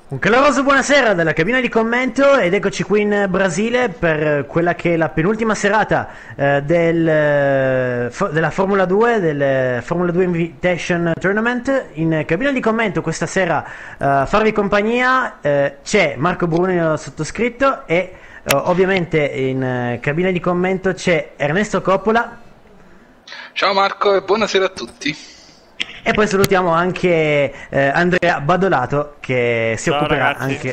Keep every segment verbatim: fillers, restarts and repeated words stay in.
Un caloroso buonasera dalla cabina di commento ed eccoci qui in Brasile per quella che è la penultima serata eh, del, eh, fo- della Formula due, del eh, Formula due Invitation Tournament. In cabina di commento questa sera eh, a farvi compagnia eh, c'è Marco Bruni sottoscritto e eh, ovviamente in eh, cabina di commento c'è Ernesto Coppola. Ciao Marco e buonasera a tutti. E poi salutiamo anche eh, Andrea Badolato che si Ciao occuperà ragazzi. anche.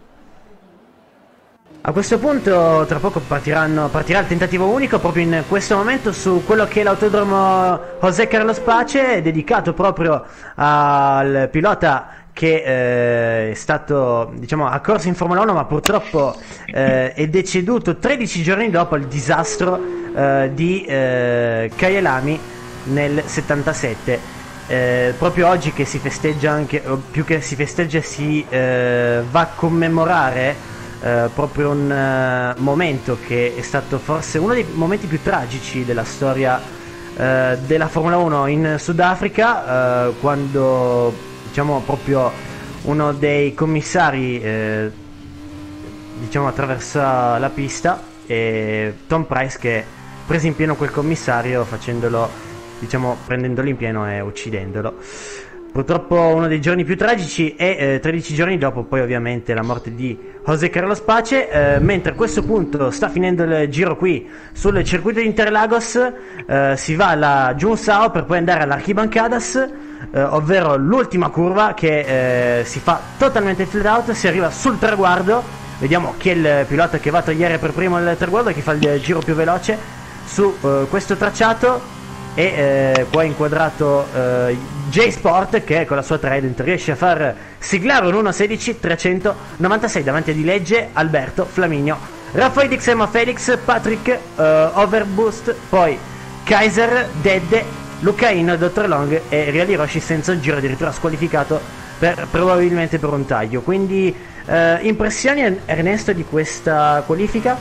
A questo punto tra poco partiranno, partirà il tentativo unico proprio in questo momento su quello che è l'autodromo José Carlos Pace, dedicato proprio al pilota che eh, è stato, diciamo, ha corso in Formula uno ma purtroppo eh, è deceduto tredici giorni dopo il disastro eh, di eh, Kyalami nel settantasette. Eh, proprio oggi che si festeggia anche, o più che si festeggia, si eh, va a commemorare eh, proprio un eh, momento che è stato forse uno dei momenti più tragici della storia eh, della Formula uno in Sudafrica, eh, quando diciamo proprio uno dei commissari eh, diciamo attraversa la pista e Tom Price che prese in pieno quel commissario facendolo, diciamo, prendendolo in pieno e uccidendolo. Purtroppo uno dei giorni più tragici e eh, tredici giorni dopo poi ovviamente la morte di José Carlos Pace, eh, mentre a questo punto sta finendo il giro qui sul circuito di Interlagos, eh, si va alla Junção per poi andare all'Arquibancadas, eh, ovvero l'ultima curva che eh, si fa totalmente flat out, si arriva sul traguardo, vediamo chi è il pilota che va a togliere per primo il traguardo, che fa il giro più veloce su eh, questo tracciato. E eh, qua è inquadrato eh, J-Sport che con la sua Trident riesce a far siglare un uno sedici trecentonovantasei davanti a Di Legge, Alberto, Flaminio, Raffaele Dixema, Felix, Patrick, eh, Overboost, poi Kaiser, Dedde, Lucaino, Dottor Long e Ria di Rossi senza il giro, addirittura squalificato per, probabilmente per un taglio. Quindi eh, impressioni, Ernesto, di questa qualifica?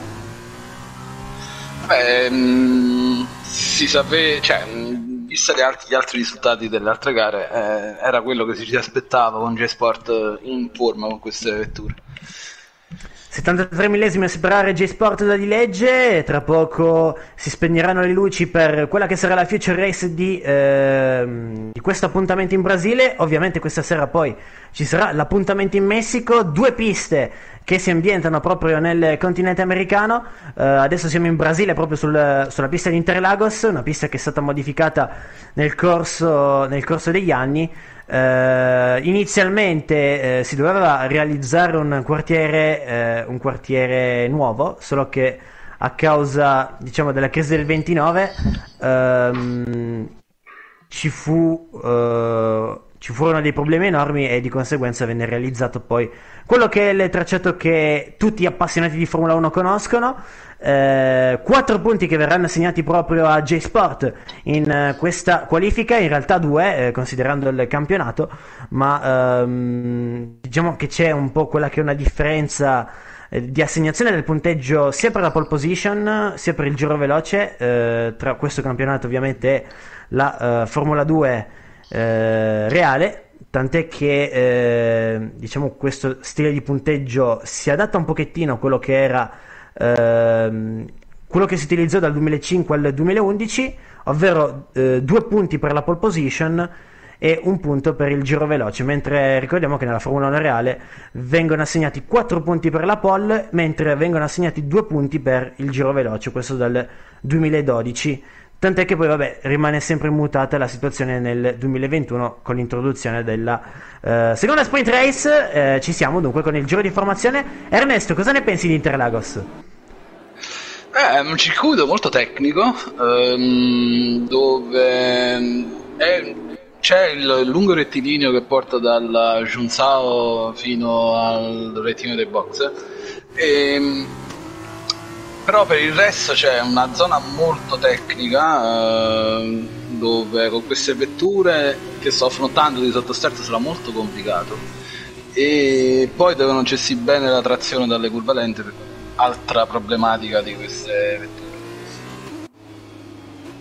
Beh, mh, si sapeva, cioè, mh, vista gli altri, gli altri risultati delle altre gare, eh, era quello che ci aspettava con J-Sport in forma con queste vetture. settantatré millesimi a separare J-Sport da Di Legge, tra poco si spegneranno le luci per quella che sarà la Future Race di, ehm, di questo appuntamento in Brasile. Ovviamente questa sera poi ci sarà l'appuntamento in Messico, due piste che si ambientano proprio nel continente americano. Uh, adesso siamo in Brasile proprio sul, sulla pista di Interlagos, una pista che è stata modificata nel corso, nel corso degli anni. Uh, inizialmente uh, si doveva realizzare un quartiere, uh, un quartiere nuovo, solo che a causa, diciamo, della crisi del ventinove um, ci fu uh, ci furono dei problemi enormi e di conseguenza venne realizzato poi quello che è il tracciato che tutti gli appassionati di Formula uno conoscono. Eh, quattro punti che verranno assegnati proprio a J-Sport in eh, questa qualifica, in realtà due eh, considerando il campionato, ma ehm, diciamo che c'è un po' quella che è una differenza eh, di assegnazione del punteggio sia per la pole position sia per il giro veloce eh, tra questo campionato ovviamente e la eh, Formula due eh, reale. Tant'è che eh, diciamo questo stile di punteggio si adatta un pochettino a quello che era ehm, quello che si utilizzò dal duemilacinque al duemilaundici, ovvero eh, due punti per la pole position e un punto per il giro veloce, mentre ricordiamo che nella Formula uno reale vengono assegnati quattro punti per la pole, mentre vengono assegnati due punti per il giro veloce, questo dal duemiladodici. Tant'è che poi vabbè rimane sempre immutata la situazione nel duemilaventuno con l'introduzione della uh, seconda sprint race. Eh, ci siamo dunque con il giro di formazione. Ernesto, cosa ne pensi di Interlagos? È un circuito molto tecnico ehm, dove è, c'è il lungo rettilineo che porta dalla Junção fino al rettilineo dei box e, però per il resto c'è una zona molto tecnica eh, dove con queste vetture che soffrono tanto di sottosterzo sarà molto complicato, e poi devono gestire bene la trazione dalle curve lente, altra problematica di queste vetture.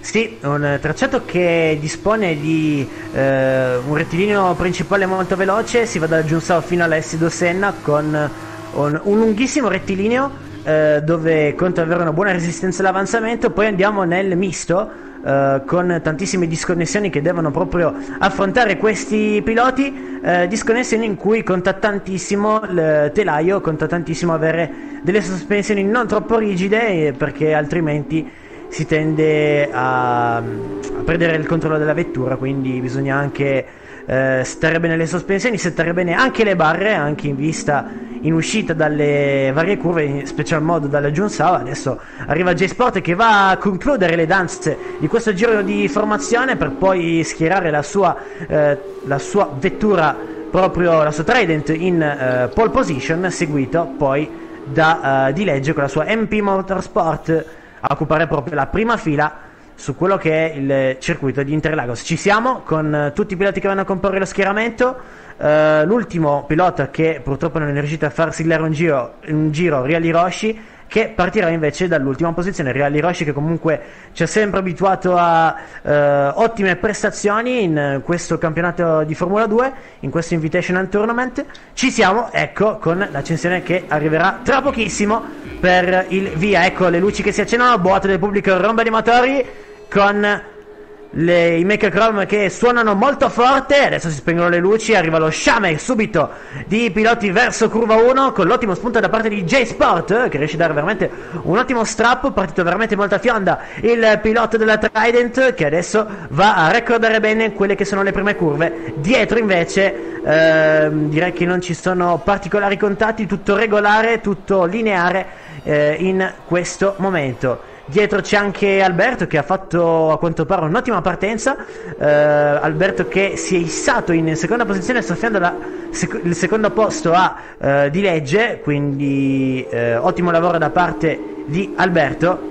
Sì, un tracciato che dispone di eh, un rettilineo principale molto veloce, si va dal Giunsao fino all'Essido Senna con un, un lunghissimo rettilineo eh, dove conta avere una buona resistenza all'avanzamento, poi andiamo nel misto Uh, con tantissime disconnessioni che devono proprio affrontare questi piloti, uh, disconnessioni in cui conta tantissimo il telaio, conta tantissimo avere delle sospensioni non troppo rigide, perché altrimenti si tende a, a perdere il controllo della vettura, quindi bisogna anche uh, stare bene le sospensioni, settare bene anche le barre, anche in vista in uscita dalle varie curve, in special modo dalla Giunsao. Adesso arriva J-Sport che va a concludere le danze di questo giro di formazione per poi schierare la sua, eh, la sua vettura, proprio la sua Trident in eh, pole position, seguito poi da uh, Di Legge con la sua M P Motorsport a occupare proprio la prima fila su quello che è il circuito di Interlagos. Ci siamo con uh, tutti i piloti che vanno a comporre lo schieramento. Uh, l'ultimo pilota che purtroppo non è riuscito a far siglare un giro, un giro Ryan Hiroshi, che partirà invece dall'ultima posizione. Ryan Hiroshi che comunque ci ha sempre abituato a uh, ottime prestazioni in questo campionato di Formula due, in questo Invitational Tournament. Ci siamo, ecco, con l'accensione che arriverà tra pochissimo per il via. Ecco le luci che si accendono, boato del pubblico, romba di motori con Le, i Make Chrome che suonano molto forte. Adesso si spengono le luci, arriva lo sciame subito di piloti verso curva uno, con l'ottimo spunto da parte di J-Sport che riesce a dare veramente un ottimo strappo, partito veramente molto a fionda il pilota della Trident, che adesso va a ricordare bene quelle che sono le prime curve. Dietro invece ehm, direi che non ci sono particolari contatti, tutto regolare, tutto lineare eh, in questo momento. Dietro c'è anche Alberto che ha fatto a quanto pare un'ottima partenza, eh, Alberto che si è issato in seconda posizione soffiando la, sec- il secondo posto a eh, Di Legge, quindi eh, ottimo lavoro da parte di Alberto.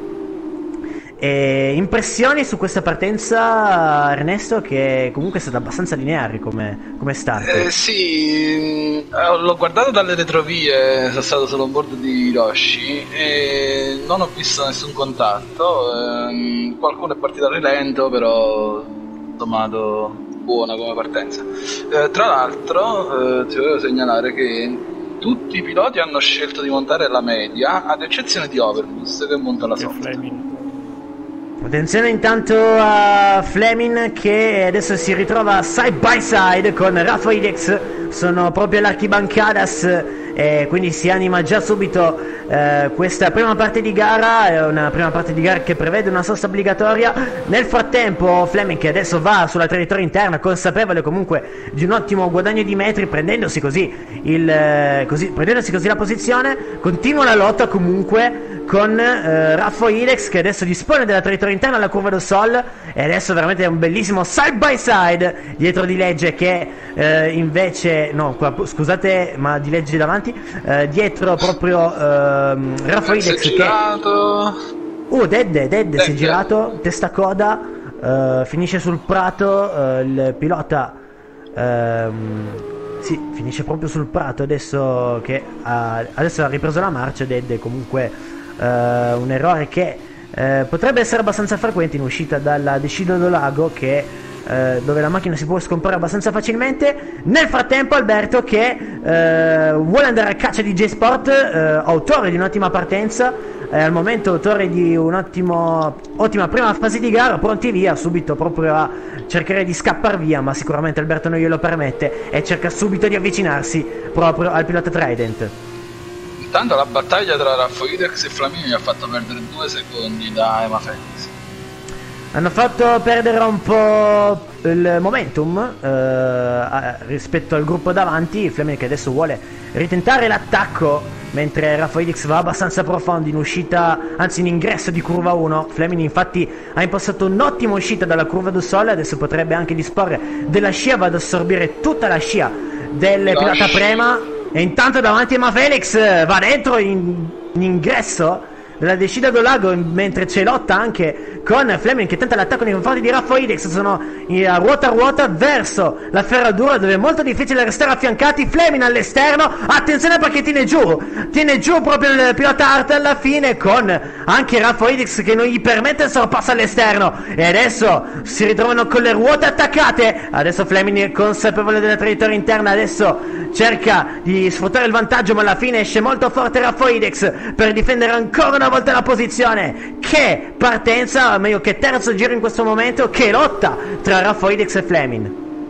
E impressioni su questa partenza, Ernesto, che comunque è stata abbastanza lineare come, come start? Eh, sì, l'ho guardato dalle retrovie, sono stato sull'on board di Hiroshi e non ho visto nessun contatto. Eh, qualcuno è partito a rilento, però tomato buona come partenza. Eh, tra l'altro eh, ti volevo segnalare che tutti i piloti hanno scelto di montare la media, ad eccezione di Overboost che monta la soft. Attenzione intanto a Fleming che adesso si ritrova side by side con Rafa Ilex, sono proprio all'archibancadas e quindi si anima già subito eh, questa prima parte di gara. È una prima parte di gara che prevede una sosta obbligatoria. Nel frattempo Fleming che adesso va sulla traiettoria interna, consapevole comunque di un ottimo guadagno di metri, prendendosi così, il, eh, così, prendendosi così la posizione, continua la lotta comunque con eh, Raffo Ilex che adesso dispone della traiettoria interna alla curva del Sol, e adesso veramente è un bellissimo side by side dietro Di Legge che eh, invece no qua, scusate ma Di Legge davanti, eh, dietro proprio eh, Raffo Ilex che uh Dedde Dedde si è girato testa coda, eh, finisce sul prato, eh, il pilota ehm, sì, finisce proprio sul prato adesso che ha, adesso ha ripreso la marcia. Dedde comunque Uh, un errore che uh, potrebbe essere abbastanza frequente in uscita dalla Decido do Lago, che, uh, dove la macchina si può scomporre abbastanza facilmente. Nel frattempo Alberto che uh, vuole andare a caccia di J-Sport, uh, autore di un'ottima partenza, uh, al momento autore di un'ottima prima fase di gara, pronti via subito proprio a cercare di scappare via, ma sicuramente Alberto non glielo permette e cerca subito di avvicinarsi proprio al pilota Trident. Intanto la battaglia tra Raffo Ilex e Flamini ha fatto perdere due secondi da Emma Felix. Hanno fatto perdere un po' il momentum eh, rispetto al gruppo davanti. Fleming che adesso vuole ritentare l'attacco, mentre Raffo Ilex va abbastanza profondo in uscita, anzi in ingresso di curva uno. Fleming infatti ha impostato un'ottima uscita dalla curva del Sole, adesso potrebbe anche disporre della scia, va ad assorbire tutta la scia del la pilota scia. Prema. E intanto davanti Emma Felix va dentro in, in ingresso della Decida do Lago, mentre c'è lotta anche con Fleming che tenta l'attacco nei confronti di Raffoidex. Sono in, a ruota a ruota verso la ferradura, dove è molto difficile restare affiancati. Fleming all'esterno, attenzione perché tiene giù tiene giù proprio il pilota Hart alla fine, con anche Raffoidex che non gli permette il sorpasso all'esterno, e adesso si ritrovano con le ruote attaccate. Adesso Fleming è consapevole della traiettoria interna, adesso cerca di sfruttare il vantaggio, ma alla fine esce molto forte Raffoidex per difendere ancora una volta la posizione. Che partenza, meglio che terzo giro in questo momento, che lotta tra Raffoidex e Fleming.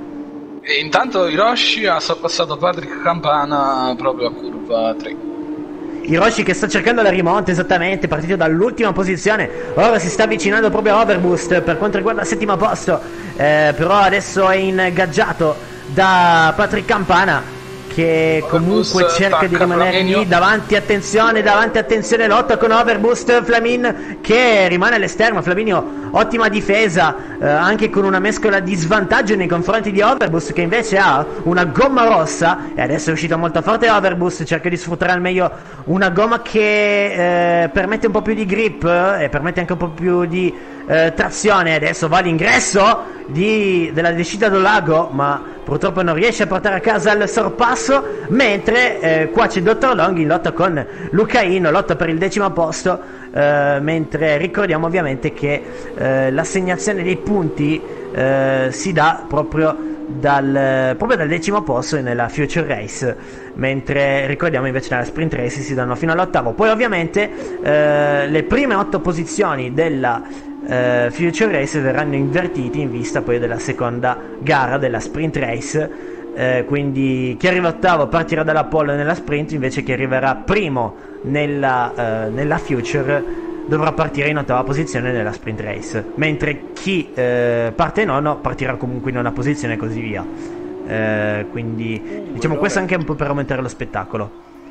E intanto Hiroshi ha sorpassato Patrick Campana proprio a curva tre. Hiroshi che sta cercando la rimonta, esattamente, partito dall'ultima posizione, ora si sta avvicinando proprio a Overboost per quanto riguarda il settimo posto, eh, però adesso è ingaggiato da Patrick Campana, che comunque cerca di rimanere lì davanti. Attenzione, davanti, attenzione, lotta con Overboost. Flamin che rimane all'esterno. Flaminio, ottima difesa, eh, anche con una mescola di svantaggio nei confronti di Overboost, che invece ha una gomma rossa, e adesso è uscito molto forte Overboost, cerca di sfruttare al meglio una gomma che eh, permette un po' più di grip eh, e permette anche un po' più di eh, trazione. Adesso va all'ingresso di, della discesa del lago, ma purtroppo non riesce a portare a casa il sorpasso, mentre eh, qua c'è il dottor Long in lotta con Lucaino, lotta per il decimo posto, eh, mentre ricordiamo ovviamente che eh, l'assegnazione dei punti eh, si dà proprio dal, proprio dal decimo posto nella Future Race, mentre ricordiamo invece nella Sprint Race si danno fino all'ottavo. Poi ovviamente eh, le prime otto posizioni della Uh, Future Race verranno invertiti in vista poi della seconda gara della Sprint Race, uh, quindi chi arriva ottavo partirà dalla pole nella sprint, invece chi arriverà primo nella, uh, nella Future dovrà partire in ottava posizione nella Sprint Race, mentre chi uh, parte nono partirà comunque in nona posizione e così via. Uh, quindi uh, diciamo questo anche un po' per aumentare lo spettacolo.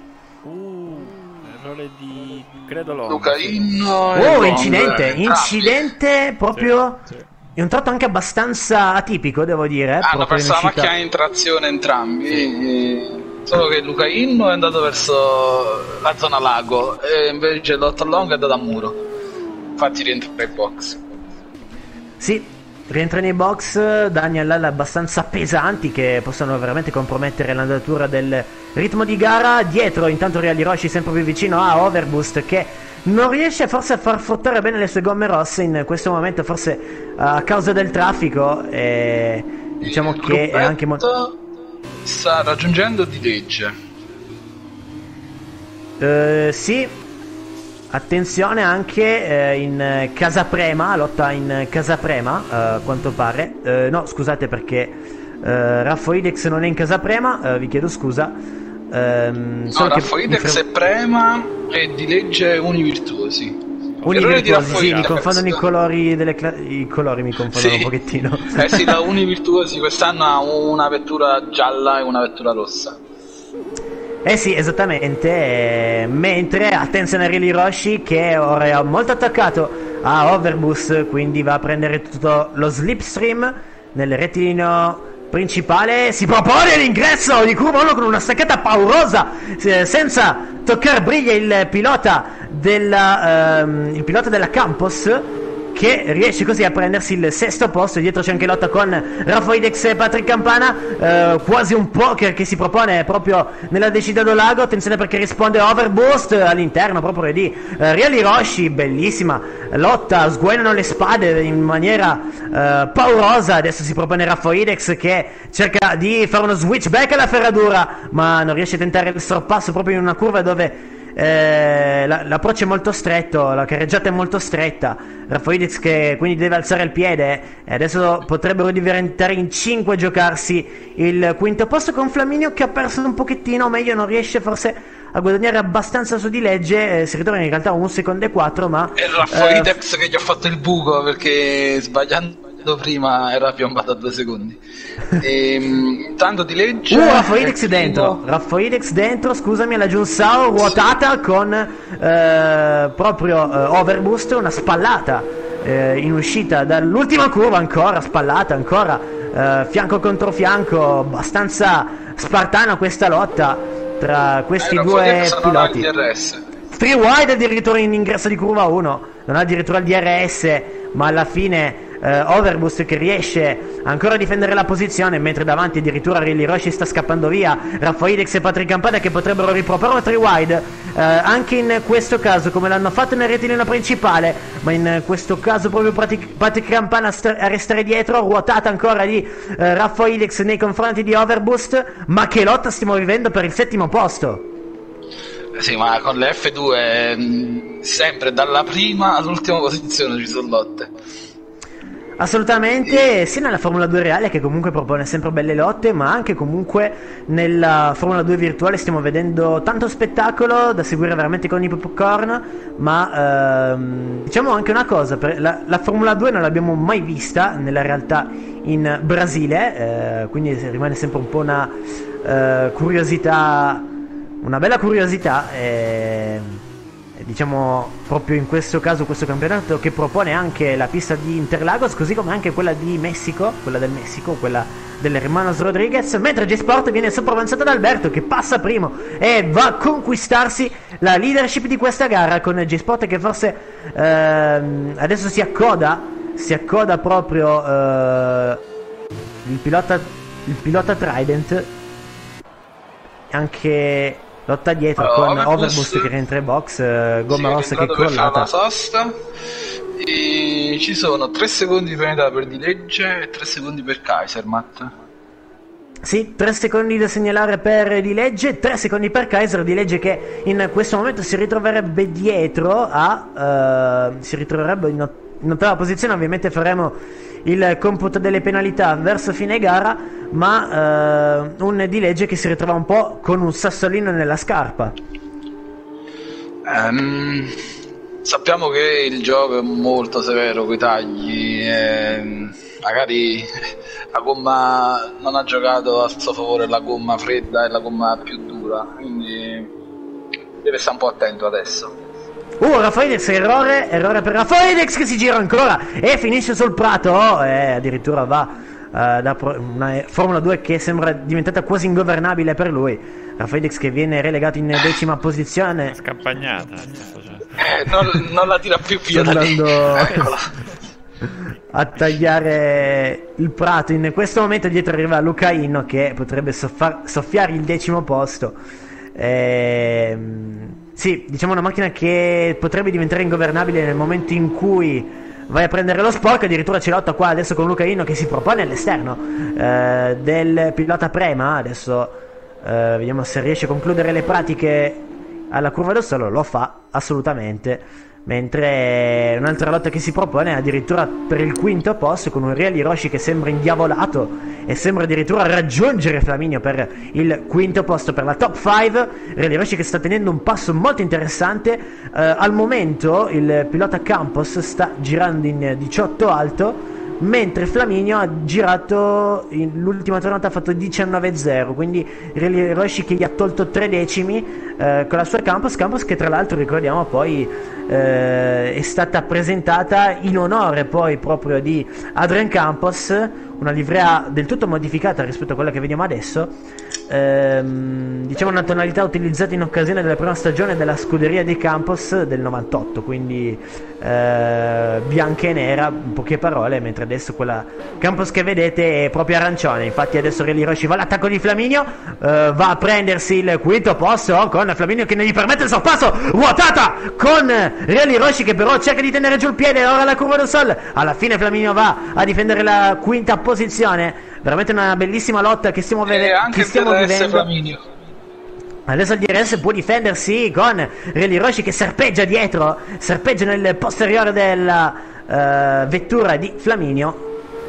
Uh, errore di credo lo Lucaino. Oh, incidente, incidente proprio. Sì, sì. È un tratto anche abbastanza atipico, devo dire. Hanno perso la macchina in trazione entrambi. Sì. Solo che Lucaino è andato verso la zona lago e invece il dottor Long è andato a muro. Infatti rientra nei box. Sì, rientra nei box, danni all'ala abbastanza pesanti che possono veramente compromettere l'andatura del ritmo di gara. Dietro intanto Real Hiroshi sempre più vicino a Overboost, che non riesce forse a far fruttare bene le sue gomme rosse in questo momento, forse a causa del traffico, e diciamo il che è anche molto... sta raggiungendo di legge. Uh, sì, attenzione anche eh, in Casaprema, lotta in Casaprema, uh, a quanto pare. Uh, no, scusate perché uh, Raffoidex non è in Casaprema, uh, vi chiedo scusa. Um, no, Raffoidex è Prema e di legge Univirtuosi. Univirtuosi, sì, mi confondono i colori delle cla- i colori mi confondono sì. Un pochettino. Eh sì, la Univirtuosi quest'anno ha una vettura gialla e una vettura rossa. Eh sì, esattamente, eh, mentre attenzione a Real Hiroshi che ora è molto attaccato a Overboost, quindi va a prendere tutto lo slipstream nel rettilineo principale, si propone l'ingresso di curva uno con una staccata paurosa, eh, senza toccare briglia il pilota della, ehm, il pilota della Campos, che riesce così a prendersi il sesto posto. Dietro c'è anche lotta con Raffoidex e Patrick Campana, eh, quasi un poker che si propone proprio nella decida do lago. Attenzione perché risponde Overboost all'interno proprio di eh, Real Hiroshi, bellissima lotta, sguainano le spade in maniera eh, paurosa. Adesso si propone Raffoidex che cerca di fare uno switchback alla ferradura, ma non riesce a tentare il sorpasso proprio in una curva dove Eh, la, l'approccio è molto stretto, la carreggiata è molto stretta. Raffoidex che quindi deve alzare il piede, e adesso potrebbero diventare in cinque giocarsi il quinto posto, con Flaminio che ha perso un pochettino, o meglio non riesce forse a guadagnare abbastanza su di legge, eh, si ritrova in realtà un secondo e quattro, ma è Raffoidex eh, che gli ha fatto il buco perché sbagliando prima era piombato a due secondi. E, tanto di legge. Uh, Raffoidex dentro. Raffoidex dentro, scusami, alla Junsao, ruotata sì. Con eh, proprio eh, Overboost, una spallata eh, in uscita dall'ultima curva, ancora spallata, ancora eh, fianco contro fianco, abbastanza spartana questa lotta tra questi eh, due piloti. Three wide addirittura in ingresso di curva uno, non ha addirittura il D R S, ma alla fine eh, Overboost che riesce ancora a difendere la posizione, mentre davanti addirittura Riley Roshi sta scappando via. Raffaelex e Patrick Campana che potrebbero riproporre three wide eh, anche in questo caso, come l'hanno fatto nel rettilineo principale, ma in questo caso proprio Patrick, Patrick Campana st- a restare dietro, ruotata ancora di eh, Raffaelex nei confronti di Overboost. Ma che lotta stiamo vivendo per il settimo posto! Sì, ma con le F due mh, sempre dalla prima all'ultima posizione ci sono lotte. Assolutamente, sia nella Formula due reale, che comunque propone sempre belle lotte, ma anche comunque nella Formula due virtuale stiamo vedendo tanto spettacolo da seguire veramente con i popcorn. Ma ehm, diciamo anche una cosa, per la, la Formula due non l'abbiamo mai vista nella realtà in Brasile, eh, quindi rimane sempre un po' una eh, curiosità, una bella curiosità, eh, diciamo proprio in questo caso questo campionato che propone anche la pista di Interlagos, così come anche quella di Messico, quella del Messico, quella delle Hermanos Rodriguez, mentre J-Sport viene sopravanzato da Alberto che passa primo e va a conquistarsi la leadership di questa gara, con J-Sport che forse ehm, adesso si accoda si accoda proprio eh, il pilota il pilota Trident, anche lotta dietro allora, con Overboost, Overboost che rientra in box, eh, gomma sì, rossa che è per fare crollata. la sosta, e ci sono tre secondi di penalità per Di Legge e tre secondi per Kaiser, Matt. Sì, tre secondi da segnalare per Di Legge, tre secondi per Kaiser. Di Legge che in questo momento si ritroverebbe dietro a uh, si ritroverebbe in, in ottava posizione. Ovviamente faremo il computo delle penalità verso fine gara, ma uh, un Di Legge che si ritrova un po' con un sassolino nella scarpa. Um, sappiamo che il gioco è molto severo coi tagli, e magari la gomma non ha giocato a suo favore, la gomma fredda e la gomma più dura, quindi deve stare un po' attento adesso. Uh, Raffaelex, errore, errore per Raffaelex che si gira ancora e finisce sul prato, e addirittura va uh, da pro- una Formula due che sembra diventata quasi ingovernabile per lui. Raffaelex che viene relegato in decima posizione. Scampagnata. Eh, non, non la tira più via Sto da lì. andando Eccola. a tagliare il prato. In questo momento dietro arriva Luca Inno che potrebbe soffa- soffiare il decimo posto. Ehm... Sì, diciamo una macchina che potrebbe diventare ingovernabile nel momento in cui vai a prendere lo sporco. Addirittura c'è lotta qua adesso con Luca Inno che si propone all'esterno eh, del pilota Prema. Adesso eh, vediamo se riesce a concludere le pratiche alla curva del solo. Lo fa assolutamente. Mentre un'altra lotta che si propone addirittura per il quinto posto, con un Riley Roshi che sembra indiavolato e sembra addirittura raggiungere Flaminio per il quinto posto per la top cinque. Riley Roshi che sta tenendo un passo molto interessante. eh, al momento il pilota Campos sta girando in diciotto alto, mentre Flaminio ha girato in, l'ultima tornata ha fatto diciannove zero, quindi Riley Roshi che gli ha tolto tre decimi eh, con la sua Campos Campos che tra l'altro ricordiamo poi eh, è stata presentata in onore poi proprio di Adrian Campos, una livrea del tutto modificata rispetto a quella che vediamo adesso, ehm, diciamo una tonalità utilizzata in occasione della prima stagione della scuderia dei Campos del novantotto, quindi eh, bianca e nera in poche parole, mentre adesso quella Campos che vedete è proprio arancione. Infatti adesso Riley Roshi va all'attacco di Flaminio, eh, va a prendersi il quinto posto con Flaminio che non gli permette il sorpasso, ruotata con Riley Roshi che però cerca di tenere giù il piede. Ora la curva del sol, alla fine Flaminio va a difendere la quinta posizione. Veramente una bellissima lotta che stiamo, vede- che stiamo vivendo. Flaminio. Adesso il D R S può difendersi con Riley Roshi che serpeggia dietro, serpeggia nel posteriore della uh, vettura di Flaminio,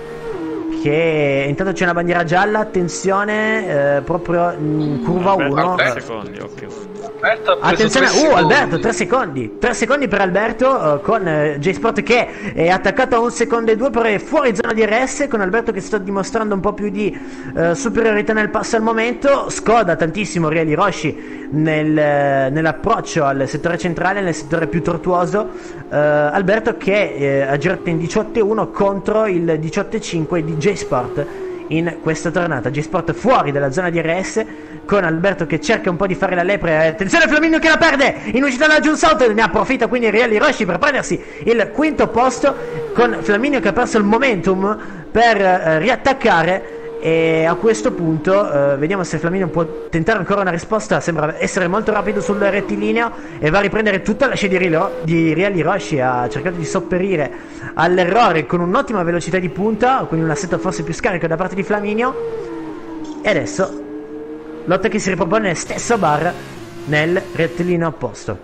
che intanto c'è una bandiera gialla. Attenzione, eh, proprio in curva uno. tre secondi, ok. Attenzione, uh, Alberto, tre secondi. tre secondi per Alberto uh, con uh, J-Sport che è attaccato a un secondo e due, però è fuori zona D R S, con Alberto che sta dimostrando un po' più di uh, superiorità nel passo al momento. Scoda tantissimo Riley Roshi nel, uh, nell'approccio al settore centrale, nel settore più tortuoso. uh, Alberto che uh, ha girato in diciotto e uno contro il diciotto e cinque di J-Sport in questa tornata. J-Sport fuori dalla zona di R S, con Alberto che cerca un po' di fare la lepre. Attenzione Flaminio che la perde in uscita dalla Jun South, ne approfitta quindi Real Hiroshi per prendersi il quinto posto, con Flaminio che ha perso il momentum per eh, riattaccare. E a questo punto eh, vediamo se Flaminio può tentare ancora una risposta. Sembra essere molto rapido sul rettilineo e va a riprendere tutta la scia di, Rilo, di Real Hiroshi. Ha cercato di sopperire all'errore con un'ottima velocità di punta, quindi un assetto forse più scarico da parte di Flaminio. E adesso lotta che si ripropone stesso bar nel rettilineo opposto.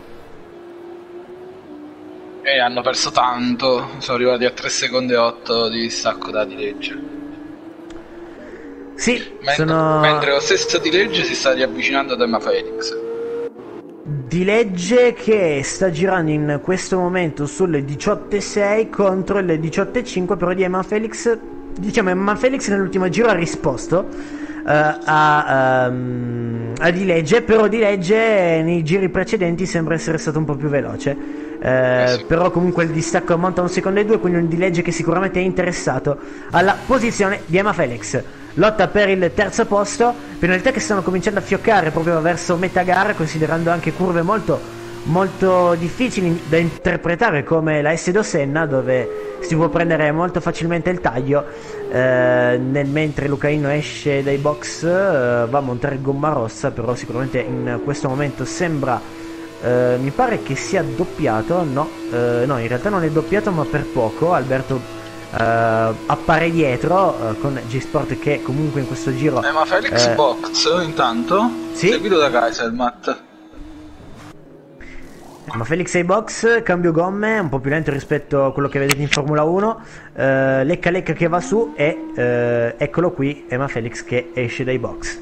E hanno perso tanto, sono arrivati a tre secondi e otto di distacco da Di Legge. Sì, mentre, sono... mentre lo stesso Di Legge si sta riavvicinando ad Emma Felix. Di Legge che sta girando in questo momento sulle diciotto e sei contro le diciotto e cinque, però di Emma Felix. Diciamo Emma Felix nell'ultimo giro ha risposto uh, a, um, a Di Legge, però Di Legge nei giri precedenti sembra essere stato un po' più veloce. Uh, eh sì. Però comunque il distacco ammonta a un secondo e due, quindi un Di Legge che sicuramente è interessato alla posizione di Emma Felix. Lotta per il terzo posto, penalità che stanno cominciando a fioccare proprio verso metà gara, considerando anche curve molto molto difficili da interpretare come la S Dosenna, dove si può prendere molto facilmente il taglio. eh, nel mentre Lucaino esce dai box, eh, va a montare gomma rossa, però sicuramente in questo momento sembra, eh, mi pare che sia doppiato. No, eh, no, in realtà non è doppiato, ma per poco. Alberto Uh, appare dietro uh, con J-Sport che comunque in questo giro eh, ma Felix eh, box intanto sì? seguito da Kaisermatt. Ma Felix ai box, cambio gomme un po' più lento rispetto a quello che vedete in Formula uno. uh, lecca lecca che va su e uh, eccolo qui Emma Felix che esce dai box.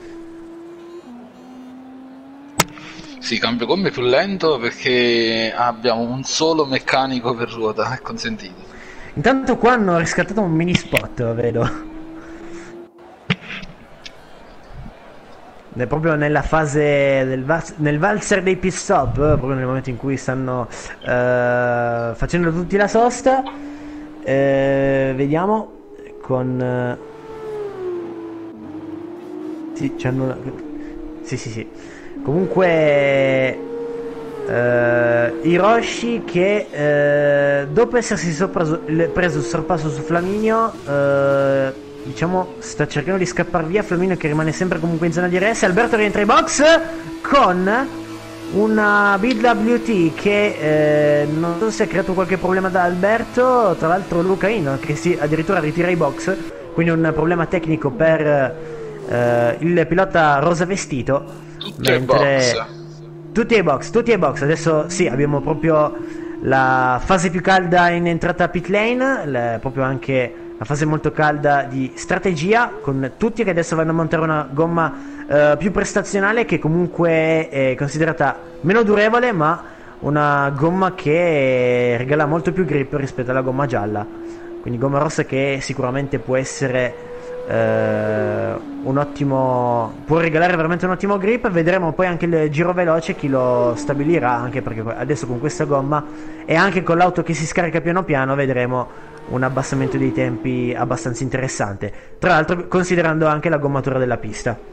Sì, cambio gomme più lento perché abbiamo un solo meccanico per ruota, è consentito. Intanto qua hanno riscattato un mini spot, vedo. È proprio nella fase del val- nel valzer dei pit stop, proprio nel momento in cui stanno uh, facendo tutti la sosta. uh, Vediamo con uh, sì, c'hanno sì sì sì comunque Uh, Hiroshi che uh, dopo essersi sopra, preso il sorpasso su Flaminio, uh, diciamo sta cercando di scappare via. Flaminio che rimane sempre comunque in zona di R S. Alberto rientra in box con una B W T che uh, non so se ha creato qualche problema da Alberto. Tra l'altro Lucaino che si addirittura ritira i box, quindi un problema tecnico per uh, il pilota rosa vestito. Tutte mentre box. Tutti ai box, tutti ai box. Adesso sì, abbiamo proprio la fase più calda in entrata pit lane, le, proprio anche la fase molto calda di strategia, con tutti che adesso vanno a montare una gomma eh, più prestazionale, che comunque è considerata meno durevole, ma una gomma che regala molto più grip rispetto alla gomma gialla. Quindi gomma rossa che sicuramente può essere Uh, un ottimo, può regalare veramente un ottimo grip. Vedremo poi anche il giro veloce chi lo stabilirà, anche perché adesso con questa gomma e anche con l'auto che si scarica piano piano vedremo un abbassamento dei tempi abbastanza interessante, tra l'altro considerando anche la gommatura della pista.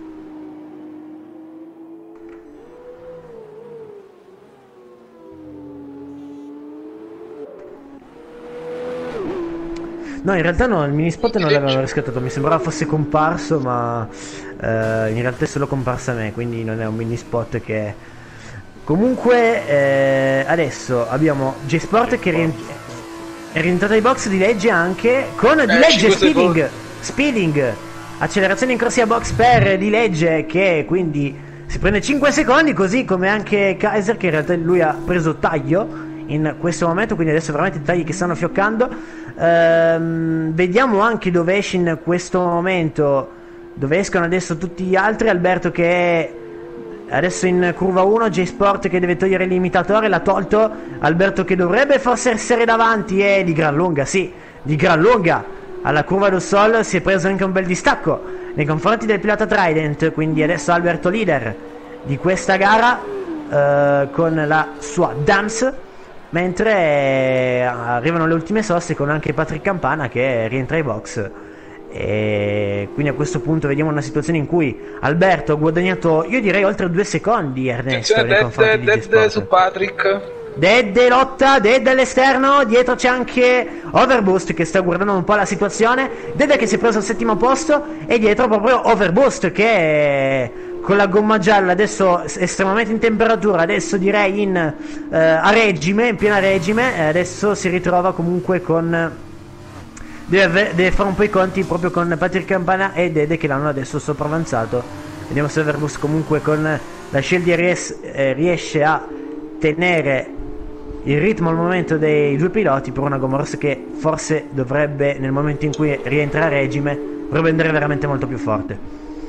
No, in realtà no, il mini spot non l'avevano riscattato, mi sembrava fosse comparso, ma eh, in realtà è solo comparsa a me, quindi non è un mini spot che... Comunque eh, adesso abbiamo J-Sport che rient- è rientrato ai box. Di Legge anche con Di Legge speeding, speeding, accelerazione in corsia box per Di Legge, che quindi si prende cinque secondi, così come anche Kaiser che in realtà lui ha preso taglio in questo momento, quindi adesso veramente tagli che stanno fioccando. Ehm, vediamo anche dove esce in questo momento, dove escono adesso tutti gli altri. Alberto che è adesso in curva uno, J-Sport che deve togliere il limitatore, l'ha tolto. Alberto che dovrebbe forse essere davanti e di gran lunga, sì, di gran lunga alla curva del Sol si è preso anche un bel distacco nei confronti del pilota Trident, quindi adesso Alberto leader di questa gara eh, con la sua Dams. Mentre arrivano le ultime soste con anche Patrick Campana che rientra ai box E quindi a questo punto vediamo una situazione in cui Alberto ha guadagnato, io direi, oltre due secondi, Ernesto, nei confronti di G-Sport. Su Patrick. Dead lotta, Dead all'esterno, dietro c'è anche Overboost che sta guardando un po' la situazione. Dead che si è preso al settimo posto e dietro proprio Overboost che è con la gomma gialla adesso estremamente in temperatura, adesso direi in eh, a regime, in piena regime, adesso si ritrova comunque con deve, deve fare un po' i conti proprio con Patrick Campana e Dead che l'hanno adesso sopravanzato. Vediamo se Overboost comunque con la scelta ries- eh, riesce a tenere il ritmo al momento dei due piloti per una gomma rossa che forse dovrebbe, nel momento in cui rientra a regime, dovrebbe andare veramente molto più forte.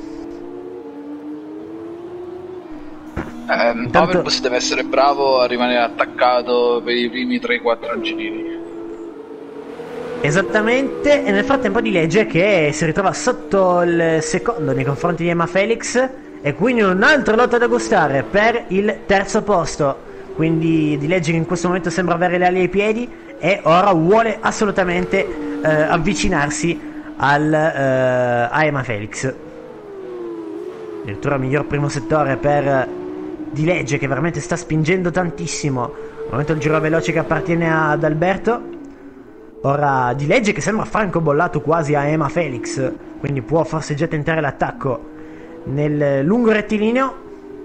Eh, Intanto... Overboost deve essere bravo a rimanere attaccato per i primi tre quattro girini. Esattamente, e nel frattempo di legge che si ritrova sotto il secondo nei confronti di Emma Felix e quindi un'altra lotta da gustare per il terzo posto. Quindi di legge che in questo momento sembra avere le ali ai piedi e ora vuole assolutamente eh, avvicinarsi al, eh, a Emma Felix. Addirittura miglior primo settore per Di Legge che veramente sta spingendo tantissimo. Al momento il giro veloce che appartiene ad Alberto. Ora Di Legge che sembra francobollato quasi a Emma Felix, quindi può forse già tentare l'attacco nel lungo rettilineo.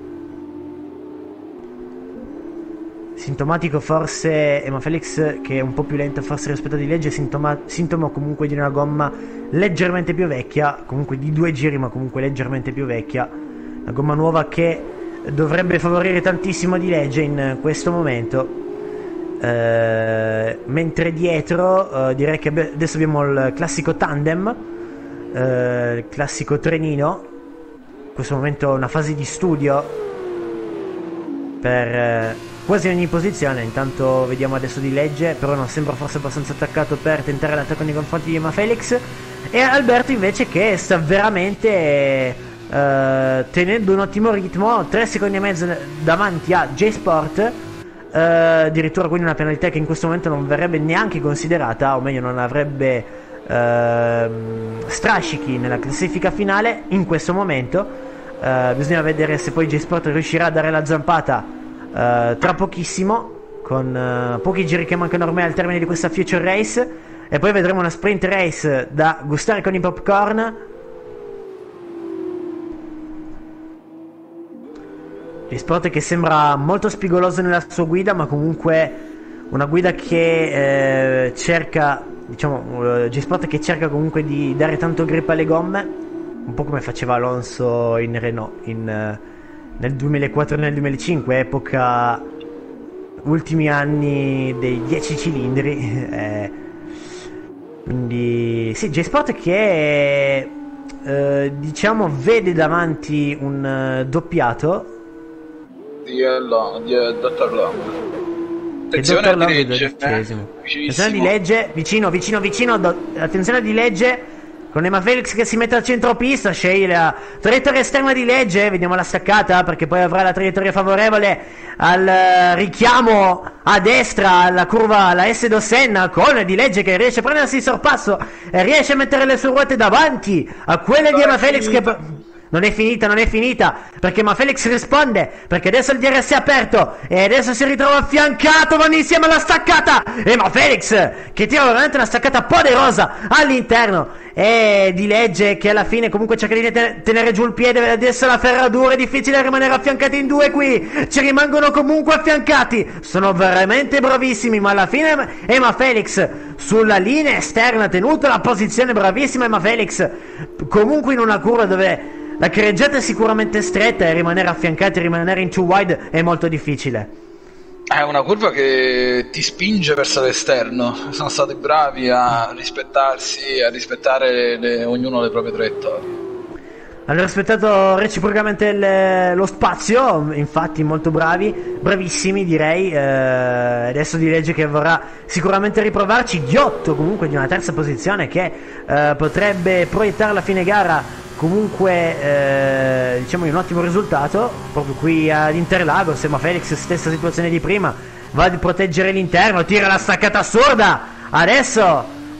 Sintomatico forse Emma Felix che è un po' più lento forse rispetto a Di Legge, sintoma, sintomo comunque di una gomma leggermente più vecchia, comunque di due giri ma comunque leggermente più vecchia, una gomma nuova che dovrebbe favorire tantissimo Di Legge in questo momento. Eh, mentre dietro eh, direi che adesso abbiamo il classico tandem, eh, il classico trenino, in questo momento una fase di studio per eh, quasi ogni posizione. Intanto vediamo adesso Di Legge, però non sembra forse abbastanza attaccato per tentare l'attacco nei confronti di Emma Felix, e Alberto invece che sta veramente eh, tenendo un ottimo ritmo, tre secondi e mezzo davanti a J-Sport. Uh, addirittura quindi una penalità che in questo momento non verrebbe neanche considerata, o meglio non avrebbe uh, strascichi nella classifica finale in questo momento. Uh, bisogna vedere se poi J-Sport riuscirà a dare la zampata uh, tra pochissimo, con uh, pochi giri che mancano ormai al termine di questa Future Race, e poi vedremo una sprint race da gustare con i popcorn. Sport che sembra molto spigoloso nella sua guida, ma comunque una guida che eh, cerca, diciamo, G-Sport che cerca comunque di dare tanto grip alle gomme, un po' come faceva Alonso in Renault in, eh, nel duemilaquattro e nel duemilacinque, epoca ultimi anni dei dieci cilindri. eh, quindi sì, G-Sport che eh, diciamo vede davanti un uh, doppiato di, Long, di uh, dottor Long. Attenzione a Di Legge, attenzione Di Legge, vicino, vicino, vicino. Do, attenzione a Di Legge con Emma Felix che si mette al centro pista. Sceglie la traiettoria esterna di Legge. Vediamo la staccata perché poi avrà la traiettoria favorevole al uh, richiamo a destra alla curva, alla S d'Ossenna, con Di Legge che riesce a prendersi il sorpasso e riesce a mettere le sue ruote davanti a quelle no, di Emma Felix che... Non è finita, non è finita, perché Ma Felix risponde, perché adesso il D R S è aperto e adesso si ritrova affiancato, vanno insieme alla staccata, e Ma Felix che tira veramente una staccata poderosa all'interno, e Di Legge che alla fine comunque cerca di tenere giù il piede. Adesso la ferradura, è difficile rimanere affiancati in due qui, ci rimangono comunque affiancati, sono veramente bravissimi, ma alla fine Emma Felix sulla linea esterna ha tenuto la posizione, bravissima Emma Felix, comunque in una curva dove la carreggiata è sicuramente stretta e rimanere affiancati, rimanere in two wide è molto difficile. È una curva che ti spinge verso l'esterno. Sono stati bravi a rispettarsi, a rispettare le, ognuno le proprie traiettorie. Hanno rispettato reciprocamente il, lo spazio, infatti molto bravi, bravissimi direi. Eh, adesso Di Legge che vorrà sicuramente riprovarci, Ghiotto comunque di una terza posizione che eh, potrebbe proiettare la fine gara comunque eh, diciamo in un ottimo risultato proprio qui ad Interlagos. Ma Felix stessa situazione di prima, va a proteggere l'interno, tira la staccata assurda, adesso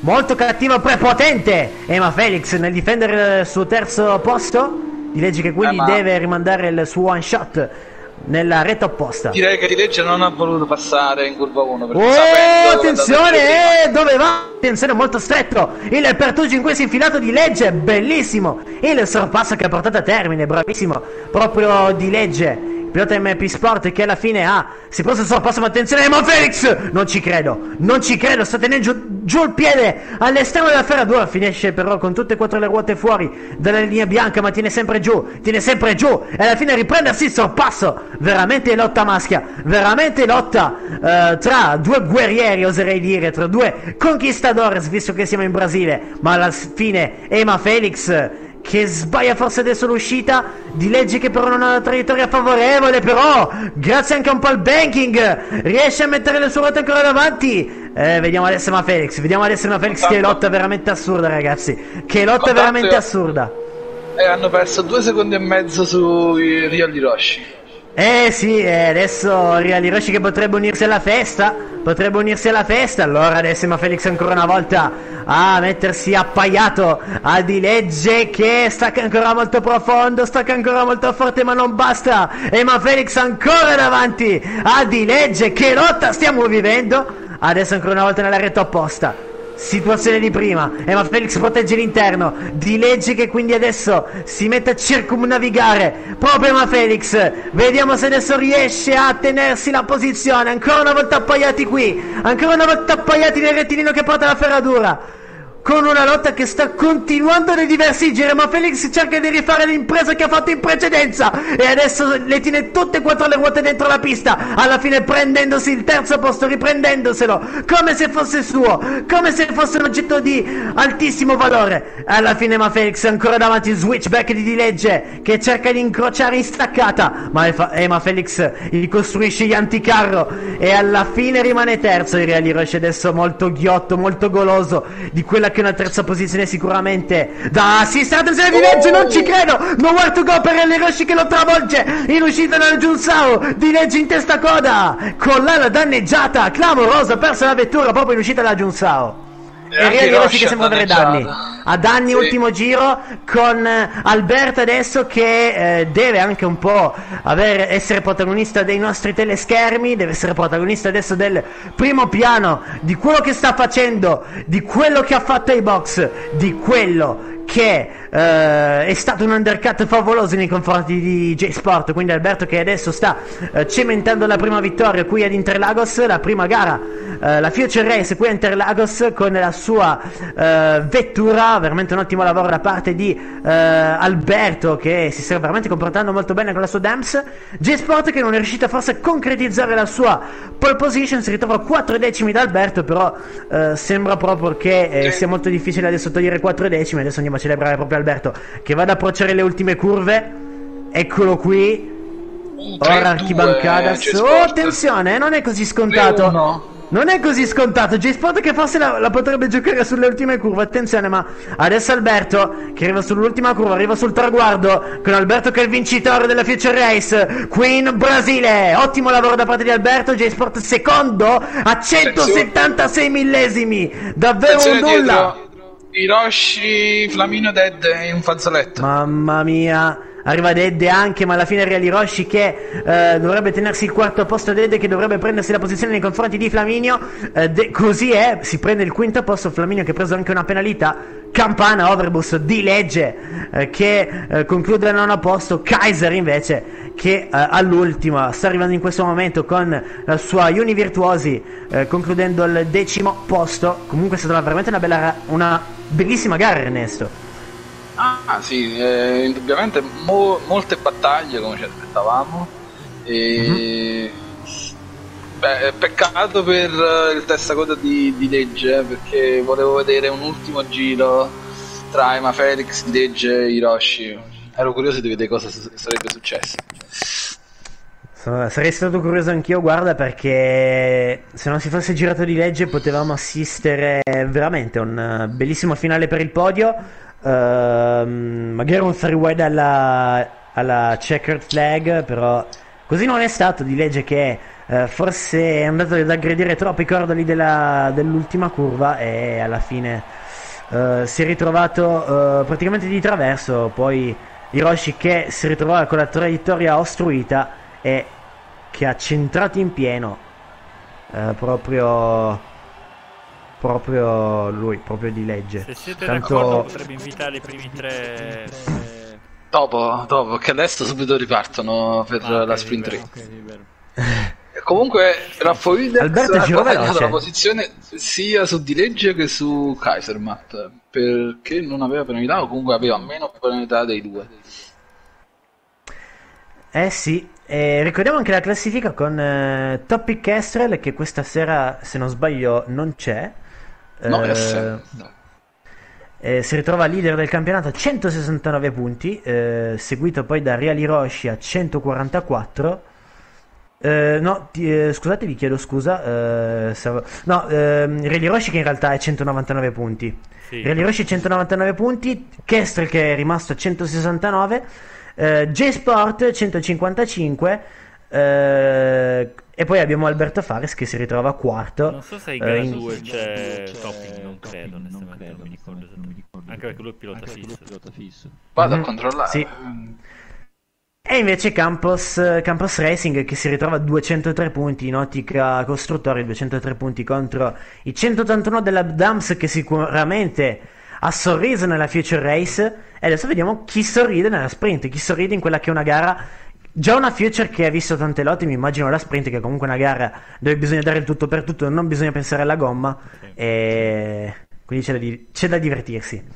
molto cattivo, prepotente Ema Felix nel difendere il suo terzo posto. Di Legge che quindi eh, ma... deve rimandare il suo one shot nella retta opposta. Direi che Di Legge non ha voluto passare in curva uno. Oh, attenzione, eh, dove va? Attenzione, molto stretto il pertugio in cui si è infilato Di Legge, bellissimo il sorpasso che ha portato a termine, bravissimo proprio Di Legge, pilota M P Sport, che alla fine ha si è preso il sorpasso, ma attenzione Ema Felix, non ci credo, non ci credo, sta tenendo giù, giù il piede all'esterno della ferratura, finisce però con tutte e quattro le ruote fuori dalla linea bianca, ma tiene sempre giù, tiene sempre giù e alla fine riprendersi il sorpasso. Veramente lotta maschia, veramente lotta uh, tra due guerrieri, oserei dire, tra due conquistadores, visto che siamo in Brasile, ma alla fine Ema Felix che sbaglia forse adesso l'uscita, Di Legge che però non ha una traiettoria favorevole, però grazie anche un po' al banking riesce a mettere le sue ruote ancora davanti. Eh, vediamo adesso Ema Felix, vediamo adesso Ema Felix, che lotta veramente assurda, ragazzi, che lotta veramente assurda. E hanno perso due secondi e mezzo su Ryo Hiroshi. Eh sì, eh, adesso Ryo Hiroshi che potrebbe unirsi alla festa, potrebbe unirsi alla festa, allora adesso Ema Felix ancora una volta a mettersi appaiato a Di Legge che stacca ancora molto profondo, stacca ancora molto forte, ma non basta. Ema Felix ancora davanti a Di Legge, che lotta stiamo vivendo, adesso ancora una volta nella retta opposta. Situazione di prima, Ema Felix protegge l'interno, Di Legge che quindi adesso si mette a circumnavigare proprio Ema Felix, vediamo se adesso riesce a tenersi la posizione, ancora una volta appaiati qui, ancora una volta appaiati nel rettilineo che porta la ferratura, con una lotta che sta continuando nei diversi giri, ma Felix cerca di rifare l'impresa che ha fatto in precedenza e adesso le tiene tutte e quattro le ruote dentro la pista, alla fine prendendosi il terzo posto, riprendendoselo come se fosse suo, come se fosse un oggetto di altissimo valore. Alla fine Ema Felix è ancora davanti, il switchback di Di Legge che cerca di incrociare in staccata, ma Ema Felix gli costruisce gli anticarro e alla fine rimane terzo. Il Ryo Hiroshi adesso molto ghiotto, molto goloso di quella che è una terza posizione sicuramente da assistere. Attenzione Di Legge, non ci credo, nowhere to go per Ryo Hiroshi che lo travolge in uscita dal Junsao. Di Legge in testa coda con l'ala danneggiata, clamorosa, persa la vettura proprio in uscita dalla Junsao. E Ryo Hiroshi che sembra avere danni, ha danni, sì. Ultimo giro con Alberto adesso che eh, deve anche un po' avere, essere protagonista dei nostri teleschermi, deve essere protagonista adesso del primo piano, di quello che sta facendo, di quello che ha fatto ai box, di quello che eh, è stato un undercut favoloso nei confronti di J-Sport. Quindi Alberto che adesso sta eh, cementando la prima vittoria qui ad Interlagos, la prima gara, eh, la Future Race qui a Interlagos con la sua eh, vettura. Veramente un ottimo lavoro da parte di eh, Alberto che si sta veramente comportando molto bene con la sua Dams. J-Sport che non è riuscita forse a concretizzare la sua pole position, si ritrova a quattro decimi da Alberto, però eh, sembra proprio che eh, sia molto difficile adesso togliere quattro decimi. Adesso andiamo a celebrare proprio Alberto che va ad approcciare le ultime curve, eccolo qui, ora archibancadas. Oh, attenzione, non è così scontato, non è così scontato. J-Sport che forse la, la potrebbe giocare sulle ultime curve, attenzione, ma adesso Alberto che arriva sull'ultima curva, arriva sul traguardo con Alberto che è il vincitore della Future Race qui in Brasile. Ottimo lavoro da parte di Alberto, J-Sport secondo a centosettantasei millesimi, davvero un nulla. Hiroshi, Flamino, Dead in un fazzoletto. Mamma mia, arriva Dead anche, ma alla fine Ryo Hiroshi che eh, dovrebbe tenersi il quarto posto, Dead che dovrebbe prendersi la posizione nei confronti di Flaminio, eh, de- così è, si prende il quinto posto Flaminio che ha preso anche una penalità. Campana, Overbus, Di Legge eh, che eh, conclude il nono posto, Kaiser invece che eh, all'ultima sta arrivando in questo momento con la sua Uni Virtuosi eh, concludendo il decimo posto. Comunque è stata veramente una bella, una bellissima gara, Ernesto. Ah sì, eh, indubbiamente mo- molte battaglie come ci aspettavamo e mm-hmm. Beh, peccato per il testacoda di, di Legge, perché volevo vedere un ultimo giro tra Ema Felix, Di Legge e Hiroshi. Ero curioso di vedere cosa s- sarebbe successo. Sarei stato curioso anch'io, guarda, perché se non si fosse girato Di Legge potevamo assistere veramente a un bellissimo finale per il podio. Uh, magari un three wide alla, alla checkered flag, però così non è stato. Di Legge che eh, forse è andato ad aggredire troppo i cordoli della, dell'ultima curva e alla fine eh, si è ritrovato eh, praticamente di traverso. Poi Hiroshi che si ritrovava con la traiettoria ostruita e che ha centrato in pieno eh, proprio proprio lui, proprio di legge. Se siete Tanto... d'accordo potrebbe invitare i primi tre. Dopo, dopo, che adesso subito ripartono per Ah, la ok, sprint libero, race. ok, libero. Comunque Raffaele Alberto ha giro guadagnato veloce. la posizione sia su Di Legge che su Kaisermat, perché non aveva penalità o comunque aveva meno penalità dei due. Eh sì, e ricordiamo anche la classifica con eh, Topic Kestrel che questa sera, se non sbaglio, non c'è. No, Eh, è sempre. eh, si ritrova leader del campionato a centosessantanove punti, eh, seguito poi da Real Hiroshi a centoquarantaquattro. Eh, no, ti- eh, scusate, vi chiedo scusa. eh, stavo- no, ehm, Real Hiroshi che in realtà è centonovantanove punti. Sì. Real Hiroshi centonovantanove punti, Kestrel che è rimasto a centosessantanove, eh, J-Sport centocinquantacinque, eh, e poi abbiamo Alberto Fares che si ritrova quarto. Non so se in eh, gara in- due c'è Topping, non credo, onestamente, non mi ricordo esattamente. Anche perché lui è pilota fisso. Vado Mhm, a controllare. sì. E invece Campos, Campos Racing che si ritrova a duecentotre punti in ottica costruttori, duecentotre punti contro i centottantuno della Dams che sicuramente ha sorriso nella Future Race. E adesso vediamo chi sorride nella sprint, chi sorride in quella che è una gara, già una Future che ha visto tante lotte, mi immagino la sprint che è comunque una gara dove bisogna dare il tutto per tutto, non bisogna pensare alla gomma, Sì. e quindi c'è da, di- c'è da divertirsi.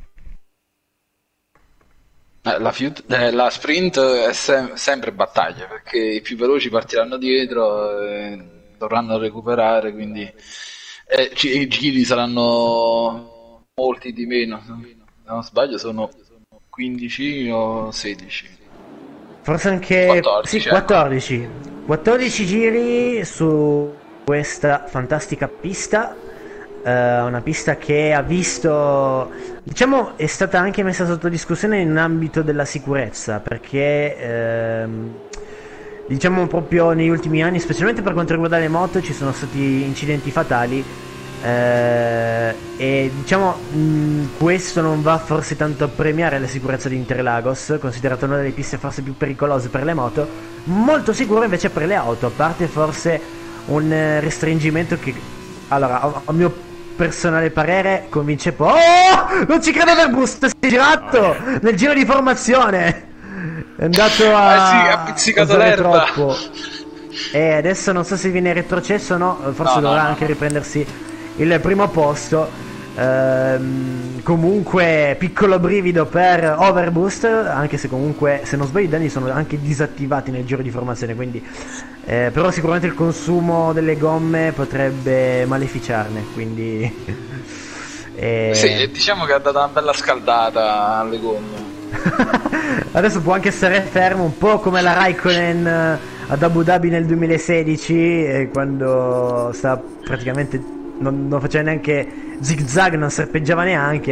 Eh, La, fiut- eh, la sprint è sem- sempre battaglia perché i più veloci partiranno dietro e dovranno recuperare, quindi eh, ci- i giri saranno molti di meno. Se non sbaglio sono quindici o sedici. Forse anche quattordici, sì, ecco. quattordici. quattordici giri su questa fantastica pista. Eh, una pista che ha visto, diciamo, è stata anche messa sotto discussione in ambito della sicurezza, perché ehm, diciamo proprio negli ultimi anni, specialmente per quanto riguarda le moto, ci sono stati incidenti fatali. Eh, e diciamo mh, questo non va forse tanto a premiare la sicurezza di Interlagos, considerata una delle piste forse più pericolose per le moto, molto sicuro invece per le auto, a parte forse un eh, restringimento che, allora, a, a mio personale parere convince poi. Oh, non ci credo, Verboost si è girato nel giro di formazione, è andato a, Eh sì, ha pizzicato usare l'erba. troppo. E adesso non so se viene retrocesso o no, forse No, no, dovrà no, anche no. riprendersi il primo posto. Ehm, comunque piccolo brivido per Overboost, anche se comunque, se non sbaglio, i danni sono anche disattivati nel giro di formazione, quindi eh, però sicuramente il consumo delle gomme potrebbe maleficiarne, quindi eh, Sì, diciamo che ha dato una bella scaldata alle gomme. adesso può anche stare fermo, un po' come la Raikkonen eh, ad Abu Dhabi nel duemilasedici, eh, quando sta praticamente non, non faceva neanche zig zag, non serpeggiava neanche.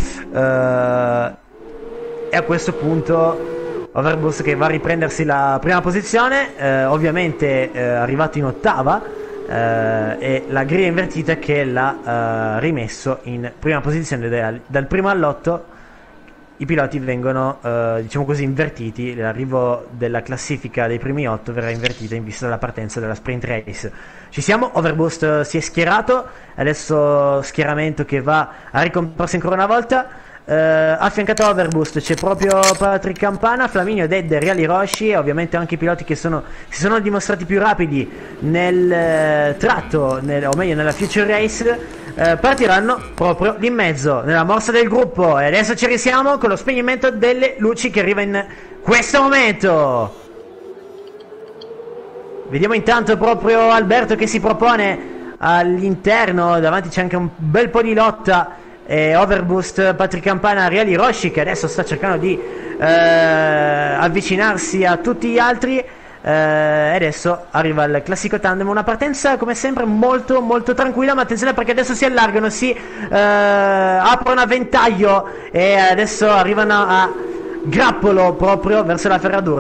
Eh, e a questo punto Overboost che va a riprendersi la prima posizione, eh, ovviamente eh, arrivato in ottava, eh, e la griglia invertita che l'ha eh, rimesso in prima posizione. Dal, dal primo all'otto i piloti vengono, eh, diciamo così, invertiti. L'arrivo della classifica dei primi otto verrà invertita in vista della partenza della sprint race. Ci siamo, Overboost si è schierato, adesso schieramento che va a ricomporsi ancora una volta. Eh, affiancato a Overboost c'è proprio Patrick Campana, Flaminio, Dead, Real Hiroshi e ovviamente anche i piloti che sono, si sono dimostrati più rapidi nel eh, tratto, nel, o meglio nella Future Race. Eh, partiranno proprio lì in mezzo, nella morsa del gruppo, e adesso ci risiamo con lo spegnimento delle luci che arriva in questo momento. Vediamo intanto proprio Alberto che si propone all'interno, davanti c'è anche un bel po' di lotta, e Overboost, Patrick Campana, Real Hiroshi che adesso sta cercando di eh, avvicinarsi a tutti gli altri. Eh, e adesso arriva il classico tandem, una partenza come sempre molto molto tranquilla, ma attenzione perché adesso si allargano, si eh, aprono a ventaglio e adesso arrivano a grappolo proprio verso la ferradura.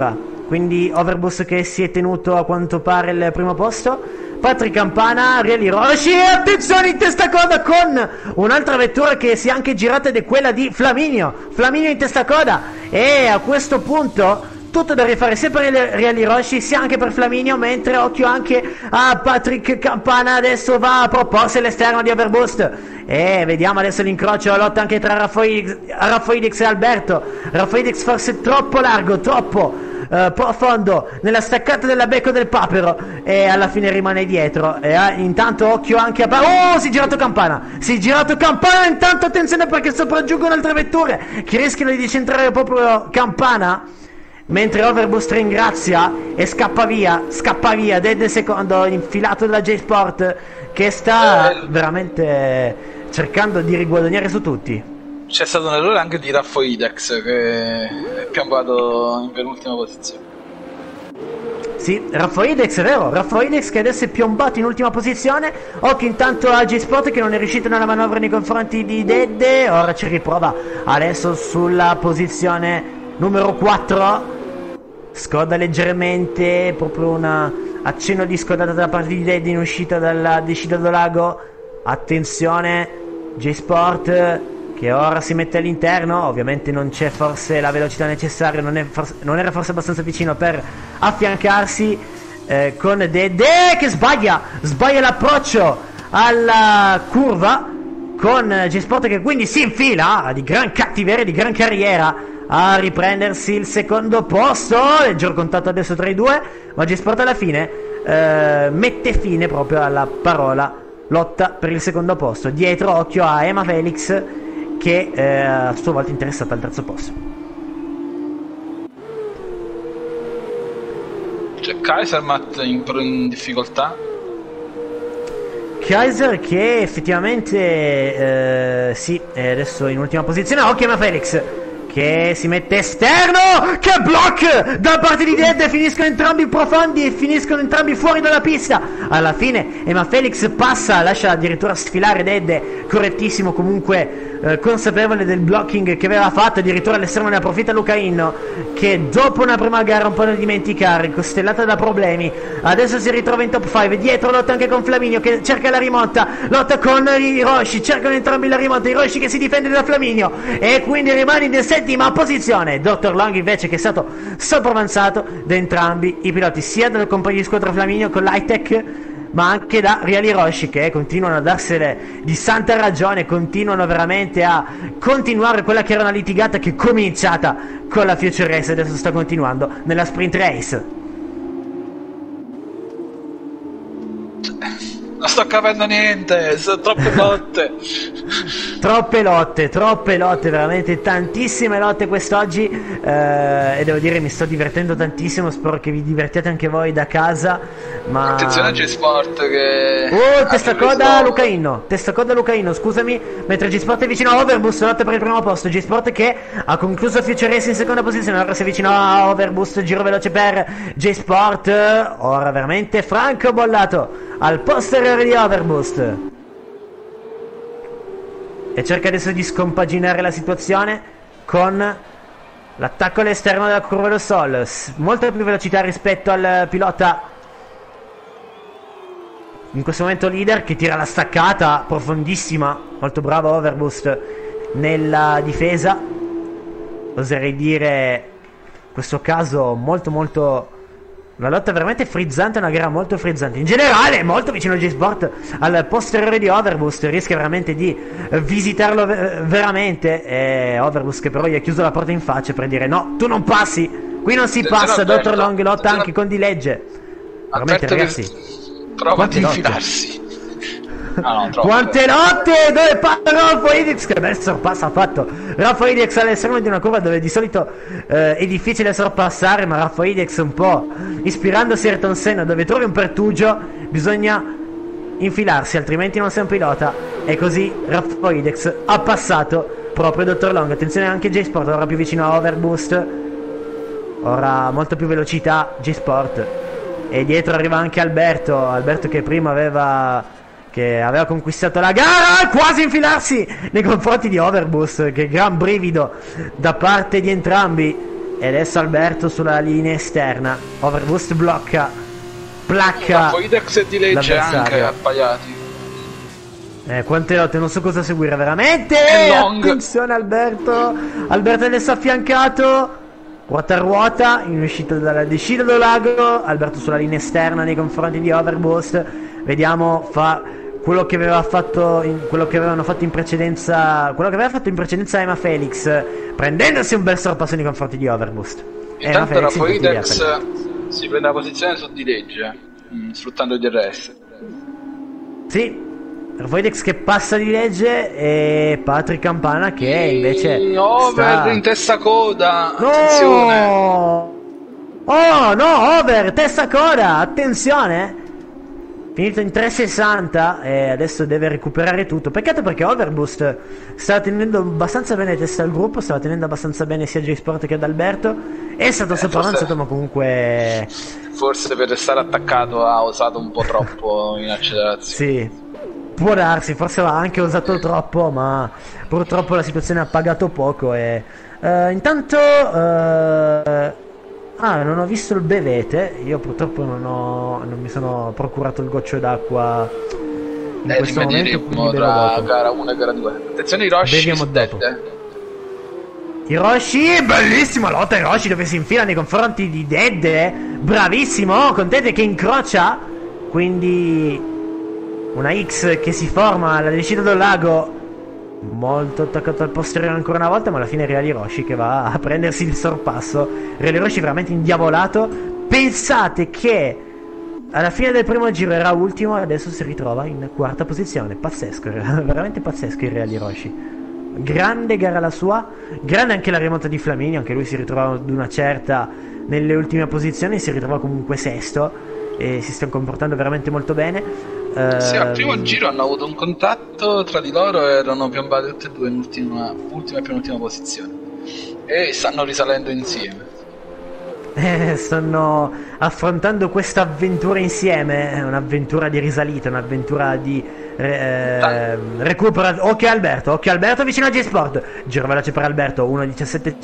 quindi Overboost che si è tenuto a quanto pare il primo posto. Patrick Campana, Real Hiroshi, e attenzione in testa coda con un'altra vettura che si è anche girata ed è quella di Flaminio. Flaminio in testa coda, e a questo punto tutto da rifare sia per il Real Hiroshi sia anche per Flaminio, mentre occhio anche a Patrick Campana, adesso va a proporsi all'esterno di Overboost. E vediamo adesso l'incrocio, la lotta anche tra Raffaidix e Alberto. Raffaidix forse troppo largo, troppo Uh, profondo nella staccata della becco del papero, e alla fine rimane dietro. E uh, intanto occhio anche a oh, si è girato Campana, si è girato Campana. Intanto attenzione perché sopraggiungono altre vetture che rischiano di decentrare proprio Campana, mentre Overboost ringrazia e scappa via, scappa via. Dead secondo, infilato dalla J-Sport, che sta veramente cercando di riguadagnare su tutti. C'è stato un errore anche di Raffoidex che è piombato in penultima posizione. Sì, Raffoidex, è vero, Raffoidex che adesso è piombato in ultima posizione. Occhio intanto a J-Sport che non è riuscito nella manovra nei confronti di Dedde. Ora ci riprova adesso sulla posizione numero quattro. Scoda leggermente, proprio un accenno di scodata da parte di Dedde in uscita dalla discita del lago. Attenzione, J-Sport che ora si mette all'interno. Ovviamente non c'è forse la velocità necessaria, non, è forse, non era forse abbastanza vicino per affiancarsi eh, con Dedde, che sbaglia sbaglia l'approccio alla curva con J-Sport, che quindi si infila di gran cattiveria, di gran carriera, a riprendersi il secondo posto. Leggero contatto adesso tra i due, ma J-Sport alla fine eh, mette fine proprio alla parola lotta per il secondo posto. Dietro occhio a Emma Felix che eh, a sua volta è interessata al terzo posto. C'è Kaisermat in, in difficoltà. Kaiser che effettivamente eh, sì, è adesso in ultima posizione. Occhio a Emma Felix che si mette esterno, che block da parte di Dead. Finiscono entrambi profondi e finiscono entrambi fuori dalla pista. Alla fine Emma Felix passa, lascia addirittura sfilare Dead, correttissimo comunque, eh, consapevole del blocking che aveva fatto. Addirittura all'esterno ne approfitta Luca Inno, che dopo una prima gara un po' da dimenticare, costellata da problemi, adesso si ritrova in top cinque. Dietro lotta anche con Flaminio che cerca la rimonta, lotta con Hiroshi, cercano entrambi la rimonta. Hiroshi che si difende da Flaminio e quindi rimane in settima posizione. Dottor Long invece che è stato sopravanzato da entrambi i piloti, sia dal compagno di squadra Flaminio con l'Hightech, ma anche da Real Hiroshi, che continuano a darsene di santa ragione, continuano veramente a continuare quella che era una litigata che è cominciata con la Future Race e adesso sta continuando nella Sprint Race. Non sto capendo niente, sono troppe lotte. Troppe lotte, troppe lotte, veramente tantissime lotte quest'oggi, eh, e devo dire mi sto divertendo tantissimo, spero che vi divertiate anche voi da casa. Ma attenzione a G-Sport che... Oh, testa coda Luca Inno, testa coda Luca Inno, scusami, mentre G-Sport è vicino a Overboost, lotta per il primo posto. G-Sport che ha concluso Future Race in seconda posizione, ora si avvicina a Overboost, giro veloce per G-Sport, ora veramente Franco bollato al posteriore di Overboost e cerca adesso di scompaginare la situazione con l'attacco all'esterno della curva del Sol. Molta più velocità rispetto al pilota in questo momento leader, che tira la staccata profondissima. Molto bravo Overboost nella difesa, oserei dire in questo caso molto molto una lotta veramente frizzante, una gara molto frizzante. In generale molto vicino a J-Sport al posteriore di Overboost, rischia veramente di visitarlo veramente, e Overboost che però gli ha chiuso la porta in faccia per dire no, tu non passi, qui non si passa. Dottor Long lotta anche con Di Legge. Veramente ragazzi, prova ad infilarsi. No, no, quante lotte, dove passa Raffaidix, che bel sorpasso ha fatto Raffaidix all'esterno di una curva dove di solito eh, è difficile sorpassare, ma Raffaidix un po' ispirandosi a Ayrton Senna, dove trovi un pertugio bisogna infilarsi altrimenti non sei un pilota, e così Raffaidix ha passato proprio Dottor Long. Attenzione anche J-Sport ora più vicino a Overboost, ora molto più velocità J-Sport, e dietro arriva anche Alberto Alberto che prima aveva che aveva conquistato la gara, quasi infilarsi nei confronti di Overboost. Che gran brivido da parte di entrambi, E adesso Alberto sulla linea esterna. Overboost blocca. Placca. Foidex e di legge anche appaiati. Eh, quante lotte, non so cosa seguire veramente. Attenzione Alberto. Alberto adesso affiancato. Ruota a ruota, in uscita dalla discesa del lago. Alberto sulla linea esterna nei confronti di Overboost. Vediamo, fa quello che aveva fatto in, quello che avevano fatto in precedenza. Quello che aveva fatto in precedenza Emma Felix, prendendosi un bel sorpasso nei confronti di Overboost. Intanto la Foidex si prende la posizione su di legge, mh, sfruttando gli R S. Sì, Voidex che passa di legge e Patrick Campana che invece Over sta... in testa coda, no! attenzione. Oh no, Over, testa coda, attenzione. Finito in tre sessanta e adesso deve recuperare tutto. Peccato perché Overboost stava tenendo abbastanza bene testa al gruppo, stava tenendo abbastanza bene sia J-Sport che ad Alberto. È stato eh, sopravanzato forse... ma comunque... Forse per restare attaccato ha osato un po' troppo in accelerazione. Sì. Può darsi, forse aveva anche usato troppo, ma purtroppo la situazione ha pagato poco e uh, intanto uh, ah, non ho visto il bevete. Io purtroppo non ho non mi sono procurato il goccio d'acqua in eh, questo momento, tra gara uno e gara due. Attenzione Hiroshi su dopo. Hiroshi, bellissima lotta Hiroshi dove si infila nei confronti di Dead. Bravissimo, con Dead che incrocia, quindi una X che si forma alla discesa del lago, molto attaccato al posteriore ancora una volta, ma alla fine Real Hiroshi che va a prendersi il sorpasso. Real Hiroshi veramente indiavolato. Pensate che alla fine del primo giro era ultimo e adesso si ritrova in quarta posizione. Pazzesco, veramente pazzesco il Real Hiroshi. Grande gara la sua, grande anche la rimonta di Flaminio, anche lui si ritrova ad una certa nelle ultime posizioni, si ritrova comunque sesto e si sta comportando veramente molto bene. Sì, al primo giro hanno avuto un contatto tra di loro e erano piombati tutti e due in ultima, ultima e penultima posizione e stanno risalendo insieme. Eh, stanno affrontando questa avventura insieme, un'avventura di risalita, un'avventura di eh, recupero. Occhio Alberto, occhio Alberto vicino a J-Sport. Giro veloce per Alberto, uno diciassette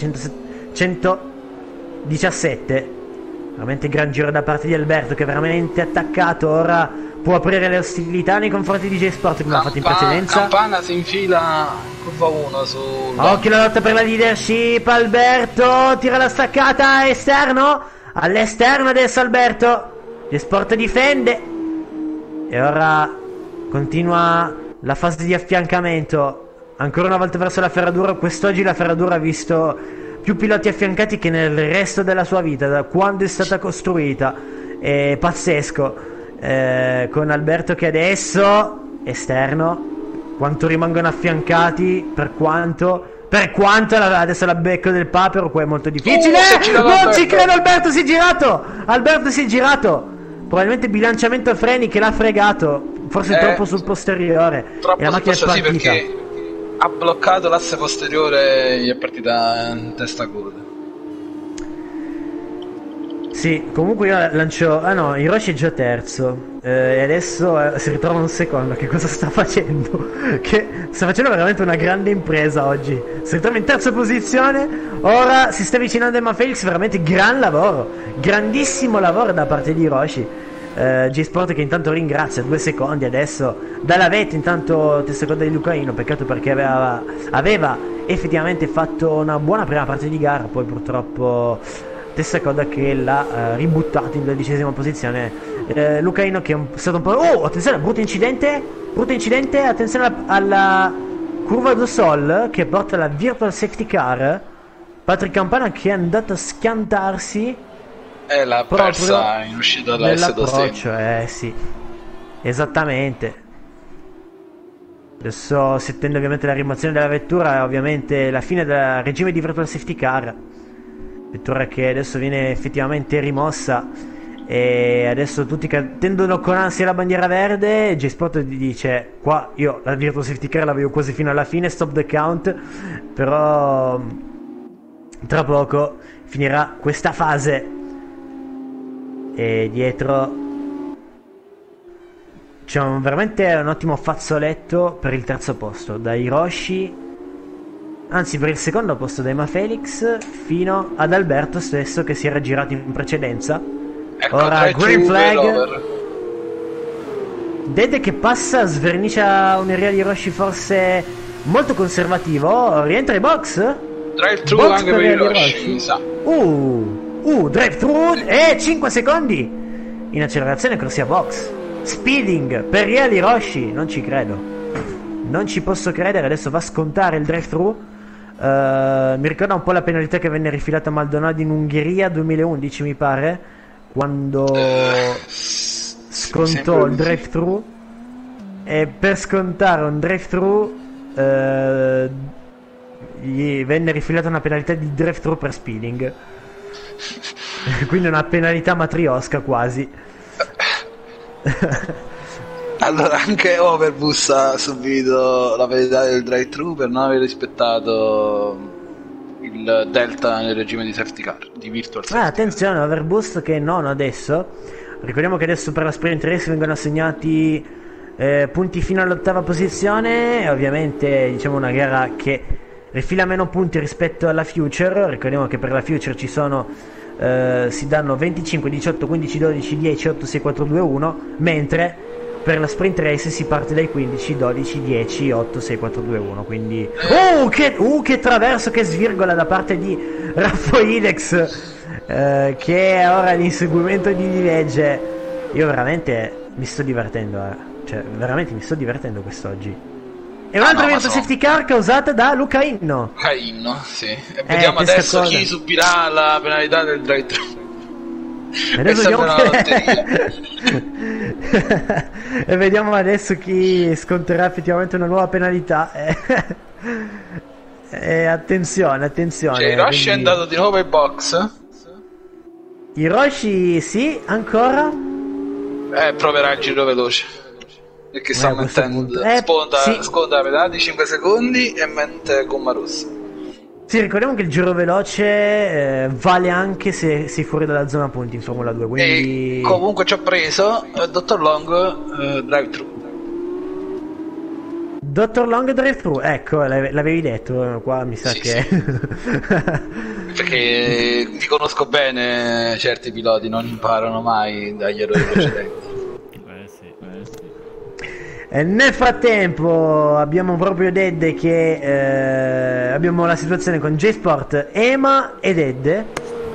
centodiciassette. Veramente gran giro da parte di Alberto che è veramente attaccato. Ora può aprire le ostilità nei confronti di J-Sport come ha fatto in precedenza. Campana si infila in curva uno su... Occhio la lotta per la leadership. Alberto tira la staccata esterno. All'esterno adesso Alberto. J-Sport difende. E ora continua la fase di affiancamento. Ancora una volta verso la ferradura. Quest'oggi la ferradura ha visto più piloti affiancati che nel resto della sua vita, da quando è stata costruita. È pazzesco. Eh, con Alberto che adesso esterno, quanto rimangono affiancati, per quanto per quanto la, adesso la becco del papero qua è molto difficile. Uh, non ci credo, Alberto si è girato Alberto si è girato probabilmente bilanciamento freni che l'ha fregato, forse eh, troppo sul posteriore troppo e la macchina è partita, sì, perché ha bloccato l'asse posteriore e è partita in testa coda. Sì, comunque io lancio... Ah no, Hiroshi è già terzo eh, e adesso eh, si ritrova un secondo. Che cosa sta facendo? Che sta facendo veramente una grande impresa oggi. Si ritrova in terza posizione. Ora si sta avvicinando Emma Felix. Veramente gran lavoro, grandissimo lavoro da parte di Hiroshi. eh, J-Sport che intanto ringrazia, due secondi adesso dalla vetta. Intanto testa coda di Lucaino. Peccato perché aveva, aveva effettivamente fatto una buona prima parte di gara. Poi purtroppo testa coda che l'ha uh, ributtato in dodicesima posizione. eh, Lucaino che è un, stato un po'... Oh, attenzione, brutto incidente. Brutto incidente, attenzione alla, alla curva do Sol che porta la virtual safety car. Patrick Campana che è andato a schiantarsi e l'ha persa in uscita dalla S due. Eh sì, esattamente. Adesso si attende ovviamente la rimozione della vettura e ovviamente la fine del regime di virtual safety car. Vettura che adesso viene effettivamente rimossa e adesso tutti tendono con ansia la bandiera verde. J-Sport dice qua io la virtual safety car la vedo quasi fino alla fine, stop the count, però tra poco finirà questa fase e dietro c'è un, veramente un ottimo fazzoletto per il terzo posto da Hiroshi, anzi per il secondo posto da Ema Felix fino ad Alberto stesso che si era girato in precedenza. Ecco, Ora green flag. Lover. Dede che passa, svernicia un'area di Roshi forse molto conservativo, rientra in box. Drive thru Box anche per i Rea di Roshi, mi sa. Uh, uh, drive thru e cinque secondi in accelerazione corsia box. Speeding per Rea di Roshi, non ci credo. Non ci posso credere, adesso va a scontare il drive thru. Uh, mi ricorda un po' la penalità che venne rifilata a Maldonado in Ungheria duemilaundici mi pare, quando uh, scontò il drive thru. E per scontare un drive thru uh, gli venne rifilata una penalità di drive thru per speeding. Quindi una penalità matriosca quasi. Allora anche Overbus ha subito la penalità del drive thru per non aver rispettato il delta nel regime di safety car, di virtual safety ah, attenzione, Overboost che è nono adesso. Ricordiamo che adesso per la sprint race vengono assegnati eh, punti fino all'ottava posizione. E ovviamente diciamo una gara che rifila meno punti rispetto alla Future. Ricordiamo che per la Future ci sono eh, si danno venticinque, diciotto, quindici, dodici, dieci, otto, sei, quattro, due, uno, mentre per la sprint race si parte dai quindici, dodici, dieci, otto, sei, quattro, due, uno. Quindi uh che, uh, che traverso, che svirgola da parte di Raffoidex, eh, che è ora l'inseguimento di Dilegge. Io veramente mi sto divertendo, eh. Cioè veramente mi sto divertendo quest'oggi. E un'altra ah, no, so. safety car causata da Luca Inno. Luca Inno, sì. E eh, vediamo adesso cosa. chi subirà la penalità del drive thru. E adesso vediamo che... e vediamo adesso chi sconterà effettivamente una nuova penalità. E attenzione, attenzione. Cioè, Hiroshi quindi... è andato di nuovo ai box. Hiroshi sì, ancora. Eh, proverà il giro veloce. Perché sta eh, mettendo eh, sponda, sì. sconda la penalità di cinque secondi e mente gomma rossa. Sì, ricordiamo che il giro veloce eh, vale anche se sei fuori dalla zona punti in Formula due, quindi... E comunque ci ha preso eh, Dottor Long eh, drive thru. Dottor Long drive thru, ecco, l'avevi detto, qua mi sa sì, che... Sì. Perché ti conosco bene, certi piloti non imparano mai dagli errori precedenti. Eh sì, eh sì. E nel frattempo abbiamo proprio Dedde che eh, abbiamo la situazione con J-Sport, Ema e Dedde,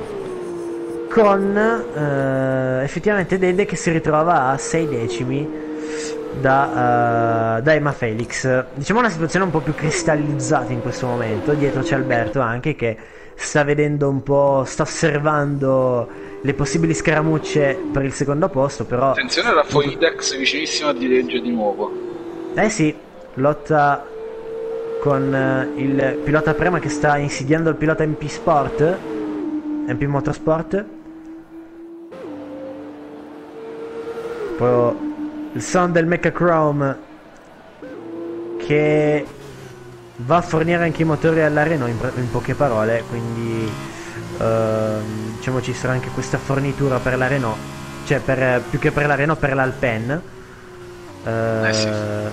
con eh, effettivamente Dedde che si ritrova a sei decimi da, uh, da Ema Felix. Diciamo una situazione un po' più cristallizzata in questo momento. Dietro c'è Alberto anche che sta vedendo un po', sta osservando le possibili scaramucce per il secondo posto, però... Attenzione alla Foidex vicinissimo a Dilegge di nuovo. Eh sì, lotta con uh, il pilota Prema che sta insidiando il pilota M P Sport, M P Motorsport. Poi il sound del Mecha Chrome che va a fornire anche i motori alla Renault in, in poche parole, quindi uh, diciamo ci sarà anche questa fornitura per la Renault, cioè per, più che per la Renault, per l'Alpine. Uh, eh sì.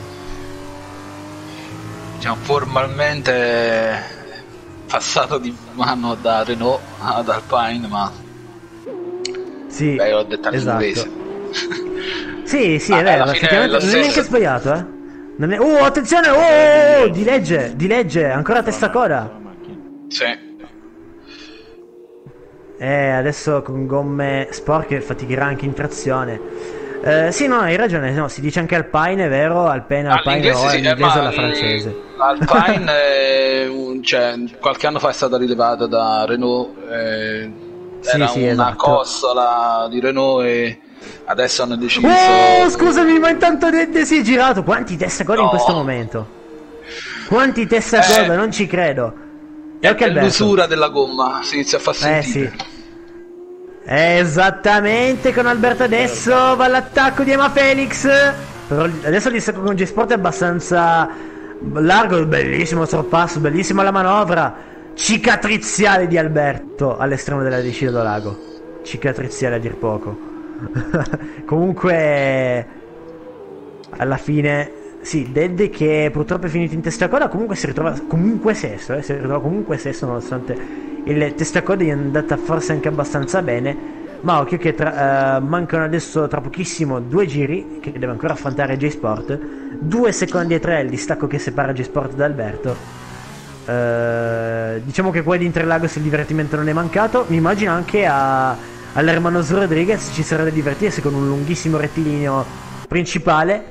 Diciamo formalmente passato di mano da Renault ad Alpine, ma sì, beh, l'ho detto all'inglese. Esatto. Sì, sì, ah, è vero, effettivamente non è neanche sbagliato, eh. Non è... Oh, attenzione! Oh, oh, di legge, di legge, ancora testa coda. Sì. Eh, adesso con gomme sporche faticherà anche in trazione. Eh, sì, no, hai ragione, no, si dice anche Alpine, è vero, Alpine, Alpine o sì, l'inglese eh, o la francese. Alpine, è un, cioè, qualche anno fa è stata rilevata da Renault, eh, sì, era sì, una esatto. costola di Renault e... Adesso hanno deciso... Oh, scusami, ma intanto Dedde si è girato. Quanti testa coda no. in questo momento? Quanti testa eh, coda, non ci credo. E è l'usura della gomma, si inizia a far sentire. Eh sì. Esattamente, con Alberto adesso va all'attacco di Ema Felix. Però adesso il distacco con G-Sport è abbastanza largo, bellissimo sorpasso, bellissima la manovra. Cicatriziale di Alberto all'estremo della Decido Lago. Cicatriziale a dir poco. Comunque alla fine sì, Dead che purtroppo è finito in testacoda, comunque si ritrova comunque sesto, eh, si ritrova comunque sesto nonostante il testacoda gli è andata forse anche abbastanza bene, ma occhio che tra, uh, mancano adesso tra pochissimo due giri che deve ancora affrontare J-Sport, due secondi e tre il distacco che separa J-Sport da Alberto. Uh, diciamo che qua di Interlagos il divertimento non è mancato, mi immagino anche a, all'Hermanos Rodriguez ci sarà da divertirsi con un lunghissimo rettilineo principale.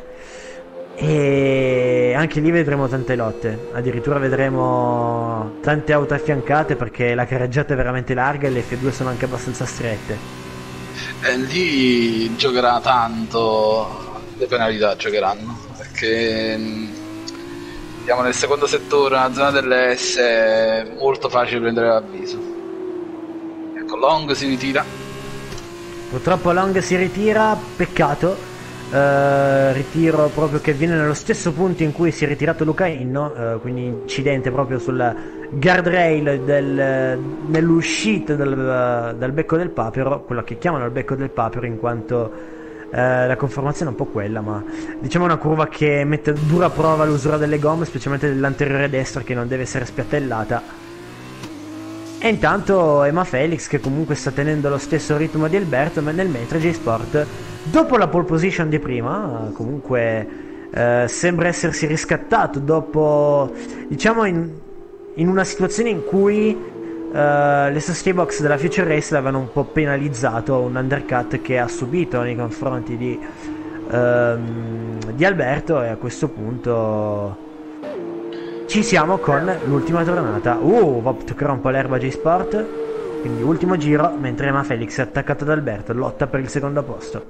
E anche lì vedremo tante lotte, addirittura vedremo tante auto affiancate perché la carreggiata è veramente larga e le F due sono anche abbastanza strette. E lì giocherà tanto, le penalità giocheranno, perché siamo nel secondo settore, una zona delle S, è molto facile prendere l'avviso. Ecco, Long si ritira. Purtroppo Long si ritira, peccato. Uh, ritiro proprio che viene nello stesso punto in cui si è ritirato Luca Inno, uh, quindi incidente proprio sul guardrail del, nell'uscita dal, uh, dal becco del papero, quello che chiamano il becco del papero in quanto uh, la conformazione è un po' quella, ma diciamo una curva che mette a dura prova l'usura delle gomme, specialmente dell'anteriore destra che non deve essere spiattellata. E intanto Emma Felix che comunque sta tenendo lo stesso ritmo di Alberto, ma nel mentre J-Sport dopo la pole position di prima comunque eh, sembra essersi riscattato dopo, diciamo, in, in una situazione in cui eh, le safety box della Future Race l'avevano un po' penalizzato, un undercut che ha subito nei confronti di, ehm, di Alberto, e a questo punto ci siamo con l'ultima tornata. Uh, va a toccare un po' l'erba J-Sport, quindi ultimo giro, mentre Emma Felix è attaccata ad Alberto, lotta per il secondo posto.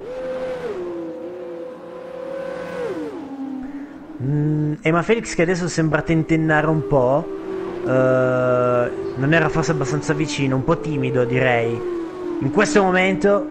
mm, Emma Felix che adesso sembra tentennare un po', uh, non era forse abbastanza vicino, un po' timido direi in questo momento.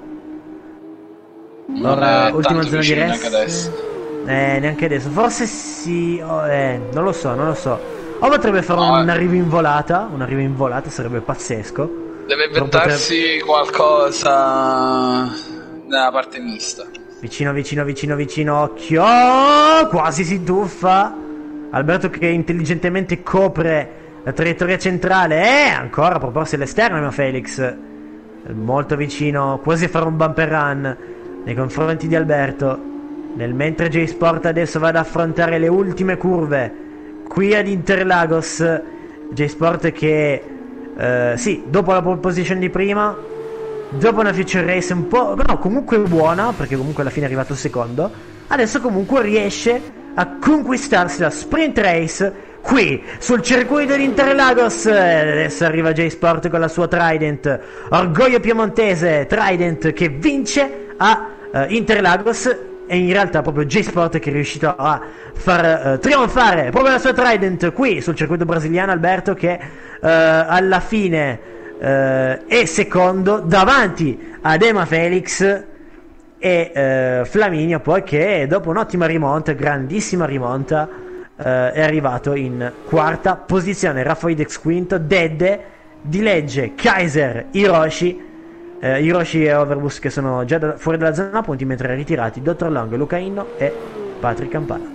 Ora ultima zona di rest. Eh, neanche adesso. Forse sì. Oh, eh, non lo so, non lo so. O potrebbe fare no, un arrivo in volata. Un arrivo in volata sarebbe pazzesco. Deve inventarsi potrebbe... qualcosa nella parte mista. Vicino, vicino, vicino, vicino. Occhio. Quasi si tuffa. Alberto che intelligentemente copre la traiettoria centrale. Eh, ancora a proporsi all'esterno, ma Felix molto vicino, quasi a fare un bumper run nei confronti di Alberto. Nel mentre J-Sport adesso va ad affrontare le ultime curve qui ad Interlagos. J-Sport che eh, sì, dopo la pole position di prima, dopo una Future Race un po', no, comunque buona, perché comunque alla fine è arrivato secondo, adesso comunque riesce a conquistarsi la sprint race qui sul circuito di Interlagos. Adesso arriva J-Sport con la sua Trident, orgoglio piemontese, Trident che vince a uh, Interlagos. E in realtà proprio J-Sport che è riuscito a far uh, trionfare proprio la sua Trident qui sul circuito brasiliano. Alberto che uh, alla fine uh, è secondo davanti ad Emma Felix e uh, Flaminio poi che dopo un'ottima rimonta, grandissima rimonta, uh, è arrivato in quarta posizione. Rafoidex quinto, Dedde, Di Legge, Kaiser, Hiroshi. Uh, Hiroshi e Overboost che sono già da, fuori dalla zona punti, mentre ritirati Dottor Long, Luca Inno e Patrick Campana.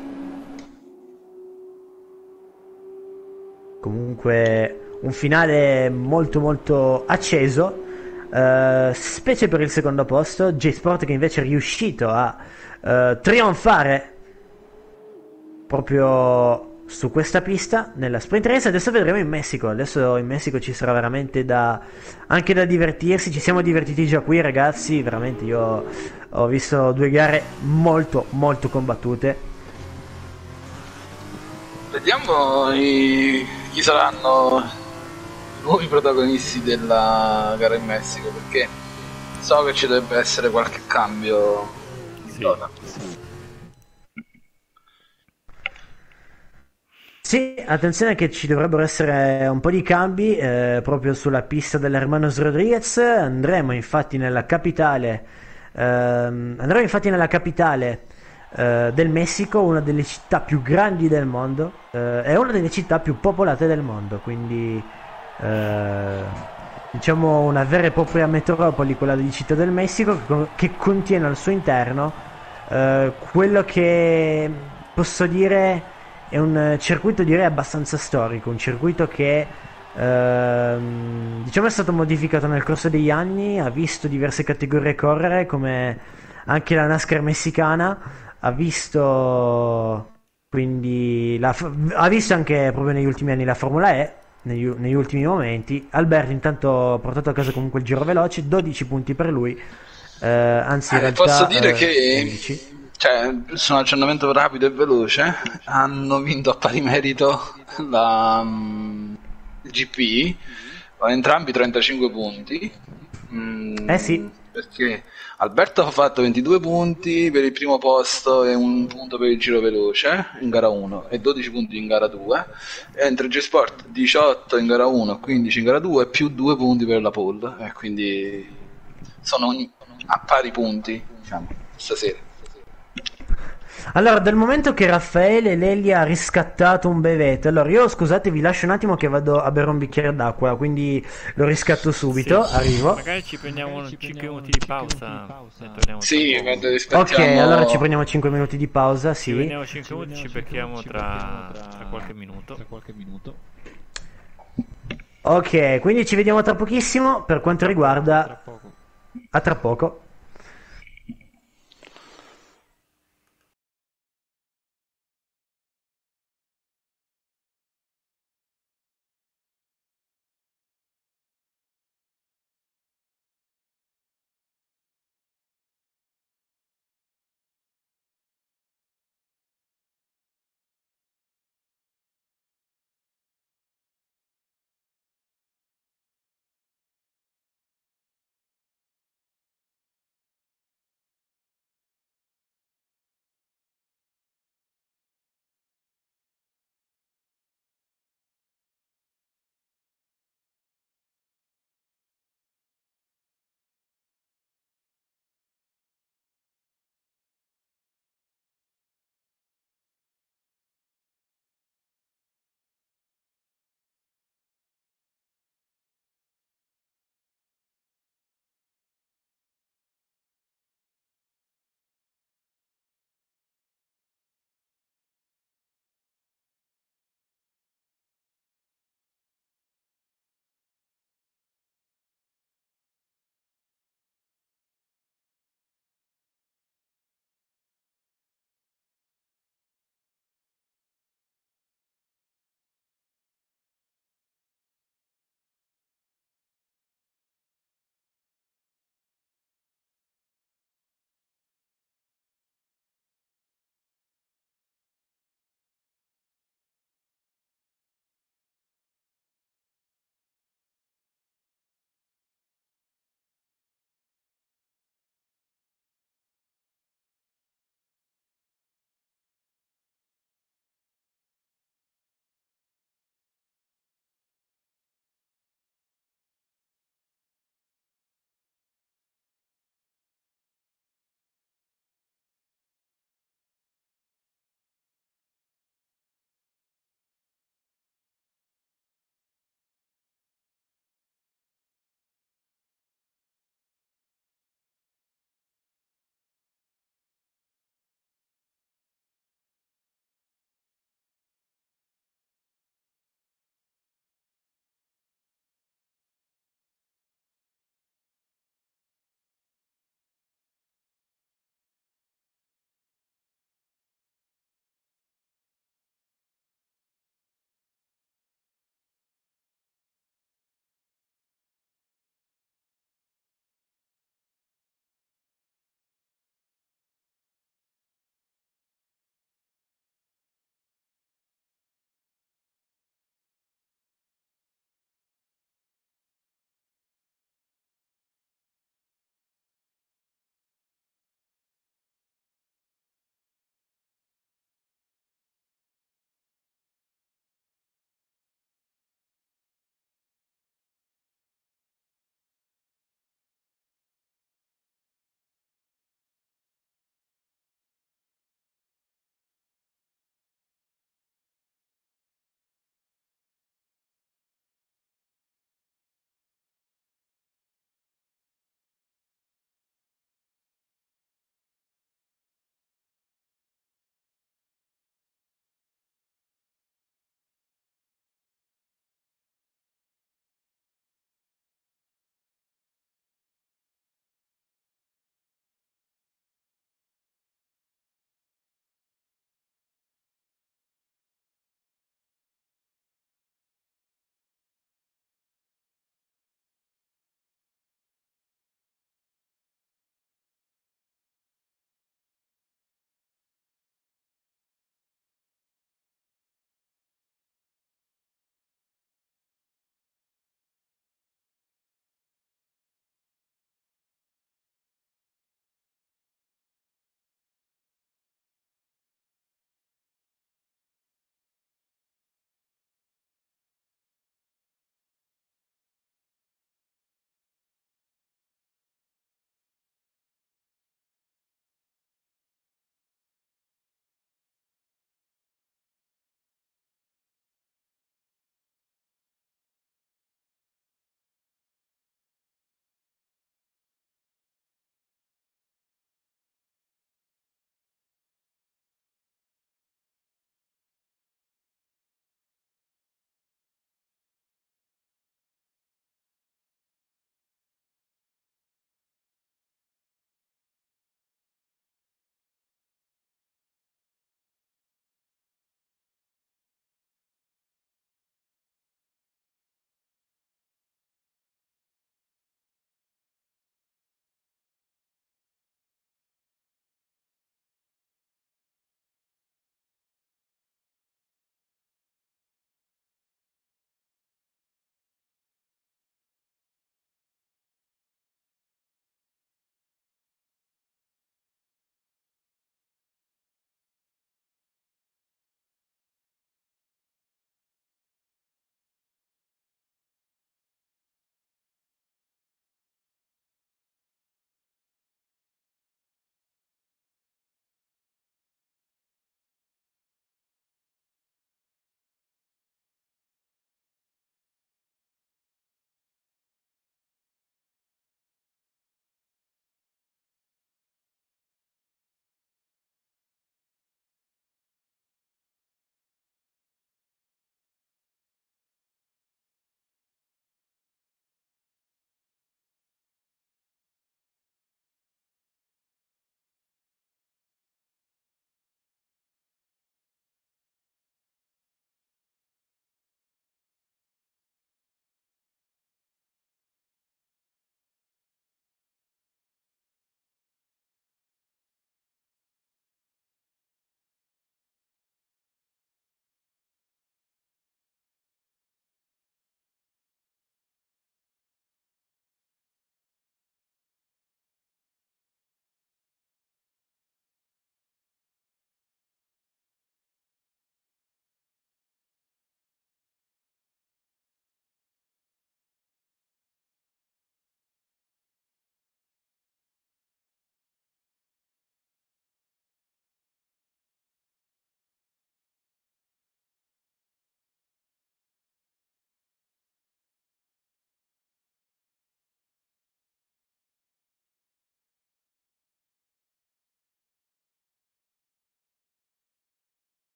Comunque un finale molto molto acceso, uh, specie per il secondo posto. J-Sport che invece è riuscito a uh, trionfare proprio su questa pista nella sprint race. Adesso vedremo in Messico. Adesso in Messico ci sarà veramente da anche da divertirsi. Ci siamo divertiti già qui, ragazzi, veramente. Io ho visto due gare molto molto combattute. Vediamo i... chi saranno i nuovi protagonisti della gara in Messico, perché so che ci dovrebbe essere qualche cambio di sì, zona. sì. Sì, attenzione che ci dovrebbero essere un po' di cambi eh, proprio sulla pista dell'Hermanos Rodriguez. Andremo infatti nella capitale ehm, andremo infatti nella capitale eh, del Messico, una delle città più grandi del mondo, eh, è una delle città più popolate del mondo, quindi eh, diciamo una vera e propria metropoli, quella di Città del Messico, che, che contiene al suo interno eh, quello che posso dire è un circuito direi abbastanza storico, un circuito che ehm, diciamo è stato modificato nel corso degli anni, ha visto diverse categorie correre come anche la NASCAR messicana, ha visto quindi la, ha visto anche proprio negli ultimi anni la Formula E, negli, negli ultimi momenti. Alberto intanto ha portato a casa comunque il giro veloce, dodici punti per lui, eh, anzi in Eh, posso realtà dire eh, che, undici. cioè, su un aggiornamento rapido e veloce, hanno vinto a pari merito la mm, G P, con entrambi trentacinque punti, Eh mm, sì, perché Alberto ha fatto ventidue punti per il primo posto e un punto per il giro veloce in gara uno e dodici punti in gara due, mentre G-Sport diciotto in gara uno, quindici in gara due e più due punti per la pole, e quindi sono ogni- a pari punti, diciamo, stasera. allora, dal momento che Raffaele Lelli ha riscattato un bevete, allora io scusate, vi lascio un attimo che vado a bere un bicchiere d'acqua, quindi lo riscatto Sì, subito, arrivo. magari ci prendiamo cinque minuti di pausa e torniamo tra Sì, poco. mentre Ok, allora ci aspettiamo. prendiamo cinque minuti di pausa, Ci sì. prendiamo cinque minuti, ci becchiamo tra, tra qualche minuto. Ok, quindi ci vediamo tra pochissimo per quanto riguarda... A tra poco.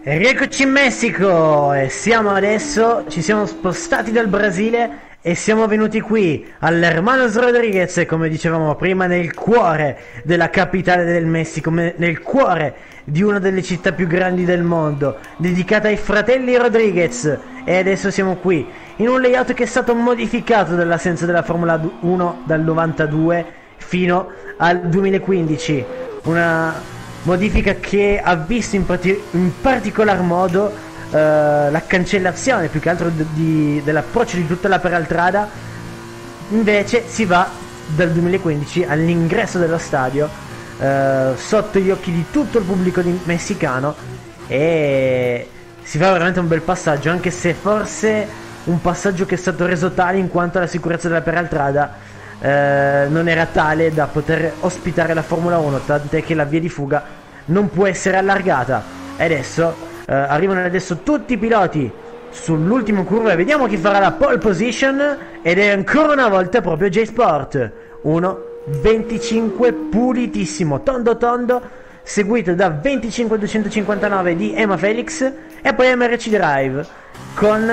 E rieccoci in Messico e siamo adesso, ci siamo spostati dal Brasile e siamo venuti qui all'Hermanos Rodriguez, come dicevamo prima, nel cuore della capitale del Messico, me- nel cuore di una delle città più grandi del mondo, dedicata ai fratelli Rodriguez. E adesso siamo qui in un layout che è stato modificato dall'assenza della Formula uno dal novantadue fino al duemilaquindici, una modifica che ha visto in, parti- in particolar modo uh, la cancellazione più che altro d- di- dell'approccio di tutta la Peraltrada. Invece si va dal duemilaquindici all'ingresso dello stadio, uh, sotto gli occhi di tutto il pubblico di- messicano, e si fa veramente un bel passaggio, anche se forse un passaggio che è stato reso tale in quanto la sicurezza della Peraltrada Eh, non era tale da poter ospitare la Formula uno, tant'è che la via di fuga non può essere allargata. E adesso eh, arrivano adesso tutti i piloti sull'ultima curva e vediamo chi farà la pole position, ed è ancora una volta proprio J-Sport uno venticinque pulitissimo, tondo tondo, seguito da venticinque duecentocinquantanove di Emma Felix e poi M R C Drive con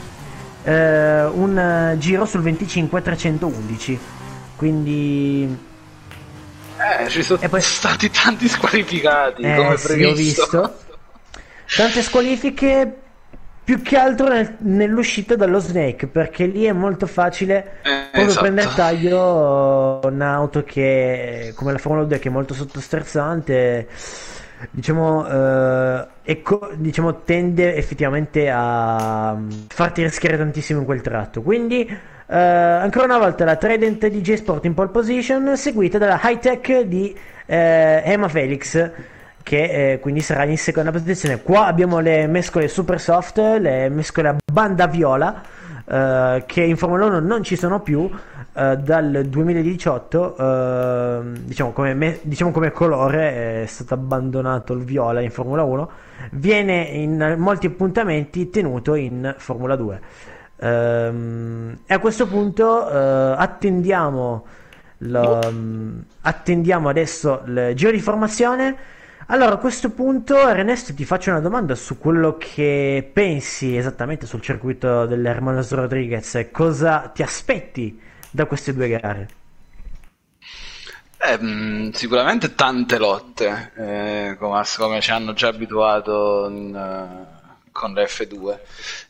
eh, un giro sul venticinque trecentoundici. Quindi eh, ci sono poi... stati tanti squalificati, eh, come sì, previsto. ho visto tante squalifiche, più che altro nel, nell'uscita dallo Snake, perché lì è molto facile eh, proprio esatto. prendere taglio un'auto che, come la Formula due, che è molto sottosterzante, diciamo, eh, ecco, diciamo tende effettivamente a farti rischiare tantissimo in quel tratto. Quindi Uh, ancora una volta la Trident di J-Sport in pole position, seguita dalla High Tech di uh, Emma Felix, che uh, quindi sarà in seconda posizione. Qua abbiamo le mescole super soft, le mescole a banda viola, uh, che in Formula uno non ci sono più uh, dal duemiladiciotto, uh, diciamo, come me- diciamo come colore è stato abbandonato il viola in Formula uno, viene in molti appuntamenti tenuto in Formula due. Um, e a questo punto uh, attendiamo lo, um, attendiamo adesso il giro di formazione. Allora, a questo punto, Ernesto, ti faccio una domanda su quello che pensi esattamente sul circuito dell'Hermanos Rodriguez e cosa ti aspetti da queste due gare. Eh, mh, sicuramente tante lotte, eh, come, come ci hanno già abituato in, uh, con l'F due.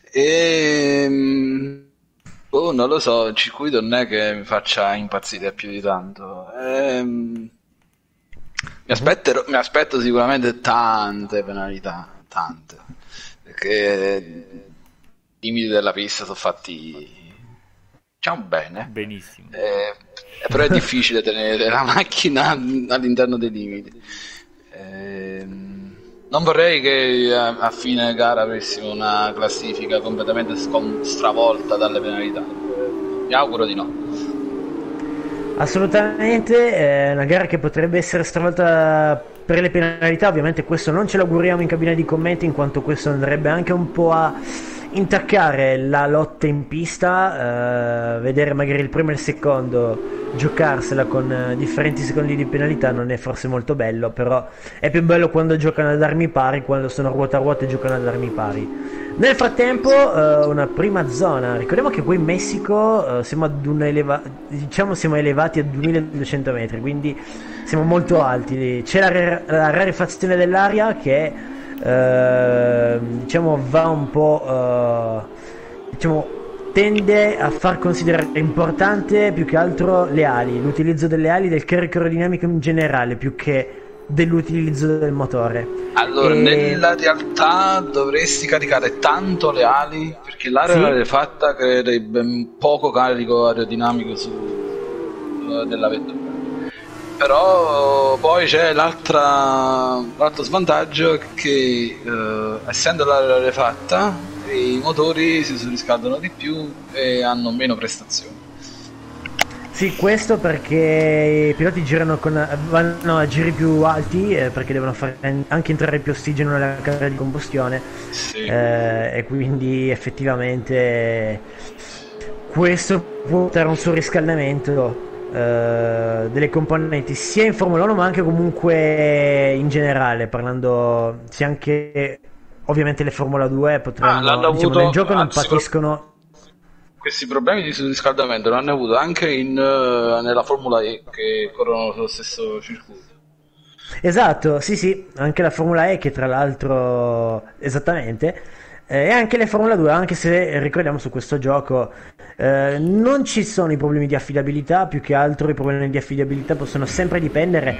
E oh, non lo so, il circuito non è che mi faccia impazzire più di tanto. E, mi, aspetto, mi aspetto sicuramente tante penalità, tante, perché i limiti della pista sono fatti, diciamo, bene, benissimo, eh, però è difficile tenere la macchina all'interno dei limiti. Eh, Non vorrei che a, a fine gara avessimo una classifica completamente scon- stravolta dalle penalità. Mi auguro di no. Assolutamente, è una gara che potrebbe essere stravolta per le penalità. Ovviamente questo non ce l'auguriamo in cabina di commenti, in quanto questo andrebbe anche un po' a intaccare la lotta in pista. Eh, vedere magari il primo e il secondo giocarsela con uh, differenti secondi di penalità non è forse molto bello, però è più bello quando giocano ad armi pari, quando sono ruota a ruota e giocano ad armi pari. Nel frattempo uh, una prima zona, ricordiamo che qui in Messico uh, siamo ad una eleva- diciamo siamo elevati a duemiladuecento metri, quindi siamo molto alti. C'è la, re- la rarefazione dell'aria che uh, diciamo va un po' uh, diciamo tende a far considerare importante più che altro le ali, l'utilizzo delle ali, del carico aerodinamico in generale, più che dell'utilizzo del motore. Allora, e... nella realtà dovresti caricare tanto le ali, perché l'aria sì? rarefatta creerebbe poco carico aerodinamico su, della vettura. Però poi c'è l'altra, l'altro svantaggio che eh, essendo l'aria rarefatta i motori si surriscaldano di più e hanno meno prestazioni. Sì, questo perché i piloti girano con, vanno a giri più alti, eh, perché devono fare anche entrare più ossigeno nella camera di combustione, sì. eh, e quindi effettivamente questo può portare a un surriscaldamento Uh, delle componenti sia in Formula uno ma anche comunque in generale, parlando sia anche ovviamente le Formula due potranno, ah, l'hanno diciamo, avuto, nel gioco non anzi, patiscono... Questi problemi di surriscaldamento l'hanno avuto anche in, uh, nella Formula E, che corrono sullo stesso circuito. Esatto, sì sì, anche la Formula E che tra l'altro, esattamente, eh, e anche le Formula due, anche se ricordiamo su questo gioco eh, non ci sono i problemi di affidabilità, più che altro i problemi di affidabilità possono sempre dipendere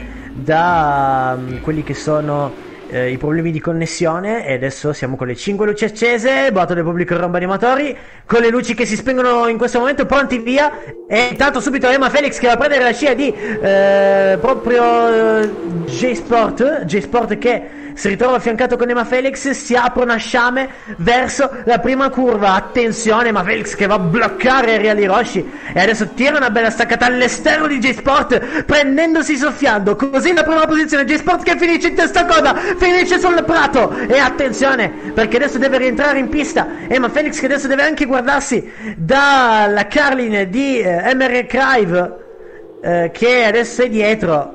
da um, quelli che sono eh, i problemi di connessione. E adesso siamo con le cinque luci accese, boato del pubblico romba animatori, con le luci che si spengono in questo momento, pronti via. E intanto subito Emma Felix che va a prendere la scia di eh, proprio eh, J-Sport J-Sport che si ritrova affiancato con Emma Felix, si aprono a sciame verso la prima curva. Attenzione, Emma Felix che va a bloccare Real Hiroshi e adesso tira una bella staccata all'esterno di J-Sport, prendendosi soffiando, così la prima posizione. J-Sport che finisce in testa coda, finisce sul prato, e attenzione perché adesso deve rientrare in pista Emma Felix, che adesso deve anche guardarsi dalla Carlin di eh, M R Crive eh, che adesso è dietro,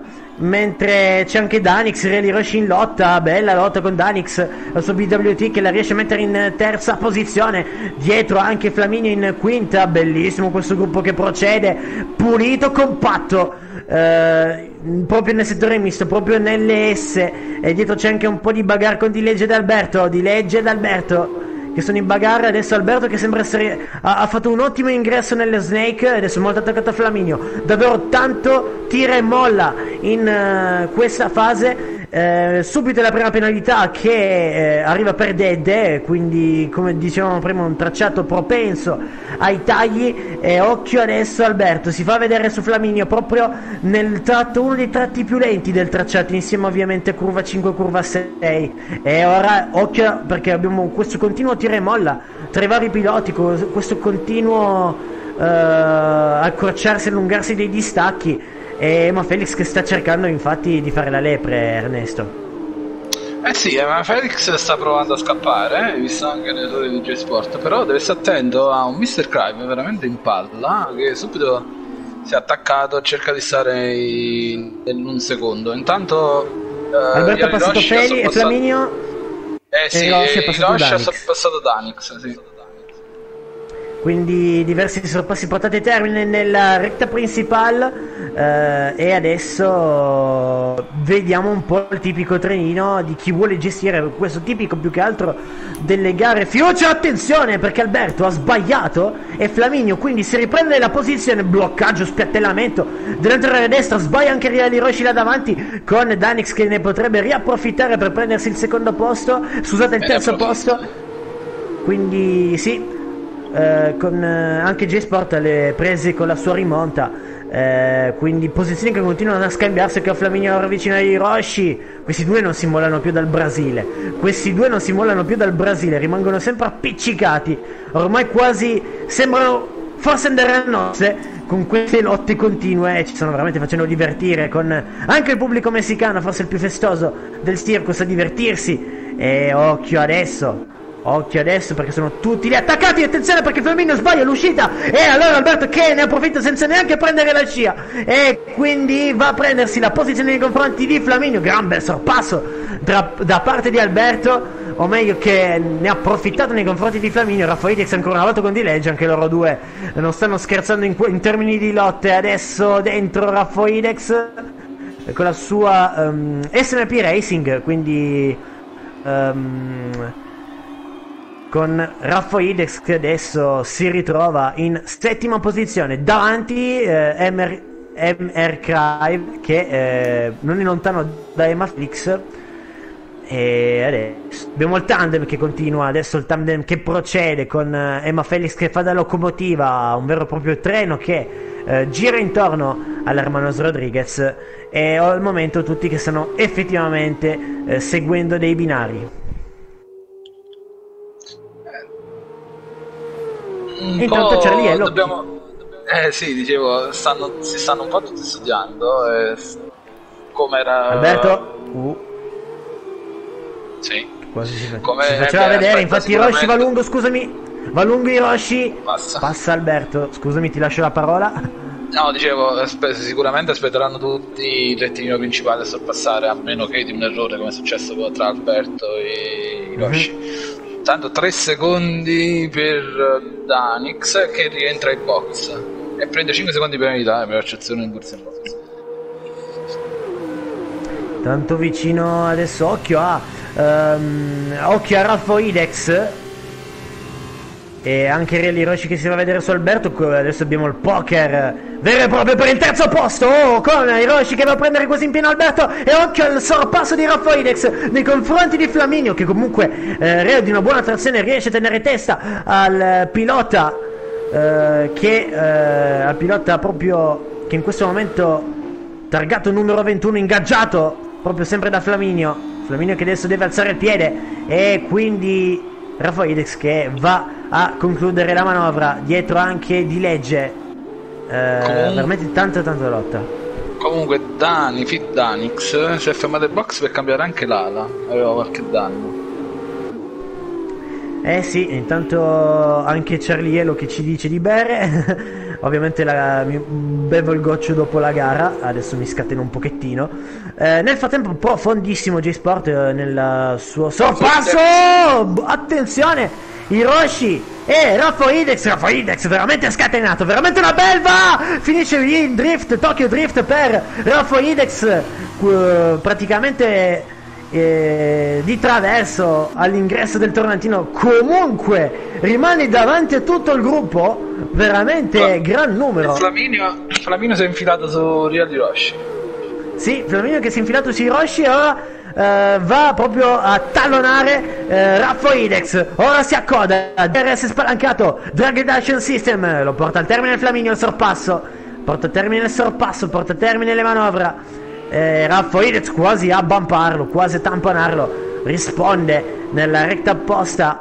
mentre c'è anche Danix, Real Hiroshi in lotta, bella lotta con Danix, la sua B W T che la riesce a mettere in terza posizione, dietro anche Flaminio in quinta. Bellissimo questo gruppo che procede, pulito, compatto, eh, proprio nel settore misto, proprio nelle S, e dietro c'è anche un po' di bagarre con Di Legge ed Alberto, Di Legge ed Alberto che sono in bagarre. Adesso Alberto che sembra essere ha, ha fatto un ottimo ingresso nelle Snake, adesso è molto attaccato a Flaminio, davvero tanto tira e molla in uh, questa fase. Eh, subito la prima penalità che eh, arriva per Dedde, quindi come dicevamo prima un tracciato propenso ai tagli. E occhio adesso Alberto si fa vedere su Flaminio proprio nel tratto, uno dei tratti più lenti del tracciato, insieme ovviamente curva cinque, curva sei. E ora occhio perché abbiamo questo continuo tira e molla tra i vari piloti, questo continuo eh, accorciarsi, allungarsi dei distacchi. E Emma Felix che sta cercando infatti di fare la lepre, Ernesto. Eh sì, Emma Felix sta provando a scappare, visto anche nelle ore di J-Sport, però deve stare attento a un mister Crive veramente in palla, che subito si è attaccato, cerca di stare in, in un secondo. Intanto eh, Alberto ha passato Feli e Flaminio. Eh sì, Hiroshi è passato Hiroshi ha Danix. passato Danix, sì. Quindi diversi sorpassi portati a termine nella retta principal, eh, e adesso vediamo un po' il tipico trenino di chi vuole gestire questo tipico, più che altro delle gare Future. Attenzione perché Alberto ha sbagliato e Flaminio quindi si riprende la posizione, bloccaggio, spiattellamento dell'entrare a destra, sbaglia anche Real Hiroshi là davanti con Danix che ne potrebbe riapprofittare per prendersi il secondo posto, scusate il terzo posto. Quindi sì, Uh, con uh, anche J-Sport le prese con la sua rimonta, uh, quindi posizioni che continuano a scambiarsi, che Flaminio ravvicina Hiroshi. Questi due non si mollano più dal Brasile, questi due non si mollano più dal Brasile, rimangono sempre appiccicati, ormai quasi sembrano forse andare a nozze con queste lotte continue, e ci stanno veramente facendo divertire, con anche il pubblico messicano, forse il più festoso del circus, a divertirsi. E occhio adesso, occhio adesso perché sono tutti lì attaccati. Attenzione perché Flaminio sbaglia l'uscita, e allora Alberto che ne approfitta senza neanche prendere la scia, e quindi va a prendersi la posizione nei confronti di Flaminio. Gran bel sorpasso da, da parte di Alberto, o meglio che ne ha approfittato nei confronti di Flaminio. Raffaelex ancora una volta con Di Legge, anche loro due non stanno scherzando in, in termini di lotte. Adesso dentro Raffaelex con la sua um, S M P Racing, quindi um, con Raffaelex che adesso si ritrova in settima posizione davanti eh, M R, M R Crive che eh, non è lontano da Emma Felix. E adesso abbiamo il tandem che continua, adesso il tandem che procede con eh, Emma Felix che fa da locomotiva, un vero e proprio treno che eh, gira intorno all'Hermanos Rodriguez, e al momento tutti che stanno effettivamente eh, seguendo dei binari. Un e intanto Charlie dobbiamo... Eh sì, dicevo, stanno, si stanno un po' tutti studiando, eh, come era... Alberto? Uh. Sì. Quasi si, fa... come si faceva beh, vedere, aspetta, infatti Hiroshi va lungo, scusami. Va lungo Hiroshi. Passa. Passa Alberto, scusami, ti lascio la parola. No, dicevo, aspe- sicuramente aspetteranno tutti il rettilineo principale a sorpassare, a meno che di un errore come è successo tra Alberto e Hiroshi. Mm-hmm. Tanto tre secondi per Danix che rientra in box e prende cinque secondi di penalità per l'accezione in corsa in box. Tanto vicino adesso, occhio a um, occhio a Raffoidex e anche Real Hiroshi che si va a vedere su Alberto. Adesso abbiamo il poker vero e proprio per il terzo posto, oh, con Hiroshi che va a prendere quasi in pieno Alberto, e occhio al sorpasso di Raffoidex nei confronti di Flaminio, che comunque eh, Reo di una buona trazione riesce a tenere testa al pilota eh, che eh, al pilota proprio che in questo momento targato numero ventuno, ingaggiato proprio sempre da Flaminio. Flaminio che adesso deve alzare il piede, e quindi Raffoidex che va a concludere la manovra dietro anche Di Legge. Eh, Comun- veramente tanta tanta lotta. Comunque Dani, Fit Danix si è fermato il box per cambiare anche l'ala, aveva qualche danno. Eh sì, intanto anche Charlie Elo che ci dice di bere. Ovviamente la, mi bevo il goccio dopo la gara, adesso mi scateno un pochettino. Eh, nel frattempo profondissimo J-Sport eh, nel suo sorpasso. Attenzione, Hiroshi e Raffoidex. Raffoidex veramente scatenato, veramente una belva. Finisce lì il drift, Tokyo Drift per Raffoidex, eh, praticamente Eh, di traverso all'ingresso del tornantino. Comunque rimane davanti a tutto il gruppo, veramente Fla- gran numero. Flaminio, Flaminio si è infilato su Real Hiroshi. Sì, Flaminio che si è infilato su Hiroshi e ora eh, va proprio a tallonare eh, Raffoidex. Ora si accoda, D R S spalancato, Drag Reduction System lo porta al termine. Flaminio il sorpasso, porta a termine il sorpasso, porta a termine le manovre. Eh, Raffoidex quasi a bumparlo, quasi a tamponarlo, risponde nella retta opposta.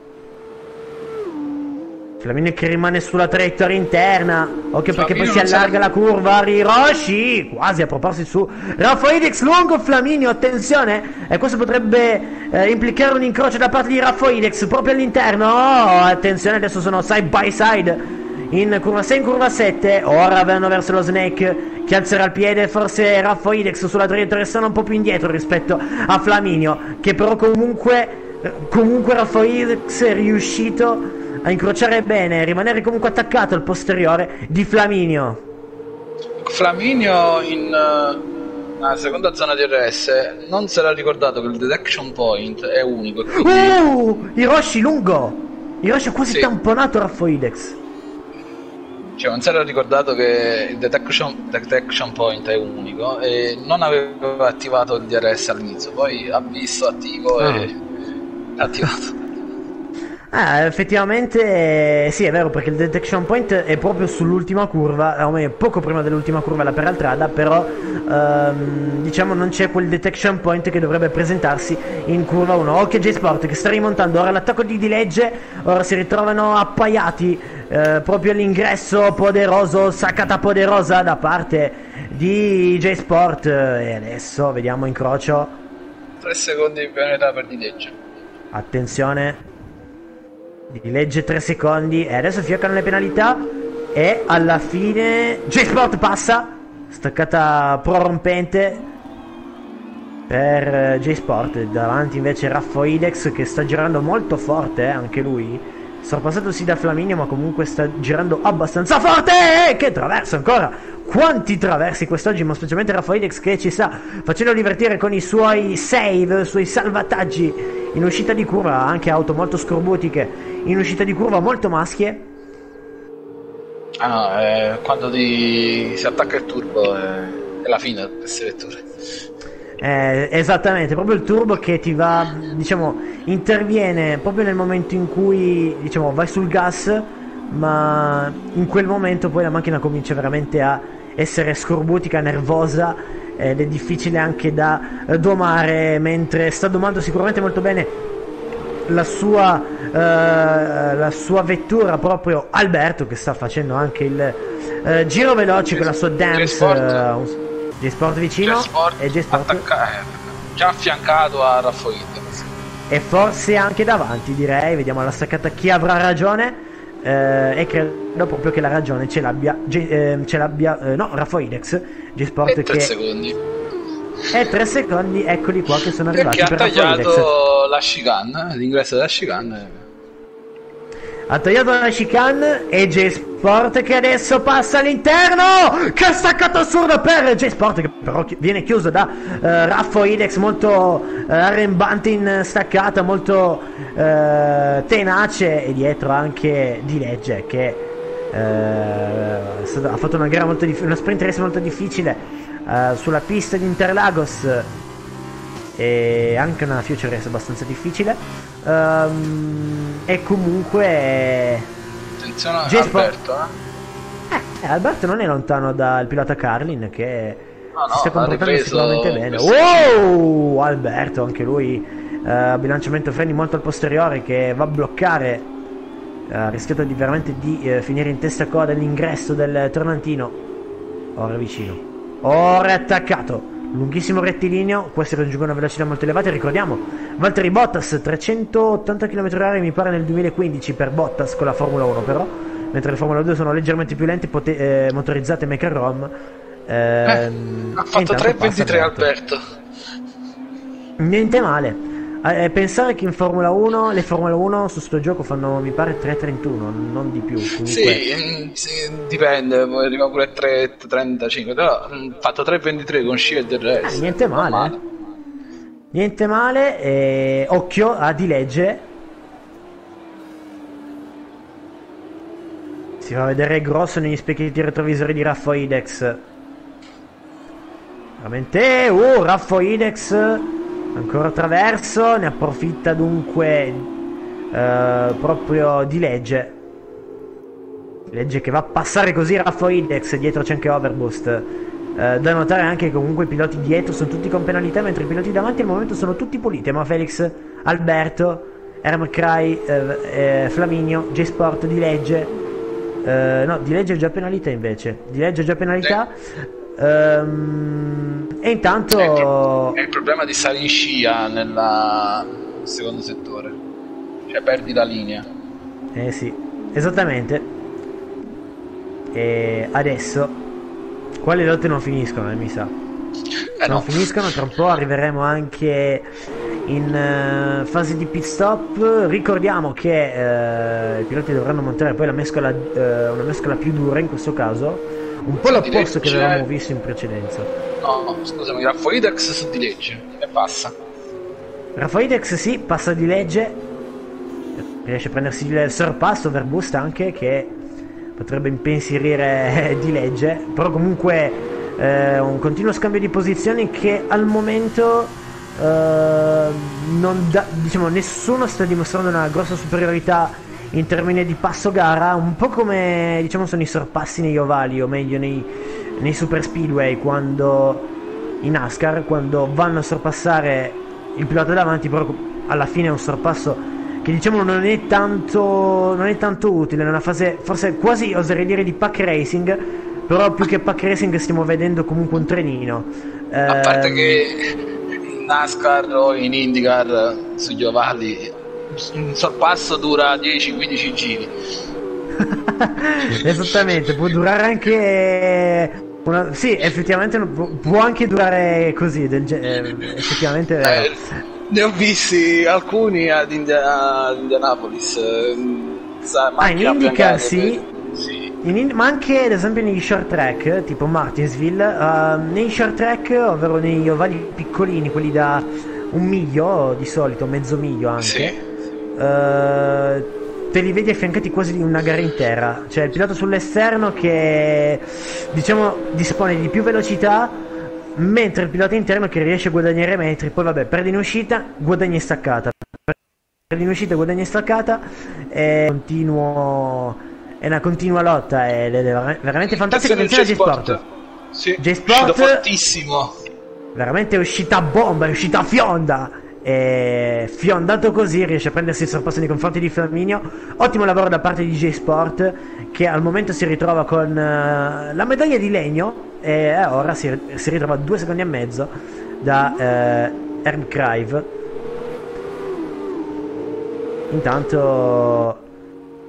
Flaminio che rimane sulla traiettoria interna, occhio perché poi si allarga la curva. Hiroshi quasi a proporsi su Raffoidex lungo Flaminio, attenzione, e questo potrebbe eh, implicare un incrocio da parte di Raffoidex proprio all'interno. Oh, attenzione, adesso sono side by side in curva sei, in curva sette, ora vanno verso lo Snake che alzerà il piede. Forse Raffoidex sulla traiettoria sta un po' più indietro rispetto a Flaminio, che però comunque comunque Raffoidex è riuscito a incrociare bene, rimanere comunque attaccato al posteriore di Flaminio. Flaminio in uh, seconda zona di R S non si era ricordato che il detection point è unico, quindi... Uh, Hiroshi lungo, Hiroshi ha quasi sì. tamponato Raffoidex. Cioè non si era ricordato che il detection, detection point è unico e non aveva attivato il D R S all'inizio, poi ha visto attivo ah. e ha attivato. Ah, effettivamente sì, è vero, perché il detection point è proprio sull'ultima curva, o meglio poco prima dell'ultima curva la peraltrada, però ehm, diciamo non c'è quel detection point che dovrebbe presentarsi in curva uno. Occhio J-Sport che sta rimontando, ora l'attacco di Di Legge, ora si ritrovano appaiati eh, proprio all'ingresso poderoso, saccata poderosa da parte di J-Sport, e adesso vediamo incrocio. tre secondi di penalità per Di Legge. Attenzione, Di Legge tre secondi e adesso fioccano le penalità e alla fine J-Sport passa, staccata prorompente per J-Sport. Davanti invece Raffoidex che sta girando molto forte, eh, anche lui sorpassato sì da Flaminio, ma comunque sta girando abbastanza forte. Che traverso ancora, quanti traversi quest'oggi, ma specialmente Raffoidex che ci sta facendo divertire con i suoi save, i suoi salvataggi in uscita di curva, anche auto molto scorbutiche in uscita di curva, molto maschie. Ah no, eh, quando ti si attacca il turbo è, è la fine di queste vetture. Eh, esattamente, proprio il turbo che ti va, diciamo, interviene proprio nel momento in cui, diciamo, vai sul gas, ma in quel momento poi la macchina comincia veramente a essere scorbutica, nervosa, ed è difficile anche da domare, mentre sta domando sicuramente molto bene la sua, uh, la sua vettura, proprio Alberto, che sta facendo anche il uh, giro veloce con la sua dance. uh, J-Sport vicino J-Sport e J-Sport attacca- già affiancato a Raffoidex e forse anche davanti, direi. Vediamo alla staccata chi avrà ragione, eh, e credo proprio che la ragione ce l'abbia J- eh, ce l'abbia eh, no, Raffoidex. J-Sport e tre che secondi e tre secondi, eccoli qua che sono arrivati perché per ha tagliato Raffoidex. la chicane, l'ingresso della chicane. Ha tagliato la chicane e J-Sport che adesso passa all'interno. Che staccato assurdo per J-Sport, che però chi- viene chiuso da eh, Raffo Ilex, molto eh, arrembante in staccata, molto eh, tenace, e dietro anche Di Legge che eh, è stato- ha fatto una gara molto dif- una sprint race molto difficile eh, sulla pista di Interlagos, e anche una future race abbastanza difficile. Um, e comunque Attenzione a J-Sport- Alberto, eh. eh, Alberto non è lontano dal pilota Carlin, che No, si sta no, ha comportando ripreso sicuramente bene. questo- Wow, Alberto, anche lui eh, bilanciamento freni molto al posteriore, che va a bloccare, eh, ha rischiato di veramente di eh, finire in testa a coda all'ingresso del tornantino. Ora è vicino, ora è attaccato, lunghissimo rettilineo, questi raggiungono velocità molto elevate. Ricordiamo Valtteri Bottas, trecentottanta chilometri orari mi pare nel duemilaquindici per Bottas con la Formula uno, però mentre le Formula due sono leggermente più lente, pote- eh, motorizzate Mecha Rom. Eh, ehm, ha e fatto intanto tre passa ventitré Alberto. Alberto. Niente male. Eh, pensare che in Formula uno le Formula uno su sto gioco fanno mi pare tre trentuno, non di più. Comunque, Sì, mm, sì, dipende, poi arriva pure a tre trentacinque, però mm, fatto tre ventitré con sci e del eh, resto. niente non male. Niente male. E occhio a Di Legge. Si fa vedere grosso negli specchietti retrovisori di Raffo Ilex. Veramente. Uh, Raffo Ilex ancora attraverso. Ne approfitta dunque eh, proprio Di Legge. Di Legge che va a passare così Raffo Ilex. Dietro c'è anche Overboost. Eh, da notare anche che comunque i piloti dietro sono tutti con penalità, mentre i piloti davanti al momento sono tutti puliti. Ma Felix, Alberto, Erm Cry, eh, eh, Flaminio, J-Sport, Di Legge. Eh, no, Di Legge è già penalità invece. Di Legge è già penalità. Ehm, e intanto È il, pro- è il problema di stare in scia nel secondo settore, cioè perdi la linea. Eh sì, esattamente. E adesso qua le lotte non finiscono, eh, mi sa. Eh Non no, finiscono, tra un po' arriveremo anche in eh, fase di pit stop. Ricordiamo che eh, i piloti dovranno montare poi la mescola, eh, una mescola più dura in questo caso, un po' Sì, l'opposto che Di Legge- avevamo visto in precedenza. no, scusami, Raffo Ilex su di legge e passa. Rafaidex sì, passa Di Legge, riesce a prendersi il sorpasso, Overboost anche, che potrebbe impensierire Di Legge, però comunque eh, un continuo scambio di posizioni che al momento eh, non dà, diciamo, nessuno sta dimostrando una grossa superiorità in termini di passo gara, un po' come diciamo sono i sorpassi negli ovali, o meglio nei, nei super speedway, quando in NASCAR, quando vanno a sorpassare il pilota davanti, però alla fine è un sorpasso che diciamo non è tanto non è tanto utile, nella fase forse quasi oserei dire di pack racing, però più che pack racing stiamo vedendo comunque un trenino. A parte Ehm, che in NASCAR o in IndyCar sugli ovali un sorpasso dura dieci quindici giri. esattamente, può durare anche una, sì, effettivamente può, può anche durare così del ge- eh, effettivamente è vero. Eh, ne ho visti alcuni ad, India- ad Indianapolis. eh, sa- Ah, in macchine IndyCar affiancate, sì. per- sì. In Ind- ma anche ad esempio negli short track tipo Martinsville, uh, nei short track, ovvero negli ovali piccolini, quelli da un miglio di solito, mezzo miglio anche, Sì. Uh, te li vedi affiancati quasi di una gara intera. Cioè il pilota sull'esterno che diciamo dispone di più velocità, mentre il pilota interno che riesce a guadagnare metri. Poi vabbè, perde in uscita, guadagna in staccata, perde in uscita, guadagna in staccata. È continuo, è una continua lotta ed è ver- veramente fantastica. Attenzione a J-Sport. Sì, J-Sport. uscito fortissimo. Veramente è uscita a bomba, è uscita fionda. E fiondato così riesce a prendersi il sorpasso nei confronti di Flaminio. Ottimo lavoro da parte di J-Sport, che al momento si ritrova con uh, la medaglia di legno, e eh, ora si, si ritrova a due secondi e mezzo da uh, Erm Crive. Intanto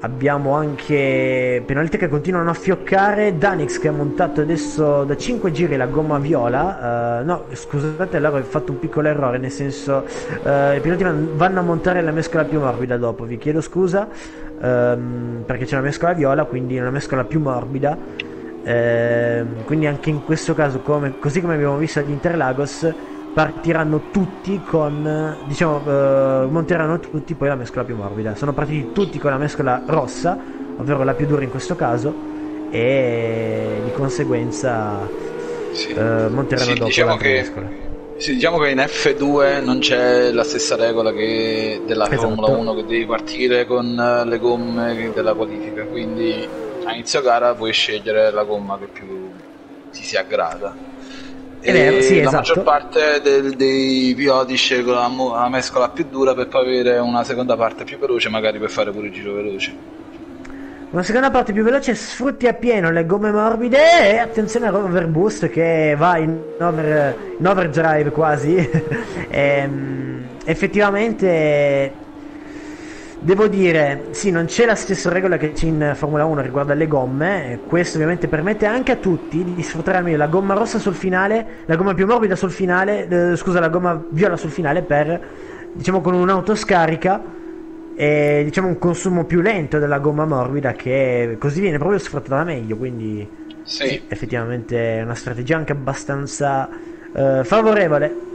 Abbiamo anche penalità che continuano a fioccare. Danix che ha montato adesso da cinque giri la gomma viola. Uh, no, scusate, allora ho fatto un piccolo errore, nel senso uh, i piloti vanno a montare la mescola più morbida dopo, vi chiedo scusa, um, perché c'è la mescola viola, quindi una mescola più morbida. Uh, quindi anche in questo caso, come, così come abbiamo visto agli Interlagos, partiranno tutti con, diciamo, uh, monteranno tutti poi la mescola più morbida. Sono partiti tutti con la mescola rossa, ovvero la più dura in questo caso, e di conseguenza sì. uh, monteranno sì, dopo diciamo l'altra che, mescola. Sì, diciamo che in F due non c'è la stessa regola che della Esatto. Formula uno, che devi partire con le gomme della qualifica, quindi a inizio gara puoi scegliere la gomma che più ti si aggrada. E eh, sì, la esatto. maggior parte del, dei piloti scelgono la, mo- la mescola più dura per poi avere una seconda parte più veloce, magari per fare pure il giro veloce. Una seconda parte più veloce, sfrutti appieno le gomme morbide e attenzione al overboost che va in, over, in overdrive quasi. e, effettivamente devo dire, sì, non c'è la stessa regola che c'è in Formula uno riguardo alle gomme. Questo ovviamente permette anche a tutti di sfruttare al meglio la gomma rossa sul finale, la gomma più morbida sul finale, eh, scusa, la gomma viola sul finale, per, diciamo, con un'autoscarica e, diciamo, un consumo più lento della gomma morbida, che così viene proprio sfruttata meglio. Quindi sì, sì, effettivamente è una strategia anche abbastanza eh, favorevole.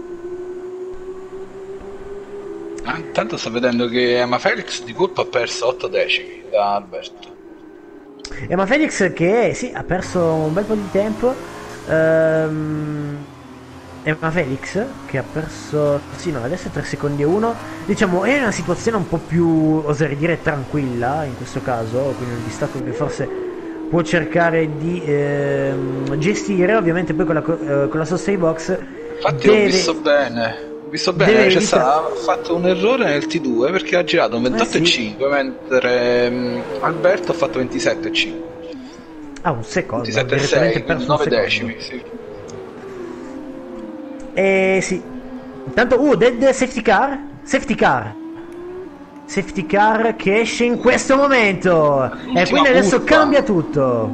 Ah, intanto sto vedendo che Emma Felix di colpo ha perso otto decimi da Alberto. Emma Felix che sì, ha perso un bel po' di tempo. Ehm, Emma Felix che ha perso, sì, no, adesso è tre secondi e uno. Diciamo è una situazione un po' più, oserei dire, tranquilla in questo caso, quindi un distacco che forse può cercare di ehm, gestire. Ovviamente poi con la, eh, con la sosta di box infatti deve... ho visto bene Ho visto bene, c'è stato, ha fatto un errore nel T due perché ha girato un ventotto e cinque, eh sì. mentre um, Alberto ha fatto ventisette e cinque. Ah, un secondo. ventisette e sei, quindi nove decimi, sì. Eh sì. Intanto, uh, dead safety car? Safety car. Safety car che esce in questo momento. L'ultima e quindi adesso curva. Cambia tutto.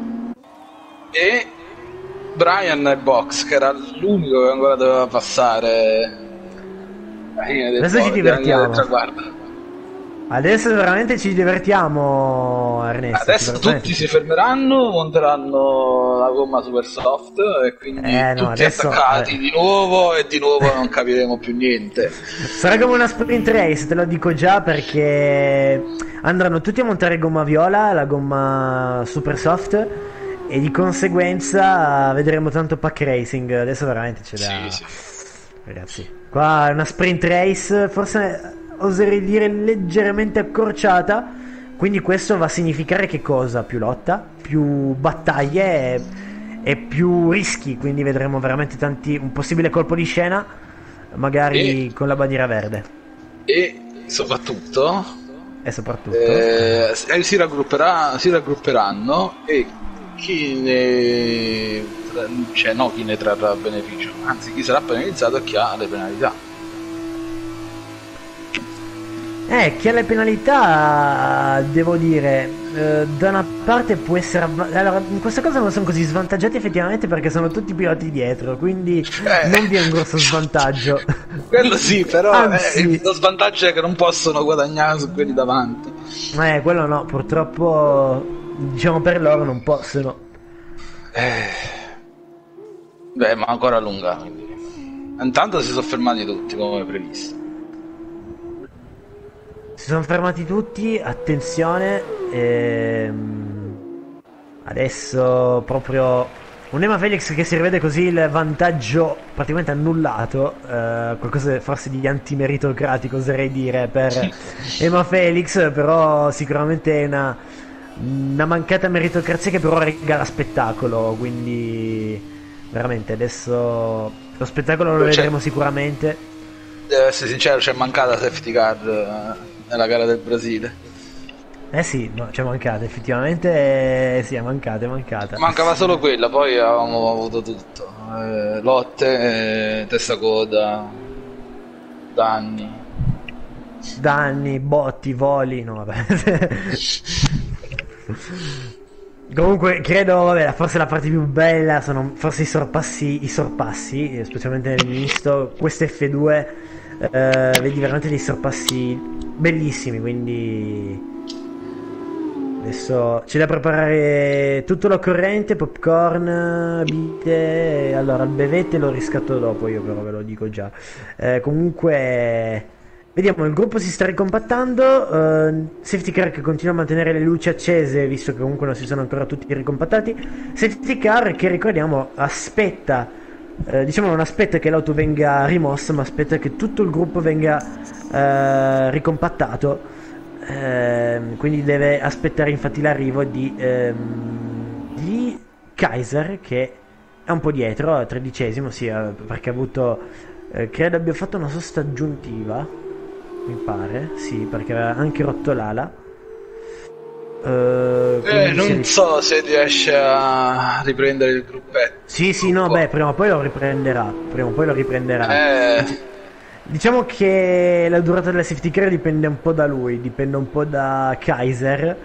E Brian nel box, che era l'unico che ancora doveva passare. Adesso ci divertiamo. Adesso veramente ci divertiamo, Ernesto. Adesso tutti si fermeranno, monteranno la gomma super soft e quindi eh, no, tutti adesso, attaccati eh. di nuovo e di nuovo non capiremo più niente. Sarà come una sprint race, te lo dico già, perché andranno tutti a montare gomma viola, la gomma super soft, e di conseguenza vedremo tanto pack racing. Adesso veramente c'è da... Sì, sì. Ragazzi, qua è una sprint race, forse oserei dire leggermente accorciata, quindi questo va a significare che cosa? Più lotta, più battaglie e, e più rischi, quindi vedremo veramente tanti, un possibile colpo di scena magari e, con la bandiera verde. E soprattutto e soprattutto eh, si, raggrupperà, si raggrupperanno e chi ne, cioè no chi ne trarrà beneficio, anzi chi sarà penalizzato è chi ha le penalità. Eh, chi ha le penalità, devo dire, eh, da una parte può essere... Allora, in questo caso non sono così svantaggiati effettivamente perché sono tutti piloti dietro, quindi eh, non vi è un grosso svantaggio. Quello sì, però Anzi, eh, lo svantaggio è che non possono guadagnare su quelli davanti. Eh, quello no, purtroppo, diciamo, per loro non possono. Eh, beh, ma ancora lunga, quindi. Intanto si sono fermati tutti come previsto. Si sono fermati tutti, attenzione, ehm, adesso proprio un Emma Felix che si rivede così il vantaggio praticamente annullato, eh, qualcosa forse di antimeritocratico oserei dire per Emma Felix, però sicuramente è una, una mancata meritocrazia che però regala spettacolo, quindi veramente adesso lo spettacolo lo vedremo sicuramente. Devo essere sincero, c'è mancata safety car nella gara del Brasile. Eh sì, no, c'è mancata, effettivamente eh, sì, è mancata, è mancata. Mancava solo quella, poi avevamo avuto tutto. Eh, lotte, eh, testa coda, danni. danni, botti, voli, no vabbè. Comunque credo, vabbè, forse la parte più bella sono forse i sorpassi, i sorpassi, specialmente nel misto, queste F due, eh, vedi veramente dei sorpassi bellissimi, quindi adesso c'è da preparare tutto l'occorrente, popcorn, bite, allora il bevette lo riscatto dopo io però ve lo dico già, eh, comunque vediamo, il gruppo si sta ricompattando, uh, Safety Car che continua a mantenere le luci accese visto che comunque non si sono ancora tutti ricompattati, Safety Car che ricordiamo aspetta, uh, diciamo non aspetta che l'auto venga rimossa ma aspetta che tutto il gruppo venga uh, ricompattato. Uh, quindi deve aspettare infatti l'arrivo di, um, di Kaiser che è un po' dietro, tredicesimo, sì, uh, perché ha avuto, uh, credo abbia fatto una sosta aggiuntiva, mi pare, sì, perché aveva anche rotto l'ala. Uh, eh, non si... so se riesce a riprendere il gruppetto. Sì, sì, no, beh, prima o poi lo riprenderà, prima o poi lo riprenderà. Eh... Diciamo che la durata della safety car dipende un po' da lui, dipende un po' da Kaiser,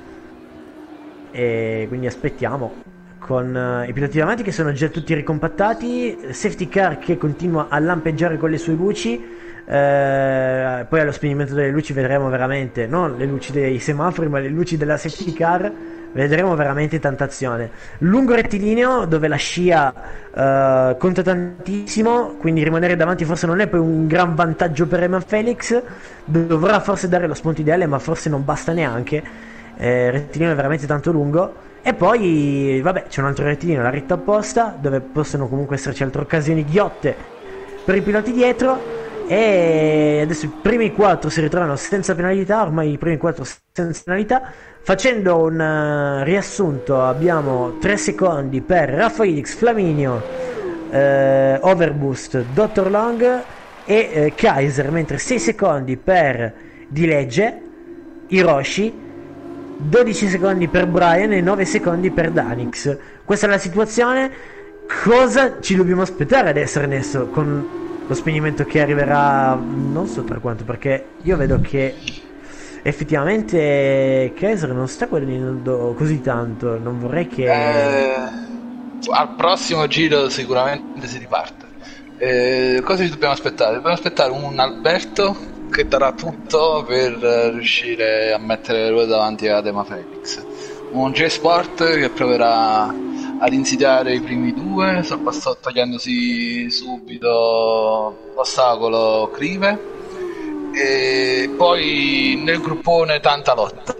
e quindi aspettiamo. Con uh, i piloti davanti che sono già tutti ricompattati, safety car che continua a lampeggiare con le sue luci, uh, poi allo spegnimento delle luci vedremo veramente, non le luci dei semafori ma le luci della safety car, vedremo veramente tanta azione. Lungo rettilineo dove la scia uh, conta tantissimo, quindi rimanere davanti forse non è poi un gran vantaggio per Eman Felix, dovrà forse dare lo spunto ideale ma forse non basta neanche, eh, rettilineo è veramente tanto lungo. E poi vabbè, c'è un altro rettilineo, la ritta opposta, dove possono comunque esserci altre occasioni ghiotte per i piloti dietro. E adesso i primi quattro si ritrovano senza penalità, ormai i primi quattro senza penalità. Facendo un uh, riassunto, abbiamo tre secondi per Raffaelix, Flaminio, eh, Overboost, dottor Long e eh, Kaiser, mentre sei secondi per Dilegge, Hiroshi, dodici secondi per Brian e nove secondi per Danix. Questa è la situazione. Cosa ci dobbiamo aspettare adesso, Ernesto, con lo spegnimento che arriverà non so tra quanto, perché io vedo che effettivamente Kaiser non sta guadagnando così tanto, non vorrei che eh, al prossimo giro sicuramente si riparte. Eh, cosa ci dobbiamo aspettare? Dobbiamo aspettare un Alberto che darà tutto per riuscire a mettere le ruote davanti ad Eman Felix, un J-Sport che proverà ad insidiare i primi due, sorpassò togliendosi subito l'ostacolo Crive, e poi nel gruppone tanta lotta.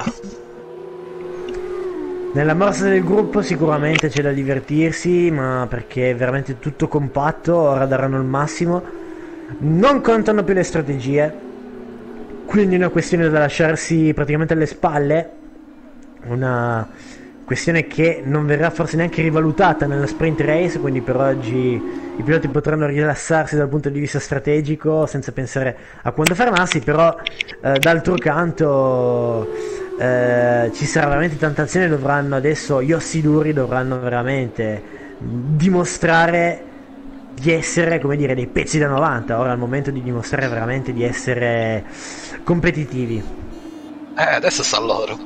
Nella morsa del gruppo sicuramente c'è da divertirsi, ma perché è veramente tutto compatto, ora daranno il massimo, non contano più le strategie, quindi è una questione da lasciarsi praticamente alle spalle, una questione che non verrà forse neanche rivalutata nella sprint race, quindi per oggi i piloti potranno rilassarsi dal punto di vista strategico senza pensare a quando fermarsi, però eh, d'altro canto eh, ci sarà veramente tanta azione, dovranno adesso gli ossi duri dovranno veramente dimostrare di essere, come dire, dei pezzi da novanta. Ora è il momento di dimostrare veramente di essere competitivi. Eh, adesso sta a loro.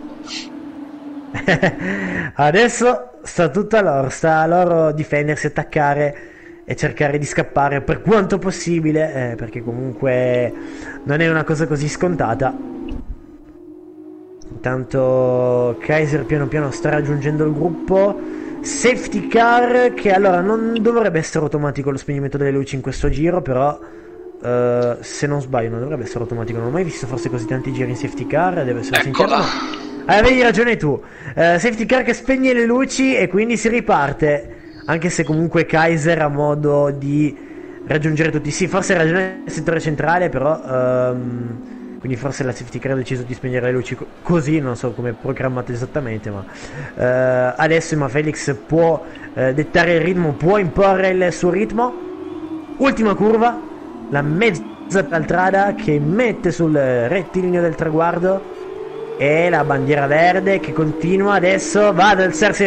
Adesso sta tutto a loro, sta a loro difendersi, attaccare e cercare di scappare per quanto possibile, eh, perché comunque non è una cosa così scontata. Intanto Kaiser piano piano sta raggiungendo il gruppo. Safety car che allora non dovrebbe essere automatico lo spegnimento delle luci in questo giro, però uh, se non sbaglio non dovrebbe essere automatico, non ho mai visto forse così tanti giri in safety car, devo essere sincero. Ah, avevi ragione tu, uh, safety car che spegne le luci e quindi si riparte, anche se comunque Kaiser ha modo di raggiungere tutti. Sì, forse ha ragione il settore centrale, però um, quindi forse la safety car ha deciso di spegnere le luci così, non so come è programmato esattamente, ma uh, adesso Eman Felix può uh, dettare il ritmo, può imporre il suo ritmo. Ultima curva, la mezza paltrada che mette sul rettilineo del traguardo e la bandiera verde che continua adesso, va ad alzarsi e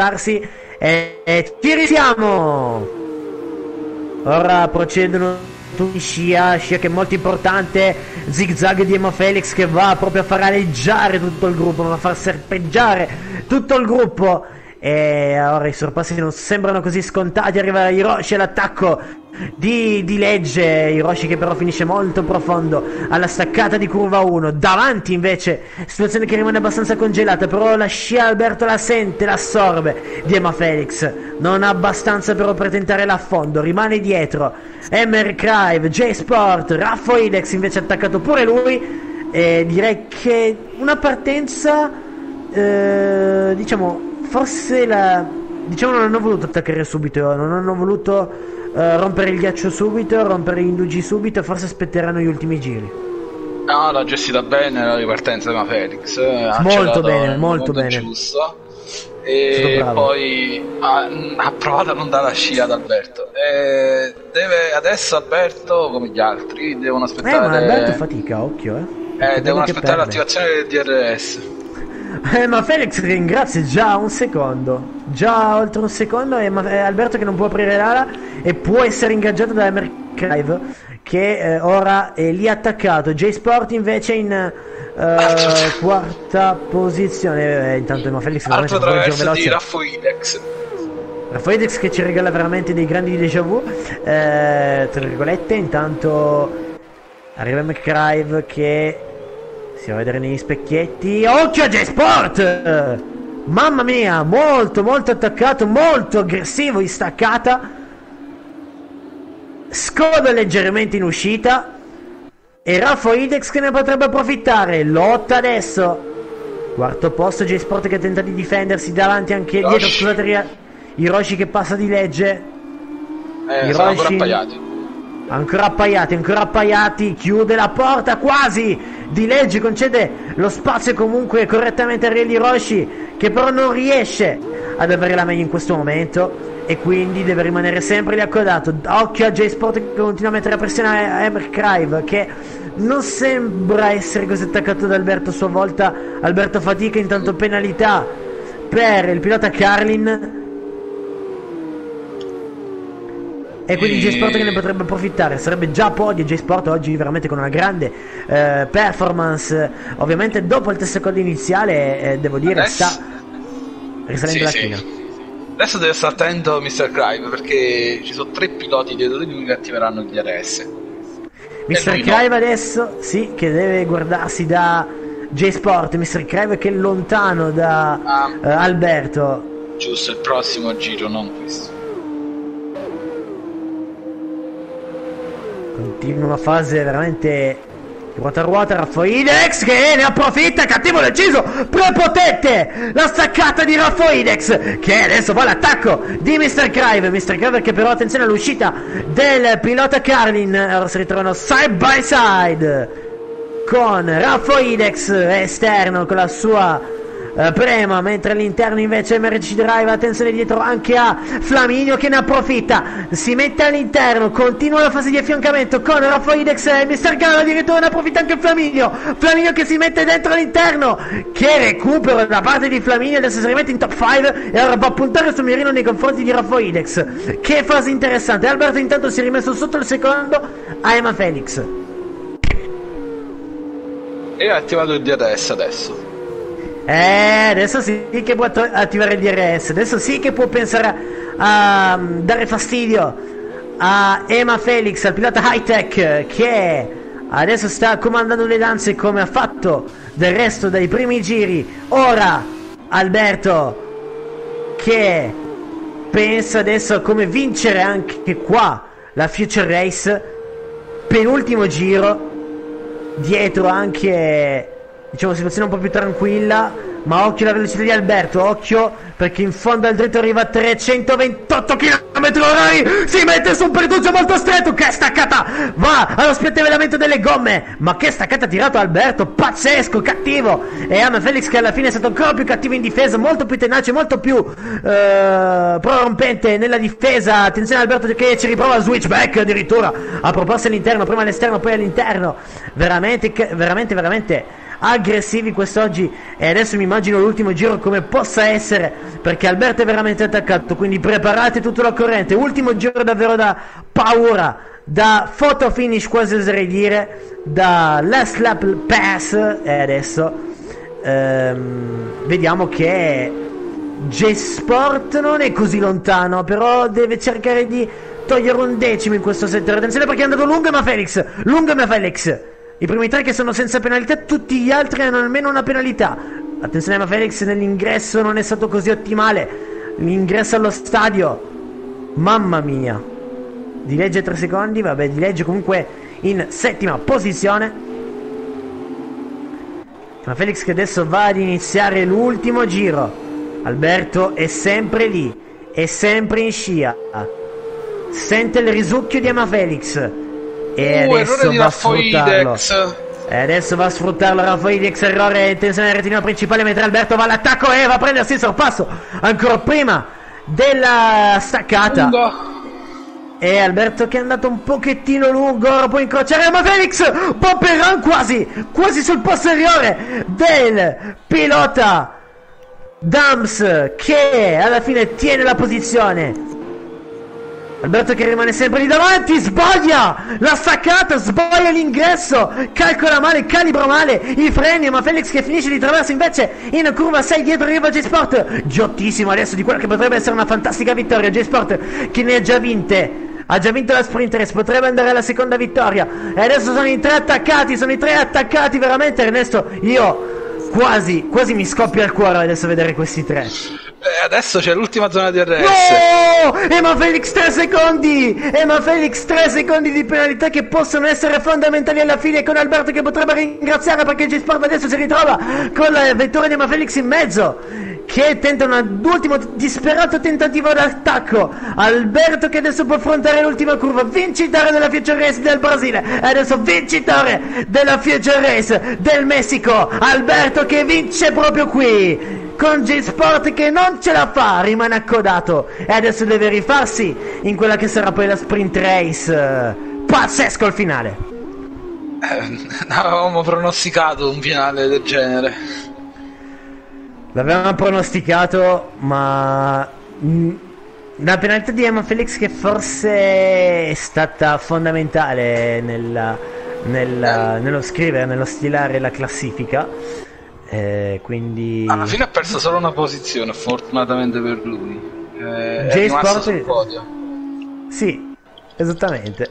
riabbassarsi e, e ci risiamo. Ora procedono infortuni Scia, Scia che è molto importante, zig zag di Emo Felix che va proprio a far aleggiare tutto il gruppo, va a far serpeggiare tutto il gruppo. E ora i sorpassi non sembrano così scontati, arriva Hiroshi all'attacco di, di Legge, Hiroshi che però finisce molto profondo alla staccata di curva uno, davanti invece situazione che rimane abbastanza congelata, però la scia Alberto la sente, l'assorbe di Ema Felix, non ha abbastanza però per tentare l'affondo, rimane dietro Emer Crive, J-Sport, Raffo Idex invece attaccato pure lui, e direi che una partenza eh, diciamo forse la diciamo non hanno voluto attaccare subito, non hanno voluto Uh, rompere il ghiaccio subito, rompere gli indugi subito, forse aspetteranno gli ultimi giri. No, l'ha gestita bene la ripartenza di Felix, ha molto bene, molto bene, giusto, e poi ha, ha provato a non dare la scia ad Alberto, e deve adesso Alberto come gli altri devono aspettare, eh ma Alberto fatica, occhio eh, eh devono aspettare l'attivazione del D R S. Eh, ma Felix ringrazia già un secondo, già oltre un secondo, e ma, eh, Alberto che non può aprire l'ala e può essere ingaggiato da Emer Crive che eh, ora è lì attaccato. J-Sport invece in eh, quarta posizione, eh, intanto ma Felix altro traverso di Raffo Idex. Raffo Idex che ci regala veramente dei grandi déjà vu, eh, tra virgolette. Intanto arriva Emer Crive che si va a vedere negli specchietti. Occhio a J-Sport! Mamma mia, molto molto attaccato, molto aggressivo in staccata. Scoda leggermente in uscita e Raffo Idex che ne potrebbe approfittare. Lotta adesso. Quarto posto J-Sport che tenta di difendersi davanti anche Hiroshi. dietro, scusate, Hiroshi che passa di legge. Eh, sono ancora appaiati. Ancora appaiati, ancora appaiati, chiude la porta quasi di legge, concede lo spazio comunque correttamente a Real Hiroshi che però non riesce ad avere la meglio in questo momento e quindi deve rimanere sempre lì accodato. Occhio a J-Sport che continua a mettere pressione a Emer Crive che non sembra essere così attaccato ad Alberto a sua volta. Alberto fatica, intanto penalità per il pilota Carlin. E quindi J-Sport che ne potrebbe approfittare, sarebbe già podio J-Sport oggi veramente con una grande eh, performance, ovviamente dopo il test code iniziale eh, devo dire adesso... sta risalendo sì, la sì. china. Adesso deve stare attento mister Crive perché ci sono tre piloti dietro di lui che attiveranno il D R S. mister Crive no. Adesso sì che deve guardarsi da J-Sport, mister Crive che è lontano da ah, eh, Alberto. Giusto, il prossimo giro, non questo. Continua una fase veramente ruota a ruota. Raffo Idex che ne approfitta, cattivo deciso, prepotente la staccata di Raffo Idex che adesso va all'attacco di mister Crive. mister Crive che però attenzione all'uscita del pilota Carlin, ora si ritrovano side by side con Raffo Idex esterno con la sua Uh, prema, mentre all'interno invece M R C Drive, attenzione dietro anche a Flaminio che ne approfitta, si mette all'interno, continua la fase di affiancamento con Raffo Idex e mister Crive, addirittura ne approfitta anche Flaminio, Flaminio che si mette dentro all'interno, che recupero da parte di Flaminio, adesso si rimette in top cinque e ora va a puntare sul mirino nei confronti di Raffo Idex. Che fase interessante. Alberto intanto si è rimesso sotto il secondo a Ema Felix e ha attivato il D R S adesso. Eh, adesso sì che può attivare il D R S, adesso sì che può pensare a, a dare fastidio a Ema Felix, al pilota high tech che adesso sta comandando le danze come ha fatto del resto dei primi giri. Ora Alberto che pensa adesso a come vincere anche qua la Future Race, penultimo giro, dietro anche diciamo situazione un po' più tranquilla, ma occhio alla velocità di Alberto, occhio perché in fondo al dritto arriva a trecentoventotto chilometri orari, si mette su un pertugio molto stretto, che staccata, va allo spiattellamento delle gomme, ma che staccata ha tirato Alberto, pazzesco, cattivo, e Ema Felix che alla fine è stato ancora più cattivo in difesa, molto più tenace, molto più eh, prorompente nella difesa. Attenzione Alberto che ci riprova switchback addirittura a proporsi all'interno, prima all'esterno poi all'interno, veramente veramente veramente aggressivi quest'oggi. E adesso mi immagino l'ultimo giro come possa essere, perché Alberto è veramente attaccato, quindi preparate tutto l'occorrente. Ultimo giro davvero da paura da photo finish, quasi oserei dire, da last lap pass, e adesso ehm, vediamo che J-Sport non è così lontano, però deve cercare di togliere un decimo in questo settore. Attenzione perché è andato lungo ma Felix, lungo ma Felix, i primi tre che sono senza penalità, tutti gli altri hanno almeno una penalità. Attenzione ma Felix, nell'ingresso non è stato così ottimale, l'ingresso allo stadio, mamma mia. Di legge tre secondi, vabbè, di legge comunque in settima posizione. Ma Felix che adesso va ad iniziare l'ultimo giro. Alberto è sempre lì, è sempre in scia, sente il risucchio di Emma Felix e uh, adesso va a sfruttarlo. Ides. E adesso va a sfruttarlo Raffaelex, errore, attenzione al rettilineo principale mentre Alberto va all'attacco e va a prendersi il sorpasso ancora prima della staccata. Lungo. E Alberto che è andato un pochettino lungo, ora può incrociare ma Felix, Bumper run quasi, quasi sul posteriore del pilota Dams che alla fine tiene la posizione. Alberto che rimane sempre lì davanti, sbaglia la staccata, sbaglia l'ingresso, calcola male, calibra male i freni, ma Felix che finisce di traverso invece in curva sei dietro arriva J-Sport, giottissimo adesso di quella che potrebbe essere una fantastica vittoria. J-Sport che ne ha già vinte, ha già vinto la sprint race, potrebbe andare alla seconda vittoria e adesso sono in tre attaccati, sono i tre attaccati veramente. Ernesto, io quasi, quasi mi scoppia il cuore adesso vedere questi tre. Eh, adesso c'è l'ultima zona di R S. No! Emma Felix tre secondi! Emma Felix tre secondi di penalità che possono essere fondamentali alla fine, con Alberto che potrebbe ringraziare perché J-Sport adesso si ritrova con la vettura di Emma Felix in mezzo, che tenta un ultimo disperato tentativo d'attacco. Alberto che adesso può affrontare l'ultima curva, vincitore della Future Race del Brasile e adesso vincitore della Future Race del Messico. Alberto che vince proprio qui con J-Sport che non ce la fa, rimane accodato e adesso deve rifarsi in quella che sarà poi la sprint race. Pazzesco il finale. Eh, avevamo pronosticato un finale del genere. L'avevamo pronosticato, ma la penalità di Emma Felix che forse è stata fondamentale nella, nella, nello scrivere, nello stilare la classifica. Eh, quindi alla fine ha perso solo una posizione, fortunatamente per lui. Eh, è J-Sport rimasto sul podio. Sì, esattamente.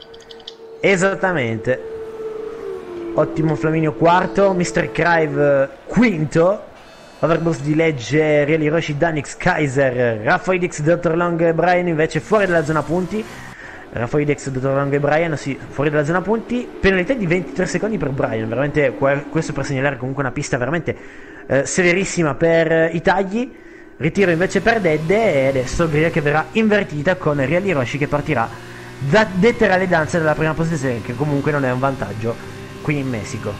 Esattamente. Ottimo Flaminio quarto, mister Crive quinto, Overboost di legge, Real Hiroshi, Danix, Kaiser, Raffaelix, dottor Long e Brian invece fuori dalla zona punti. Raffaelix, dottor Long e Brian sì, fuori dalla zona punti. Penalità di ventitré secondi per Brian, veramente questo per segnalare comunque una pista veramente eh, severissima per i tagli. Ritiro invece per Dedde e adesso griglia che verrà invertita con Real Hiroshi che partirà da detterà le danze dalla prima posizione, che comunque non è un vantaggio qui in Messico.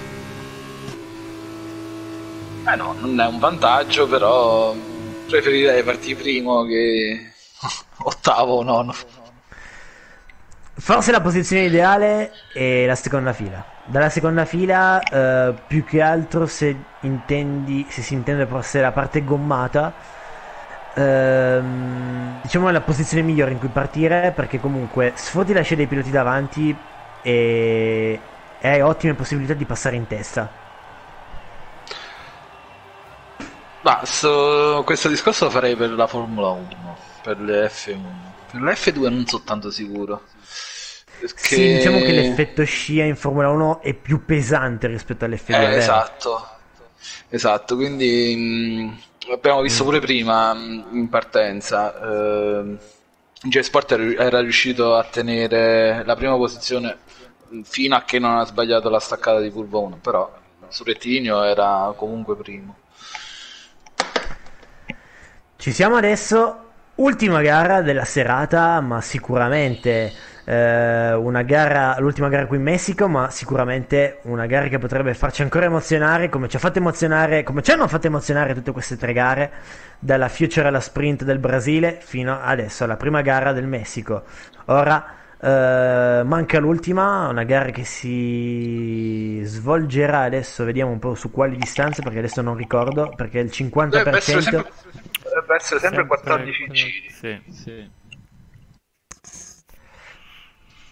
Eh no, non è un vantaggio, però preferirei partire primo che ottavo o nono. Forse la posizione ideale è la seconda fila. Dalla seconda fila, eh, più che altro se intendi, se si intende forse la parte gommata, ehm, diciamo è la posizione migliore in cui partire, perché comunque sfrutti la scia dei piloti davanti e, e hai ottime possibilità di passare in testa. Ma so, questo discorso lo farei per la Formula uno, per le F uno. Per la F due non sono tanto sicuro. Perché... Sì, diciamo che l'effetto scia in Formula uno è più pesante rispetto all'F due. Eh, esatto, esatto, quindi mh, abbiamo visto pure prima mh, in partenza, eh, J-Sport era riuscito a tenere la prima posizione fino a che non ha sbagliato la staccata di curva uno, però sul rettilineo era comunque primo. Ci siamo adesso, ultima gara della serata, ma sicuramente eh, una gara, l'ultima gara qui in Messico, ma sicuramente una gara che potrebbe farci ancora emozionare, come ci ha fatto emozionare, come ci hanno fatto emozionare tutte queste tre gare, dalla Future alla Sprint del Brasile fino adesso alla prima gara del Messico. Ora eh, manca l'ultima, una gara che si svolgerà adesso, vediamo un po' su quali distanze, perché adesso non ricordo, perché il cinquanta per cento dovrebbe essere sempre quattordici giri. Sì, sì.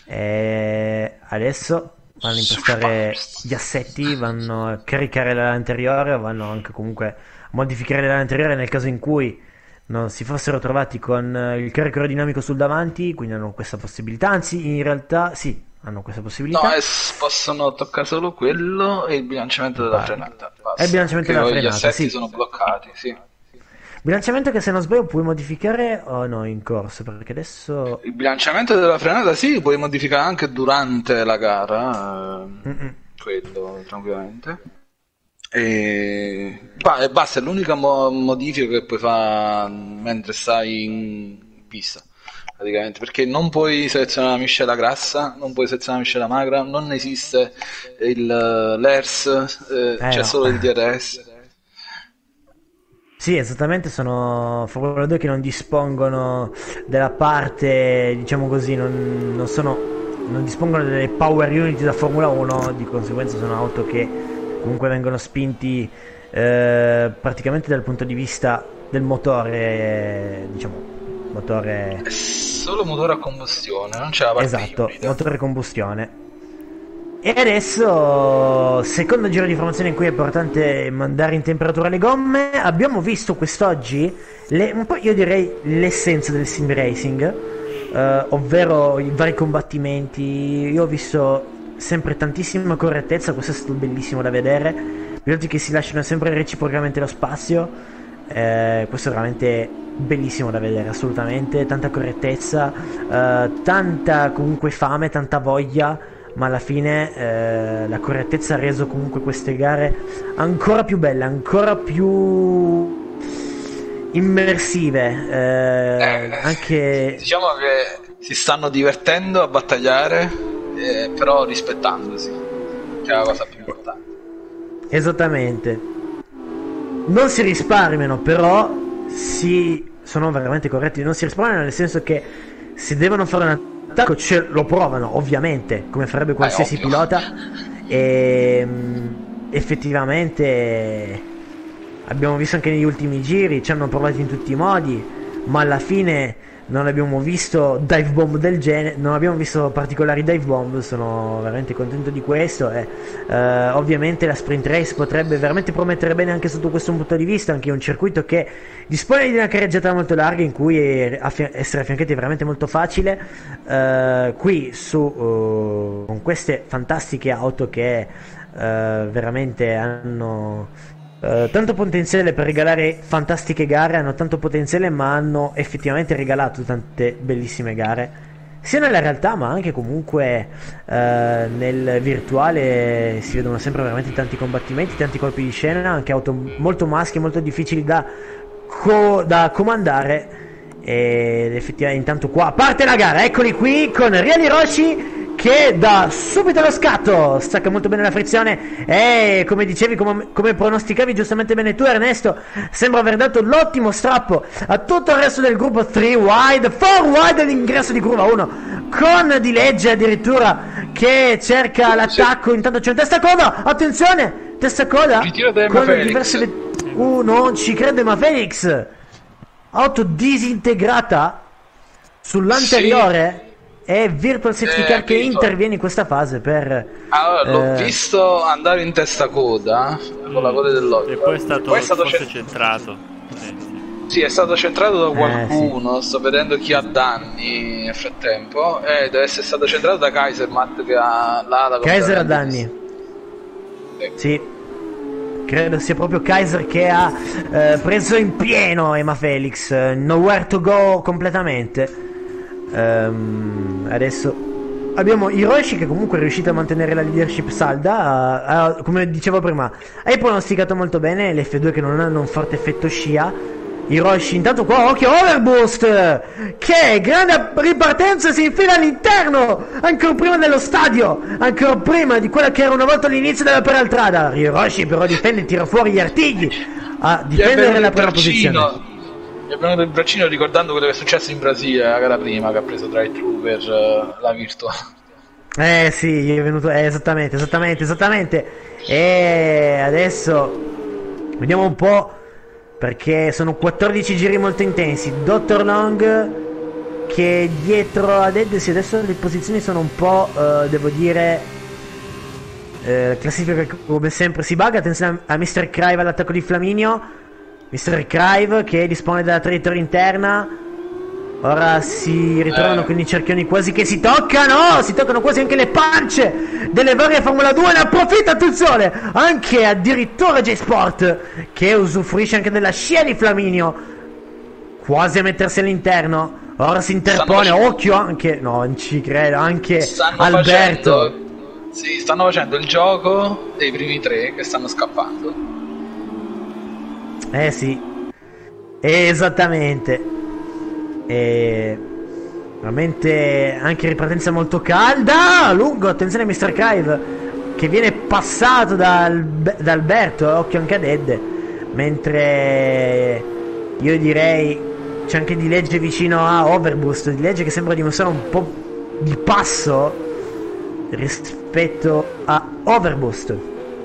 E adesso vanno a impostare gli assetti, vanno a caricare l'ala anteriore, vanno anche comunque a modificare l'ala anteriore nel caso in cui non si fossero trovati con il carico aerodinamico sul davanti, quindi hanno questa possibilità, anzi in realtà sì, hanno questa possibilità. No, es- possono toccare solo quello e il bilanciamento della frenata. Basta. E il bilanciamento Perché della gli frenata, assetti sì. sono bloccati, sì. Bilanciamento che se non sbaglio puoi modificare o no in corsa, perché adesso... Il bilanciamento della frenata sì, puoi modificare anche durante la gara, eh, Mm-mm. quello tranquillamente. E ba- basta, è l'unica mo- modifica che puoi fare mentre stai in pista, praticamente, perché non puoi selezionare la miscela grassa, non puoi selezionare la miscela magra, non esiste il, l'E R S, eh, Eh c'è no. solo il D R S. Sì, esattamente, sono Formula due che non dispongono della parte, diciamo così, non, non sono, non dispongono delle power unit da Formula uno, di conseguenza sono auto che comunque vengono spinti eh, praticamente dal punto di vista del motore, diciamo, motore... È solo motore a combustione, non c'è la parte Esatto, ibrida. motore a combustione. E adesso, secondo giro di formazione in cui è importante mandare in temperatura le gomme, abbiamo visto quest'oggi le- un po', io direi, l'essenza del sim racing, eh, ovvero i vari combattimenti. Io ho visto sempre tantissima correttezza, questo è stato bellissimo da vedere, piloti che si lasciano sempre reciprocamente lo spazio, eh, questo è veramente bellissimo da vedere, assolutamente, tanta correttezza, eh, tanta comunque fame, tanta voglia, ma alla fine eh, la correttezza ha reso comunque queste gare ancora più belle, ancora più immersive, eh, Eh, anche... Diciamo che si stanno divertendo a battagliare, eh, però rispettandosi, che è la cosa più importante. Esattamente. Non si risparmiano, però si sono veramente corretti, non si risparmiano nel senso che se devono fare un attacco ce lo provano, ovviamente, come farebbe qualsiasi ovvio. pilota, e mh, effettivamente abbiamo visto anche negli ultimi giri, ci hanno provato in tutti i modi, ma alla fine non abbiamo visto dive bomb del genere, non abbiamo visto particolari dive bomb, sono veramente contento di questo e eh, ovviamente la sprint race potrebbe veramente promettere bene anche sotto questo punto di vista, anche un circuito che dispone di una carreggiata molto larga in cui affi- essere affiancati è veramente molto facile, eh, qui su uh, con queste fantastiche auto che eh, veramente hanno Uh, tanto potenziale per regalare fantastiche gare, hanno tanto potenziale ma hanno effettivamente regalato tante bellissime gare sia nella realtà ma anche comunque uh, nel virtuale. Si vedono sempre veramente tanti combattimenti, tanti colpi di scena, anche auto molto maschi, molto difficili da, co- da comandare, ed effettivamente intanto qua parte la gara, eccoli qui con Rian Hiroshi che dà subito lo scatto, stacca molto bene la frizione e come dicevi, come, come pronosticavi giustamente bene tu Ernesto, sembra aver dato l'ottimo strappo a tutto il resto del gruppo. Tre wide, four wide all'ingresso di curva uno con Di Legge addirittura che cerca l'attacco, intanto c'è un testacoda, attenzione, testacoda Ritiro da Emma con Felix. diverse vet- uh, non ci crede ma Felix, auto disintegrata sull'anteriore. Sì. È Virtual Safety Eh, Car che Virtual. interviene in questa fase per... Allora, l'ho eh, visto andare in testa coda con la coda dell'occhio. E poi è stato, Poi è stato forse cen- centrato. Sì. Sì, è stato centrato da Eh, qualcuno. Sto vedendo chi ha danni nel frattempo. E deve essere stato centrato da Kaiser Matt che ha l'ala. Kaiser ha completamente danni. Sì. Credo sia proprio Kaiser che ha eh, preso in pieno Emma Felix. eh, Nowhere to go completamente. Ehm, adesso abbiamo Hiroshi che comunque è riuscito a mantenere la leadership salda. ha- ha- come dicevo prima, hai pronosticato molto bene le F due che non hanno un forte effetto scia. Hiroshi intanto qua, occhio, overboost, che grande ripartenza, si infila all'interno ancora prima dello stadio, ancora prima di quella che era una volta l'inizio della peraltrada. Hiroshi però difende e tira fuori gli artigli a Gli è difendere venuto la il prima posizione. braccino. Gli è venuto il braccino ricordando quello che è successo in Brasile la gara prima, che ha preso drive-thru per uh, la virtuale. Eh sì, gli è venuto, eh, esattamente, esattamente, esattamente. E adesso vediamo un po', perché sono quattordici giri molto intensi. Doctor Long che dietro ad Edesi adesso le posizioni sono un po', uh, devo dire, uh, classifica come sempre si bugga. Attenzione a, a mister Crive all'attacco di Flaminio. mister Crive che dispone della traiettoria interna. Ora si ritrovano eh. con i cerchioni quasi che si toccano, si toccano quasi anche le pance delle varie Formula due, ne approfitta, attenzione, anche addirittura J-Sport che usufruisce anche della scia di Flaminio, quasi a mettersi all'interno. Ora si interpone, occhio anche, no, non ci credo, anche stanno Alberto. Facendo, sì, stanno facendo il gioco dei primi tre che stanno scappando. Eh sì, esattamente. E veramente anche ripartenza molto calda, lungo, attenzione a mister Crive che viene passato dal, da Alberto, occhio anche ad Ed, mentre io direi c'è anche Di Legge vicino a Overboost, Di Legge che sembra dimostrare un po' di passo rispetto a Overboost.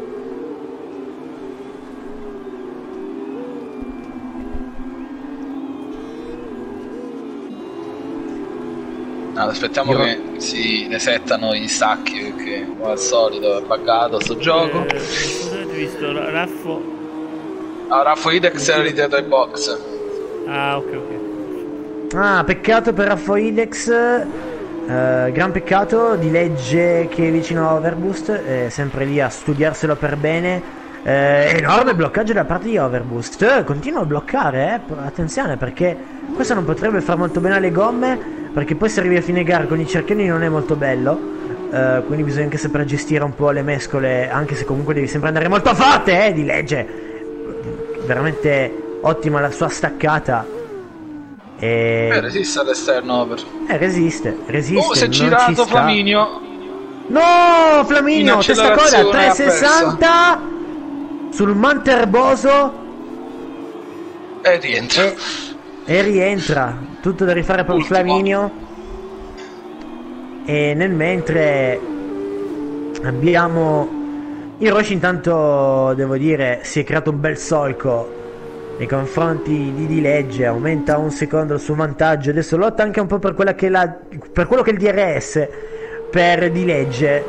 No, aspettiamo Io... che si resettano gli stacchi perché come al solito è buggato sto gioco. Eh, avete visto Raffo? Ah, Raffo Idex era ritirato ai box. Ah, ok, ok. Ah, peccato per Raffo Idex. Uh, gran peccato. Di Legge che è vicino a Overboost, è sempre lì a studiarselo per bene. Uh, enorme bloccaggio da parte di Overboost. Uh, continua a bloccare, eh. Attenzione, perché questo non potrebbe far molto bene alle gomme. Perché poi se arrivi a fine gara con i cerchioni non è molto bello. uh, Quindi bisogna anche saper gestire un po' le mescole. Anche se comunque devi sempre andare molto forte, eh, Di Legge. Veramente ottima la sua staccata. E... Eh, resiste all'esterno over. Eh, resiste, resiste. Oh, si è girato Flaminio. No, Flaminio, testa coda, trecentosessanta sul manto erboso. E rientra. E, e rientra. Tutto da rifare per Ultimo. Flaminio. E nel mentre abbiamo Hiroshi, intanto devo dire si è creato un bel solco nei confronti di Di Legge, aumenta un secondo il suo vantaggio, adesso lotta anche un po' per quella che è la, per quello che è il D R S per Di Legge,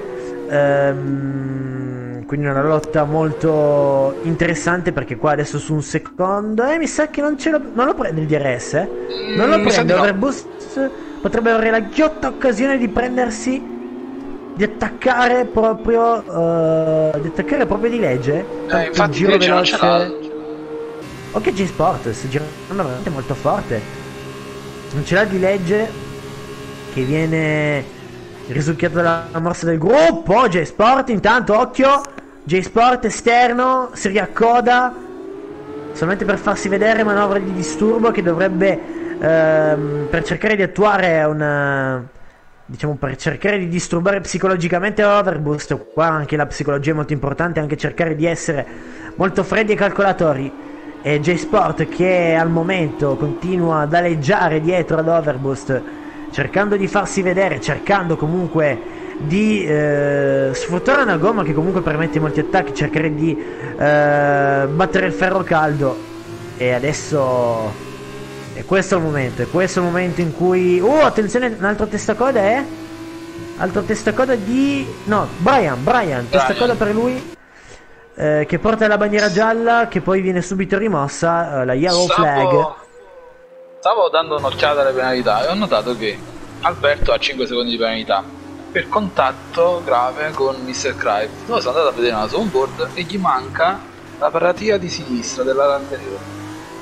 ehm, quindi una lotta molto interessante perché qua adesso su un secondo e eh, mi sa che non, ce lo, non lo prende il D R S, eh? non lo mm, prende, no. Overboost potrebbe avere la ghiotta occasione di prendersi, di attaccare proprio uh, di attaccare proprio Di Legge, eh, infatti giro Di Legge non ce l'ha. Ok, J-Sport sta girando veramente molto forte, non ce l'ha Di Legge che viene risucchiato dalla morsa del gruppo. J-Sport intanto, occhio, J-Sport esterno, si riaccoda solamente per farsi vedere, manovra di disturbo che dovrebbe ehm, per cercare di attuare una, diciamo, per cercare di disturbare psicologicamente Overboost. Qua anche la psicologia è molto importante, anche cercare di essere molto freddi e calcolatori. E J-Sport che al momento continua ad aleggiare dietro ad Overboost, cercando di farsi vedere, cercando comunque di eh, sfruttare una gomma che comunque permette molti attacchi, cercare di eh, battere il ferro caldo. E adesso è questo il momento, è questo il momento in cui oh, attenzione, un altro testacoda, eh? Altro testacoda di... no, Brian, Brian, testacoda per lui, eh, che porta la bandiera gialla che poi viene subito rimossa, eh, la yellow Stavo... flag. Stavo dando un'occhiata alle penalità e ho notato che Alberto ha cinque secondi di penalità per contatto grave con mister Crive. Poi sono andato a vedere la sua onboard e gli manca la paratia di sinistra dell'ala anteriore.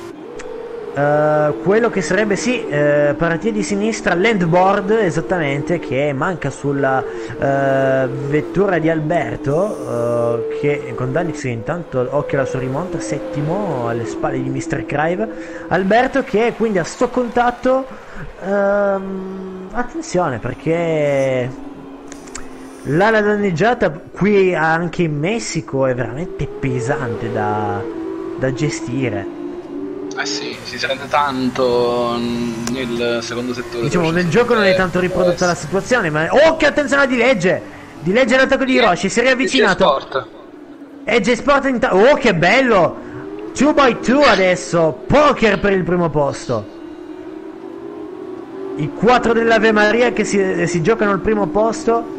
Uh, quello che sarebbe sì, uh, paratia di sinistra, landboard esattamente, che manca sulla uh, vettura di Alberto, uh, che con Danix intanto occhio alla sua rimonta, settimo alle spalle di mister Crive. Alberto che quindi a sto contatto, uh, attenzione perché l'ala danneggiata qui anche in Messico è veramente pesante da, da gestire. Eh sì, si sente tanto nel secondo settore. Diciamo nel gioco non è tanto riprodotta la situazione, ma oh che attenzione a Di Legge! Di Legge all'attacco di Hiroshi, si è riavvicinato. E J-Sport intanto. Oh che bello! due by due adesso, poker per il primo posto. i quattro dell'Ave Maria che si, si giocano il primo posto,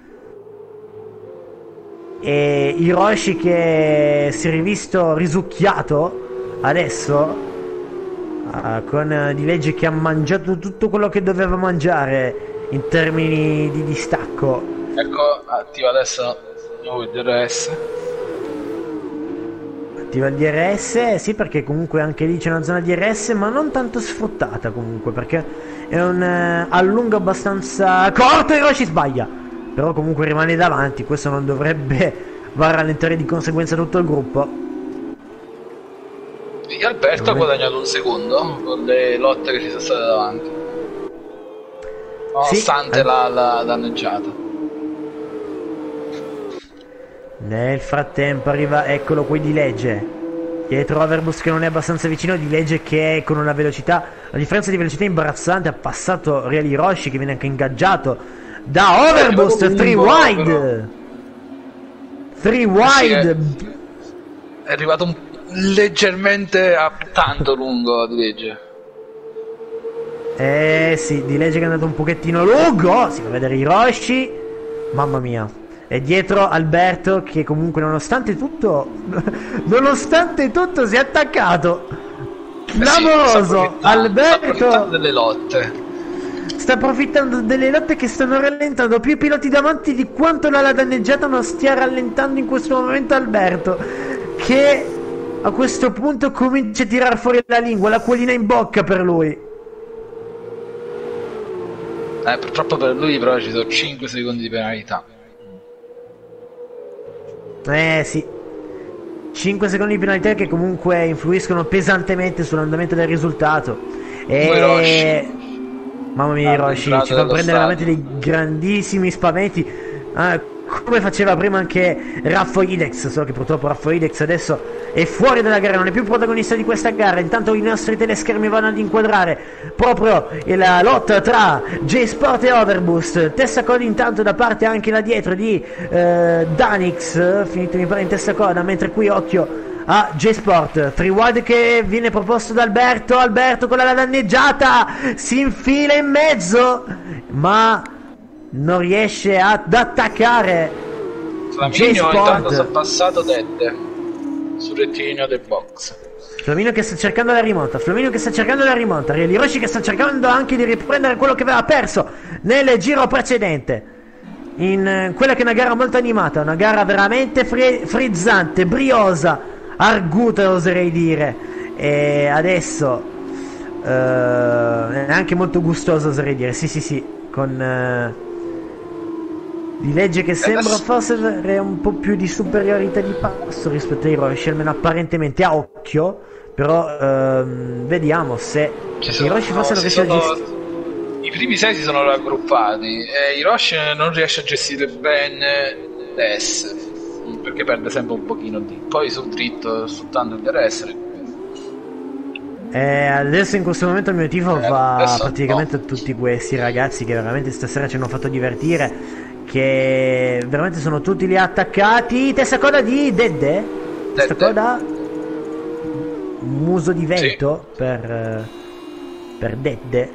e Hiroshi che si è rivisto risucchiato adesso, uh, con uh, Di Legge che ha mangiato tutto quello che doveva mangiare in termini di distacco. Ecco, attiva adesso il D R S. Attiva il D R S, sì, perché comunque anche lì c'è una zona D R S, ma non tanto sfruttata comunque, perché è un uh, allungo abbastanza corto. Hiroshi sbaglia, però comunque rimane davanti. Questo non dovrebbe far rallentare di conseguenza tutto il gruppo. E Alberto ha guadagnato un secondo con le lotte che ci sono state davanti, nonostante sì, la, la danneggiata. Nel frattempo arriva, eccolo qui, Di Legge dietro Overboost che non è abbastanza vicino. Di Legge che con una velocità, una differenza di velocità imbarazzante, ha passato Real Hiroshi, che viene anche ingaggiato da Overboost. Three wide, three wide. Sì, è, è arrivato un, leggermente a tanto lungo Di Legge. Eh sì, Di Legge che è andato un pochettino lungo. Si fa vedere Hiroshi, mamma mia. E dietro Alberto che comunque nonostante tutto nonostante tutto si è attaccato. Clamoroso. Eh sì, Alberto sta approfittando delle lotte. Sta approfittando delle lotte che stanno rallentando più i piloti davanti di quanto la danneggiata non stia rallentando in questo momento Alberto, che a questo punto comincia a tirar fuori la lingua, l'acquolina in bocca per lui. Eh, purtroppo per lui però ci sono cinque secondi di penalità. Eh sì, cinque secondi di penalità che comunque influiscono pesantemente sull'andamento del risultato. E mamma mia, Hiroshi ci fa prendere veramente dei grandissimi spaventi, ah, come faceva prima anche Raffo Idex, solo che purtroppo Raffo Idex adesso è fuori dalla gara, non è più protagonista di questa gara. Intanto i nostri teleschermi vanno ad inquadrare proprio la lotta tra J-Sport e Overboost. Testa coda intanto da parte anche là dietro di eh, Danix, finito mi pare in testa coda, mentre qui occhio a J-Sport. Three wide che viene proposto da Alberto. Alberto con la danneggiata si infila in mezzo, ma non riesce ad attaccare. Flaminio intanto si è passato Dead sul rettilineo del box. Flaminio che sta cercando la rimonta, Flaminio che sta cercando la rimonta, Real Hiroshi che sta cercando anche di riprendere quello che aveva perso nel giro precedente, in quella che è una gara molto animata, una gara veramente fri frizzante, briosa, arguta oserei dire, e adesso uh, è anche molto gustosa oserei dire, sì sì sì, con uh, Di Legge che sembra forse avere un po' più di superiorità di passo rispetto a Hiroshi, almeno apparentemente a occhio, però uh, vediamo se Hiroshi forse non riesce a gestire. I primi sei si sono raggruppati e Hiroshi non riesce a gestire bene l'S, perché perde sempre un pochino di, poi sul dritto sfruttando il D R S. Eh, adesso in questo momento il mio tifo eh, va praticamente no. a tutti questi ragazzi che veramente stasera ci hanno fatto divertire, che veramente sono tutti lì attaccati. Testa coda di Dedde, testa coda, muso di vento, sì, per, per Dedde.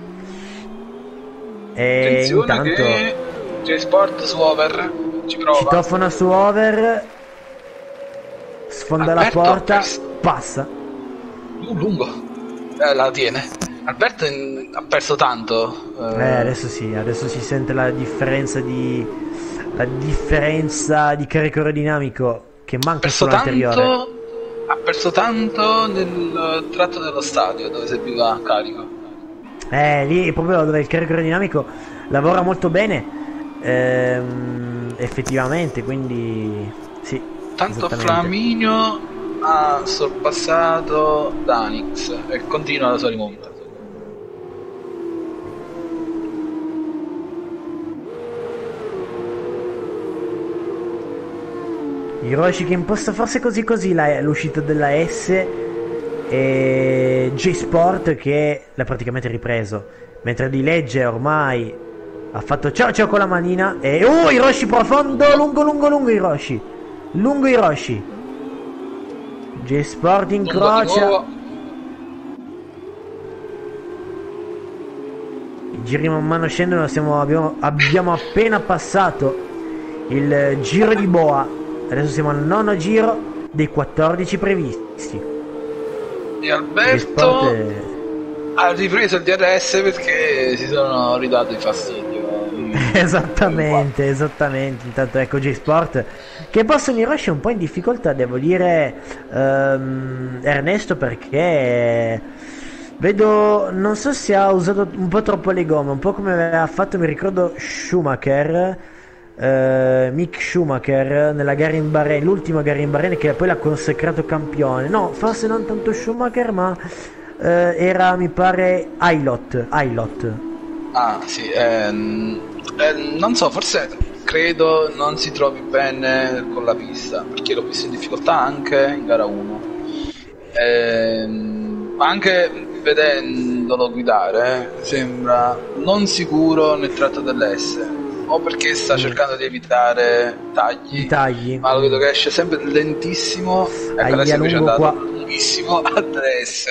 E attenzione intanto che J-Sport su Over ci prova, citofona su Over, sfonda Alberto la porta, passa uh, lungo, eh, la tiene. Alberto in... ha perso tanto, eh. eh adesso sì, adesso si sente la differenza di la differenza di carico aerodinamico che manca sull'anteriore. Ha perso tanto nel tratto dello stadio dove serviva carico. Eh, lì proprio dove il carico aerodinamico lavora molto bene, ehm, effettivamente, quindi sì. Tanto Flaminio ha sorpassato Danix e continua la sua rimonta. Hiroshi che imposta forse così così l'uscita della S, e J-Sport che l'ha praticamente ripreso, mentre Di Legge ormai ha fatto ciao ciao con la manina e oh, Hiroshi profondo, lungo lungo lungo Hiroshi, lungo Hiroshi. J-Sport incrocia, i giri man mano scendono, siamo, abbiamo, abbiamo appena passato il giro di boa, adesso siamo al nono giro dei quattordici previsti. E Alberto è... ha ripreso il D R S perché si sono ridati il fastidio. Esattamente, esattamente. Intanto ecco J-Sport che passa un Hiroshi un po' in difficoltà, devo dire, um, Ernesto, perché vedo, non so se ha usato un po' troppo le gomme, un po' come aveva fatto, mi ricordo, Schumacher, uh, Mick Schumacher nella gara in Bahrain, l'ultima gara in Bahrain, che poi l'ha consacrato campione. No, forse non tanto Schumacher, ma uh, era, mi pare, Ailot, Ailot. Ah sì, ehm, eh, non so, forse credo non si trovi bene con la pista, perché l'ho visto in difficoltà anche in gara uno. Ehm, anche vedendolo guidare sembra non sicuro nel tratto dell'S, o perché sta cercando di evitare tagli, I tagli. ma lo vedo che esce sempre lentissimo, e adesso invece è andato qua. lunghissimo a S.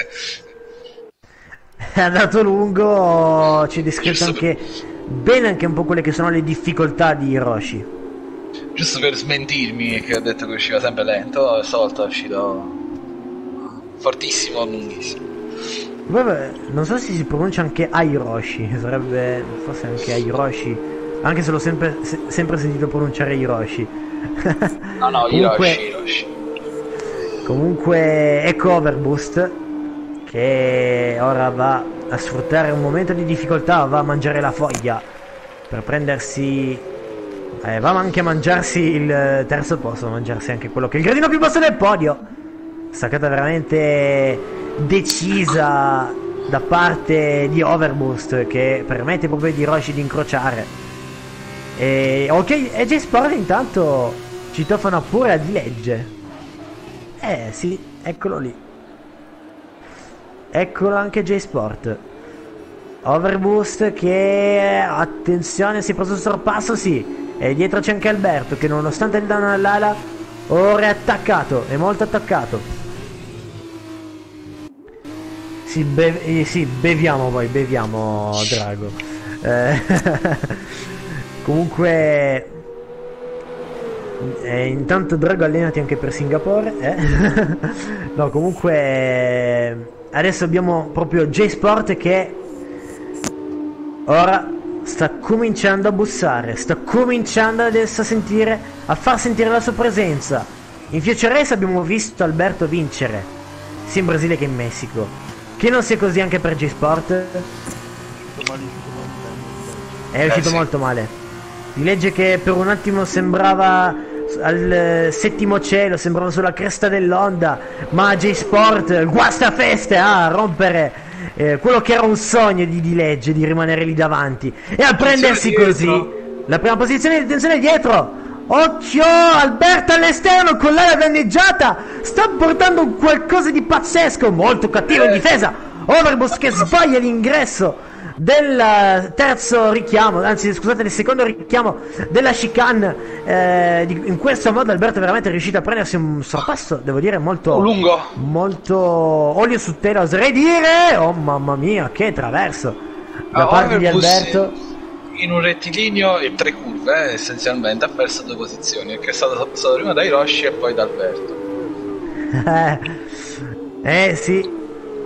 È andato lungo, ci è descritto anche bene anche un po' quelle che sono le difficoltà di Hiroshi. Giusto per smentirmi che ho detto che usciva sempre lento, stavolta è uscito fortissimo, lunghissimo. Vabbè, non so se si pronuncia anche Hiroshi, sarebbe forse anche Hiroshi, anche se l'ho sempre, se, sempre sentito pronunciare Hiroshi. No, no, comunque, Hiroshi, Hiroshi. Comunque ecco Overboost che ora va a sfruttare un momento di difficoltà, va a mangiare la foglia per prendersi, eh, va anche a mangiarsi il terzo posto, a mangiarsi anche quello che è il gradino più basso del podio. Staccata veramente decisa da parte di Overboost, che permette proprio di Hiroshi di incrociare. E ok, e J-Sport intanto citofona pure a di legge. Eh sì, eccolo lì. Eccolo anche J-Sport. Overboost che, attenzione, si è preso il sorpasso, sì. E dietro c'è anche Alberto che, nonostante il danno all'ala, ora è attaccato, è molto attaccato. Sì, be eh, sì, beviamo poi, beviamo Drago. Eh, comunque... Eh, intanto Drago, allenati anche per Singapore, eh? No, comunque adesso abbiamo proprio J-Sport che ora sta cominciando a bussare, sta cominciando adesso a sentire, a far sentire la sua presenza. In Future Race abbiamo visto Alberto vincere sia in Brasile che in Messico, che non sia così anche per J-Sport. È uscito molto male. Di legge che per un attimo sembrava al settimo cielo, sembrava sulla cresta dell'onda, ma J-Sport guastafeste a rompere eh, quello che era un sogno di Di Legge, di rimanere lì davanti, e a prendersi così la prima posizione di tensione dietro. Occhio, Alberto all'esterno con l'ala danneggiata, sta portando qualcosa di pazzesco, molto cattivo in difesa. Overboost che sbaglia l'ingresso del terzo richiamo, anzi scusate, del secondo richiamo della chicane. Eh, di, in questo modo Alberto è veramente riuscito a prendersi un sorpasso, devo dire, molto lungo, molto olio su tela, oserei dire. Oh mamma mia, che traverso da ah, parte di Alberto in un rettilineo e tre curve, eh, essenzialmente ha perso due posizioni, perché è stato passato prima da Hiroshi e poi da Alberto. eh, eh sì.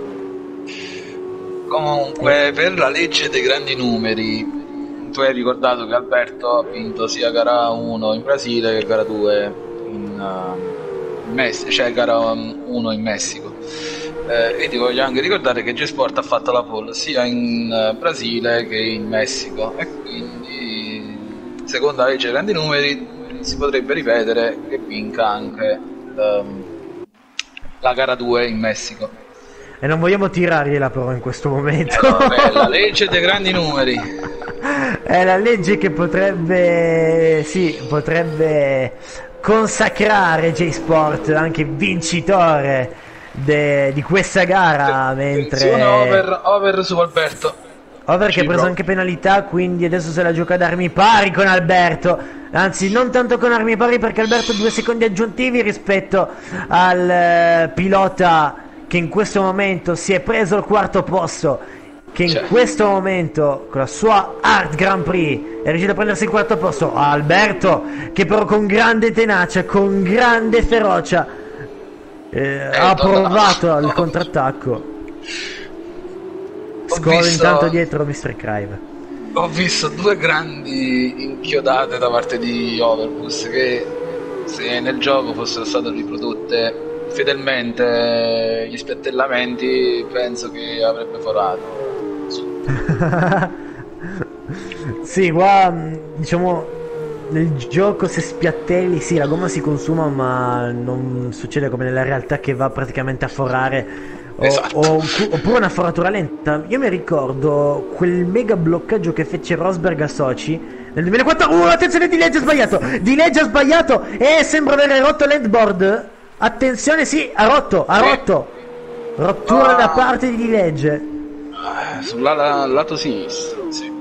Comunque, per la legge dei grandi numeri, tu hai ricordato che Alberto ha vinto sia gara uno in Brasile che gara due in, uh, in Messico, cioè gara uno in Messico. Eh, e ti voglio anche ricordare che J-Sport ha fatto la pole sia in uh, Brasile che in Messico, e quindi, secondo la legge dei grandi numeri, si potrebbe ripetere che vinca anche um, la gara due in Messico. E non vogliamo tirargliela però in questo momento. Eh, vabbè, la legge dei grandi numeri. È la legge che potrebbe, sì, potrebbe consacrare J-Sport anche vincitore de, di questa gara. Mentre over, over su Alberto. Over che ha preso anche penalità, quindi adesso se la gioca ad armi pari con Alberto. Anzi, non tanto con armi pari, perché Alberto ha due secondi aggiuntivi rispetto al uh, pilota che in questo momento si è preso il quarto posto che in Cioè. questo momento con la sua Art Grand Prix è riuscito a prendersi il quarto posto. Alberto che però con grande tenacia, con grande ferocia eh, Eh, ha no, provato no, il no. contrattacco. Ho Scola visto- intanto dietro mister Crive. Ho visto due grandi inchiodate da parte di Overboost che se nel gioco fossero state riprodotte fedelmente gli spiattellamenti penso che avrebbe forato. Sì, qua diciamo nel gioco se spiattelli sì la gomma si consuma, ma non succede come nella realtà che va praticamente a forare o, Esatto. o- oppure una foratura lenta. Io mi ricordo quel mega bloccaggio che fece Rosberg a Sochi nel duemilaquattro. Uh, attenzione, di legge ha sbagliato, di legge ha sbagliato e sembra aver rotto l'handboard. Attenzione, sì, ha rotto, ha Sì. rotto. Rottura Ah. da parte di legge. Eh, sul la- lato sinistro, sì.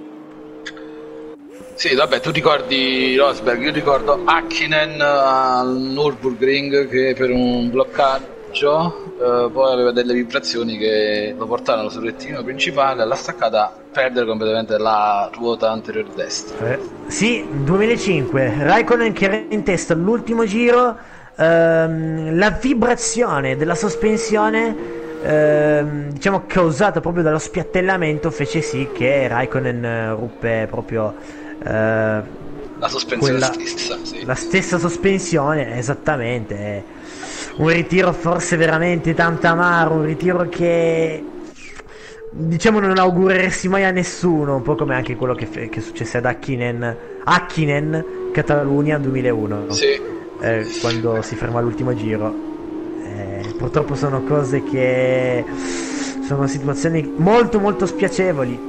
Sì, vabbè, tu ricordi Rosberg, io ricordo Hakkinen al Nürburgring che per un bloccaggio eh, poi aveva delle vibrazioni che lo portarono sul rettilineo principale alla staccata a perdere completamente la ruota anteriore destra. Eh, sì, duemilacinque, Raikkonen che era in testa all'ultimo giro, ehm, la vibrazione della sospensione, ehm, diciamo causata proprio dallo spiattellamento, fece sì che Raikkonen eh, ruppe proprio eh, La sospensione quella- stessa, sì. la stessa sospensione, esattamente. eh. Un ritiro forse veramente tanto amaro, un ritiro che diciamo non augureresti mai a nessuno, un po' come anche quello che, fe- che successe ad Hakkinen, Hakkinen Catalunya duemilauno, Sì. eh, quando si ferma all'ultimo giro. Eh, purtroppo sono cose che sono situazioni molto molto spiacevoli.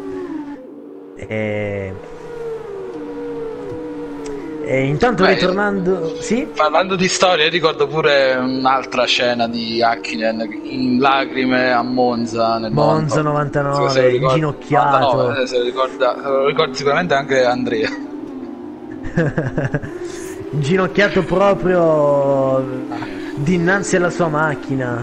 E, e intanto Beh, ritornando, sì? Parlando di storia, ricordo pure un'altra scena di Hakkinen in lacrime a Monza nel Monza novantotto. novantanove, Se lo ricorda- inginocchiato. novantanove, eh, se lo ricorda, se lo ricorda sicuramente anche Andrea. Inginocchiato proprio dinanzi alla sua macchina.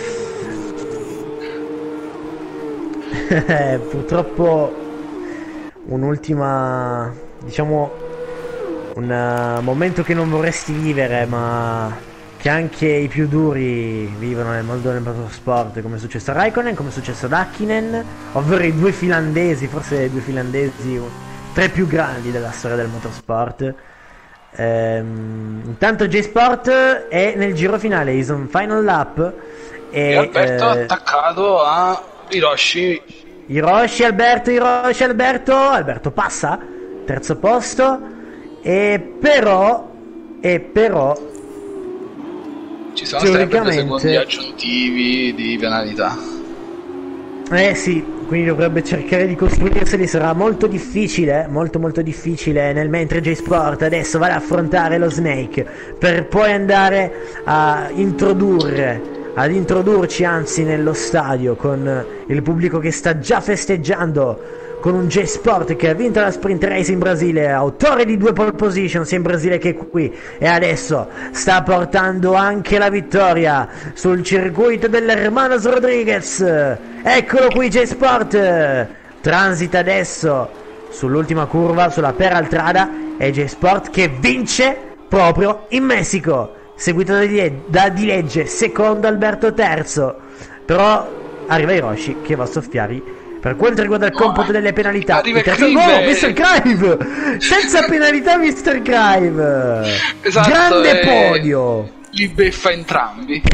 Eh, Purtroppo un'ultima, diciamo, un eh, momento che non vorresti vivere, ma che anche i più duri vivono nel mondo del motorsport, come è successo a Raikkonen, come è successo ad Hakkinen, ovvero i due finlandesi, forse i due finlandesi tra i più grandi della storia del motorsport. Ehm, intanto J-Sport è nel giro finale, is on final lap e, E Alberto eh, attaccato a Hiroshi. Hiroshi Alberto, Hiroshi Alberto, Alberto passa, terzo posto, e però, e però, Ci sono sempre due teoricamente- secondi aggiuntivi di penalità. eh sì, quindi dovrebbe cercare di costruirseli, sarà molto difficile, molto molto difficile, nel mentre J-Sport adesso va ad affrontare lo Snake, per poi andare a introdurre, ad introdurci anzi nello stadio con il pubblico che sta già festeggiando, con un J-Sport che ha vinto la sprint race in Brasile, autore di due pole position sia in Brasile che qui, e adesso sta portando anche la vittoria sul circuito dell'Hermanos Rodriguez. Eccolo qui J-Sport, transita adesso sull'ultima curva, sulla Peraltrada, e J-Sport che vince proprio in Messico, seguito da Di, da Di Legge, secondo Alberto terzo, però arriva Hiroshi che va a soffiare. Per quanto riguarda il computo delle penalità, Arriva il terzo- Crive! oh, mister Crive! Senza penalità mister Crive! Esatto, Grande eh. podio! Li beffa entrambi.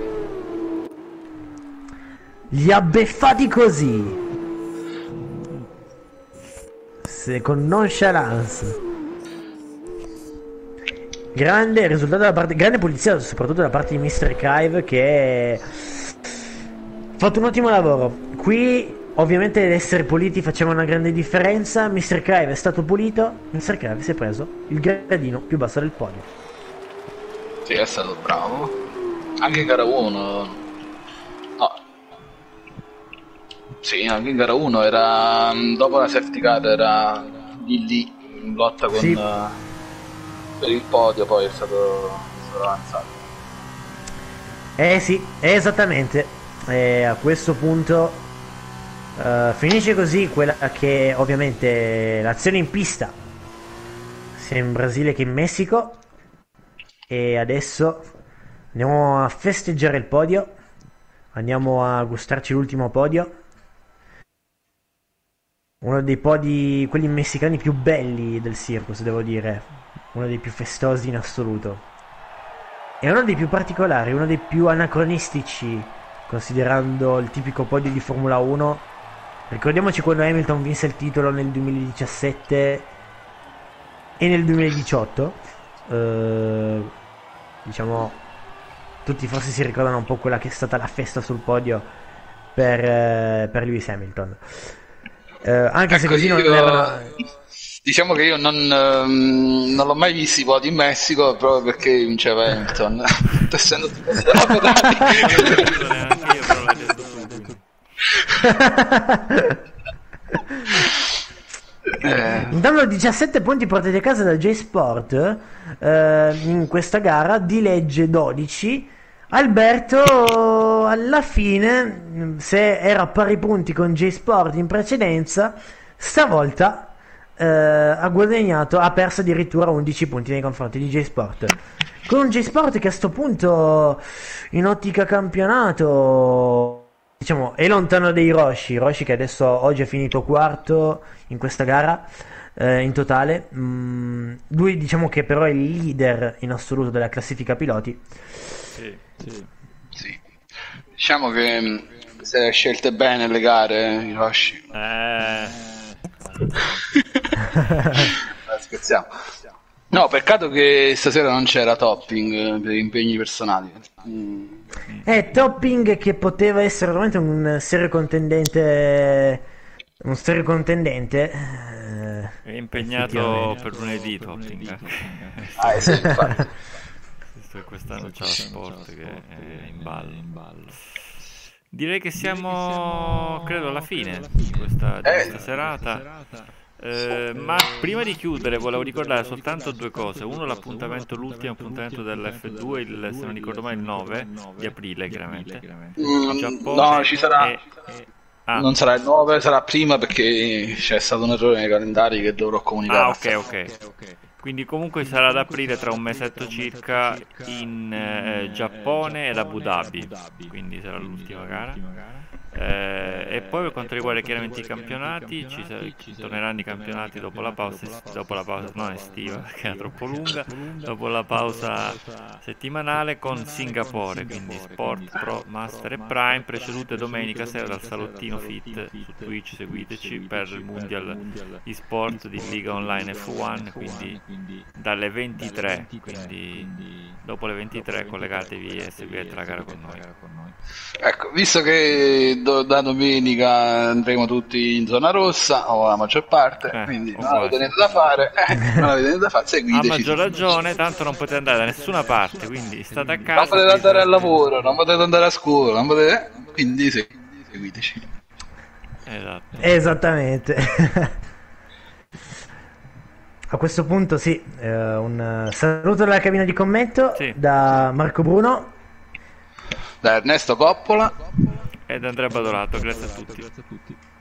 Li ha beffati così, se con nonchalance. Grande risultato da parte, grande pulizia soprattutto da parte di mister Crive, che ha fatto un ottimo lavoro. Qui ovviamente l'essere puliti faceva una grande differenza. mister Crive è stato pulito, mister Crive si è preso il gradino più basso del podio. Sì, è stato bravo. Anche in gara uno. No. Sì, anche in gara uno era. Dopo la safety car era lì lì in lotta con. Sì. eh, per il podio, poi è stato, è stato avanzato. Eh sì, esattamente. E a questo punto Uh, finisce così quella che ovviamente l'azione in pista sia in Brasile che in Messico, e adesso andiamo a festeggiare il podio, andiamo a gustarci l'ultimo podio, uno dei podi, quelli messicani più belli del circus, devo dire, uno dei più festosi in assoluto, e uno dei più particolari, uno dei più anacronistici, considerando il tipico podio di Formula uno. Ricordiamoci quando Hamilton vinse il titolo nel duemiladiciassette e nel duemiladiciotto, eh, diciamo, tutti forse si ricordano un po' quella che è stata la festa sul podio per, eh, per Lewis Hamilton, eh, anche ecco, se così non io, era... Diciamo che io non, um, non l'ho mai visto i podi in Messico proprio perché vinceva Hamilton essendo della Ferrari. eh. Intanto diciassette punti portati a casa da J-Sport, eh, in questa gara, di legge dodici. Alberto alla fine, se era a pari punti con J-Sport in precedenza, stavolta eh, ha guadagnato, ha perso addirittura undici punti nei confronti di J-Sport, con un J-Sport che a sto punto in ottica campionato, diciamo, è lontano dei Roshi. Roshi che adesso oggi è finito quarto in questa gara, eh, in totale. Mm, lui diciamo che però è il leader in assoluto della classifica piloti. Sì, sì. Sì. Diciamo che se le scelte bene le gare, Hiroshi. Eh. Scherziamo. No, peccato che stasera non c'era Topping per impegni personali. Mm. Eh, Topping che poteva essere veramente un serio contendente, un serio contendente. È impegnato per lunedì Topping. Ah, sì, infatti. Quest'anno c'è la Sport che è in ballo, in ballo. Direi che siamo, credo, alla fine di questa, di questa serata. Eh, ma prima di chiudere volevo ricordare soltanto due cose. Uno, l'appuntamento, l'ultimo appuntamento dell'F due, il, se non ricordo mai il nove di aprile, chiaramente. Mm, no, ci sarà. E, e... Ah. Non sarà il nove, sarà prima perché c'è stato un errore nei calendari che dovrò comunicare. Ah, ok, ok, ok. Quindi comunque sarà ad aprile, tra un mesetto circa, in eh, Giappone ed Abu Dhabi, quindi sarà l'ultima gara. Eh, e poi per quanto riguarda chiaramente i campionati, ci, ci torneranno i campionati dopo la pausa, dopo la pausa non estiva perché era troppo lunga, dopo la pausa settimanale, con Singapore, quindi Sport, Pro, Master e Prime, precedute domenica sera dal salottino Fit su Twitch. Seguiteci per il Mondial eSport di Liga Online F uno, quindi dalle ventitré, quindi dopo le ventitré collegatevi e seguite la gara con noi. Ecco, visto che do, da domenica andremo tutti in zona rossa, o la maggior parte, eh, quindi non avete niente da fare, eh, non avete niente da fare, seguiteci. A maggior ragione, tanto non potete andare da nessuna parte, quindi state a casa. Non potete andare al lavoro, non potete andare a scuola, non potete... quindi seguiteci. Esatto. Esattamente. A questo punto sì, eh, un saluto dalla cabina di commento, sì, da Marco Bruno, da Ernesto Coppola ed Andrea Badorato. Grazie a tutti.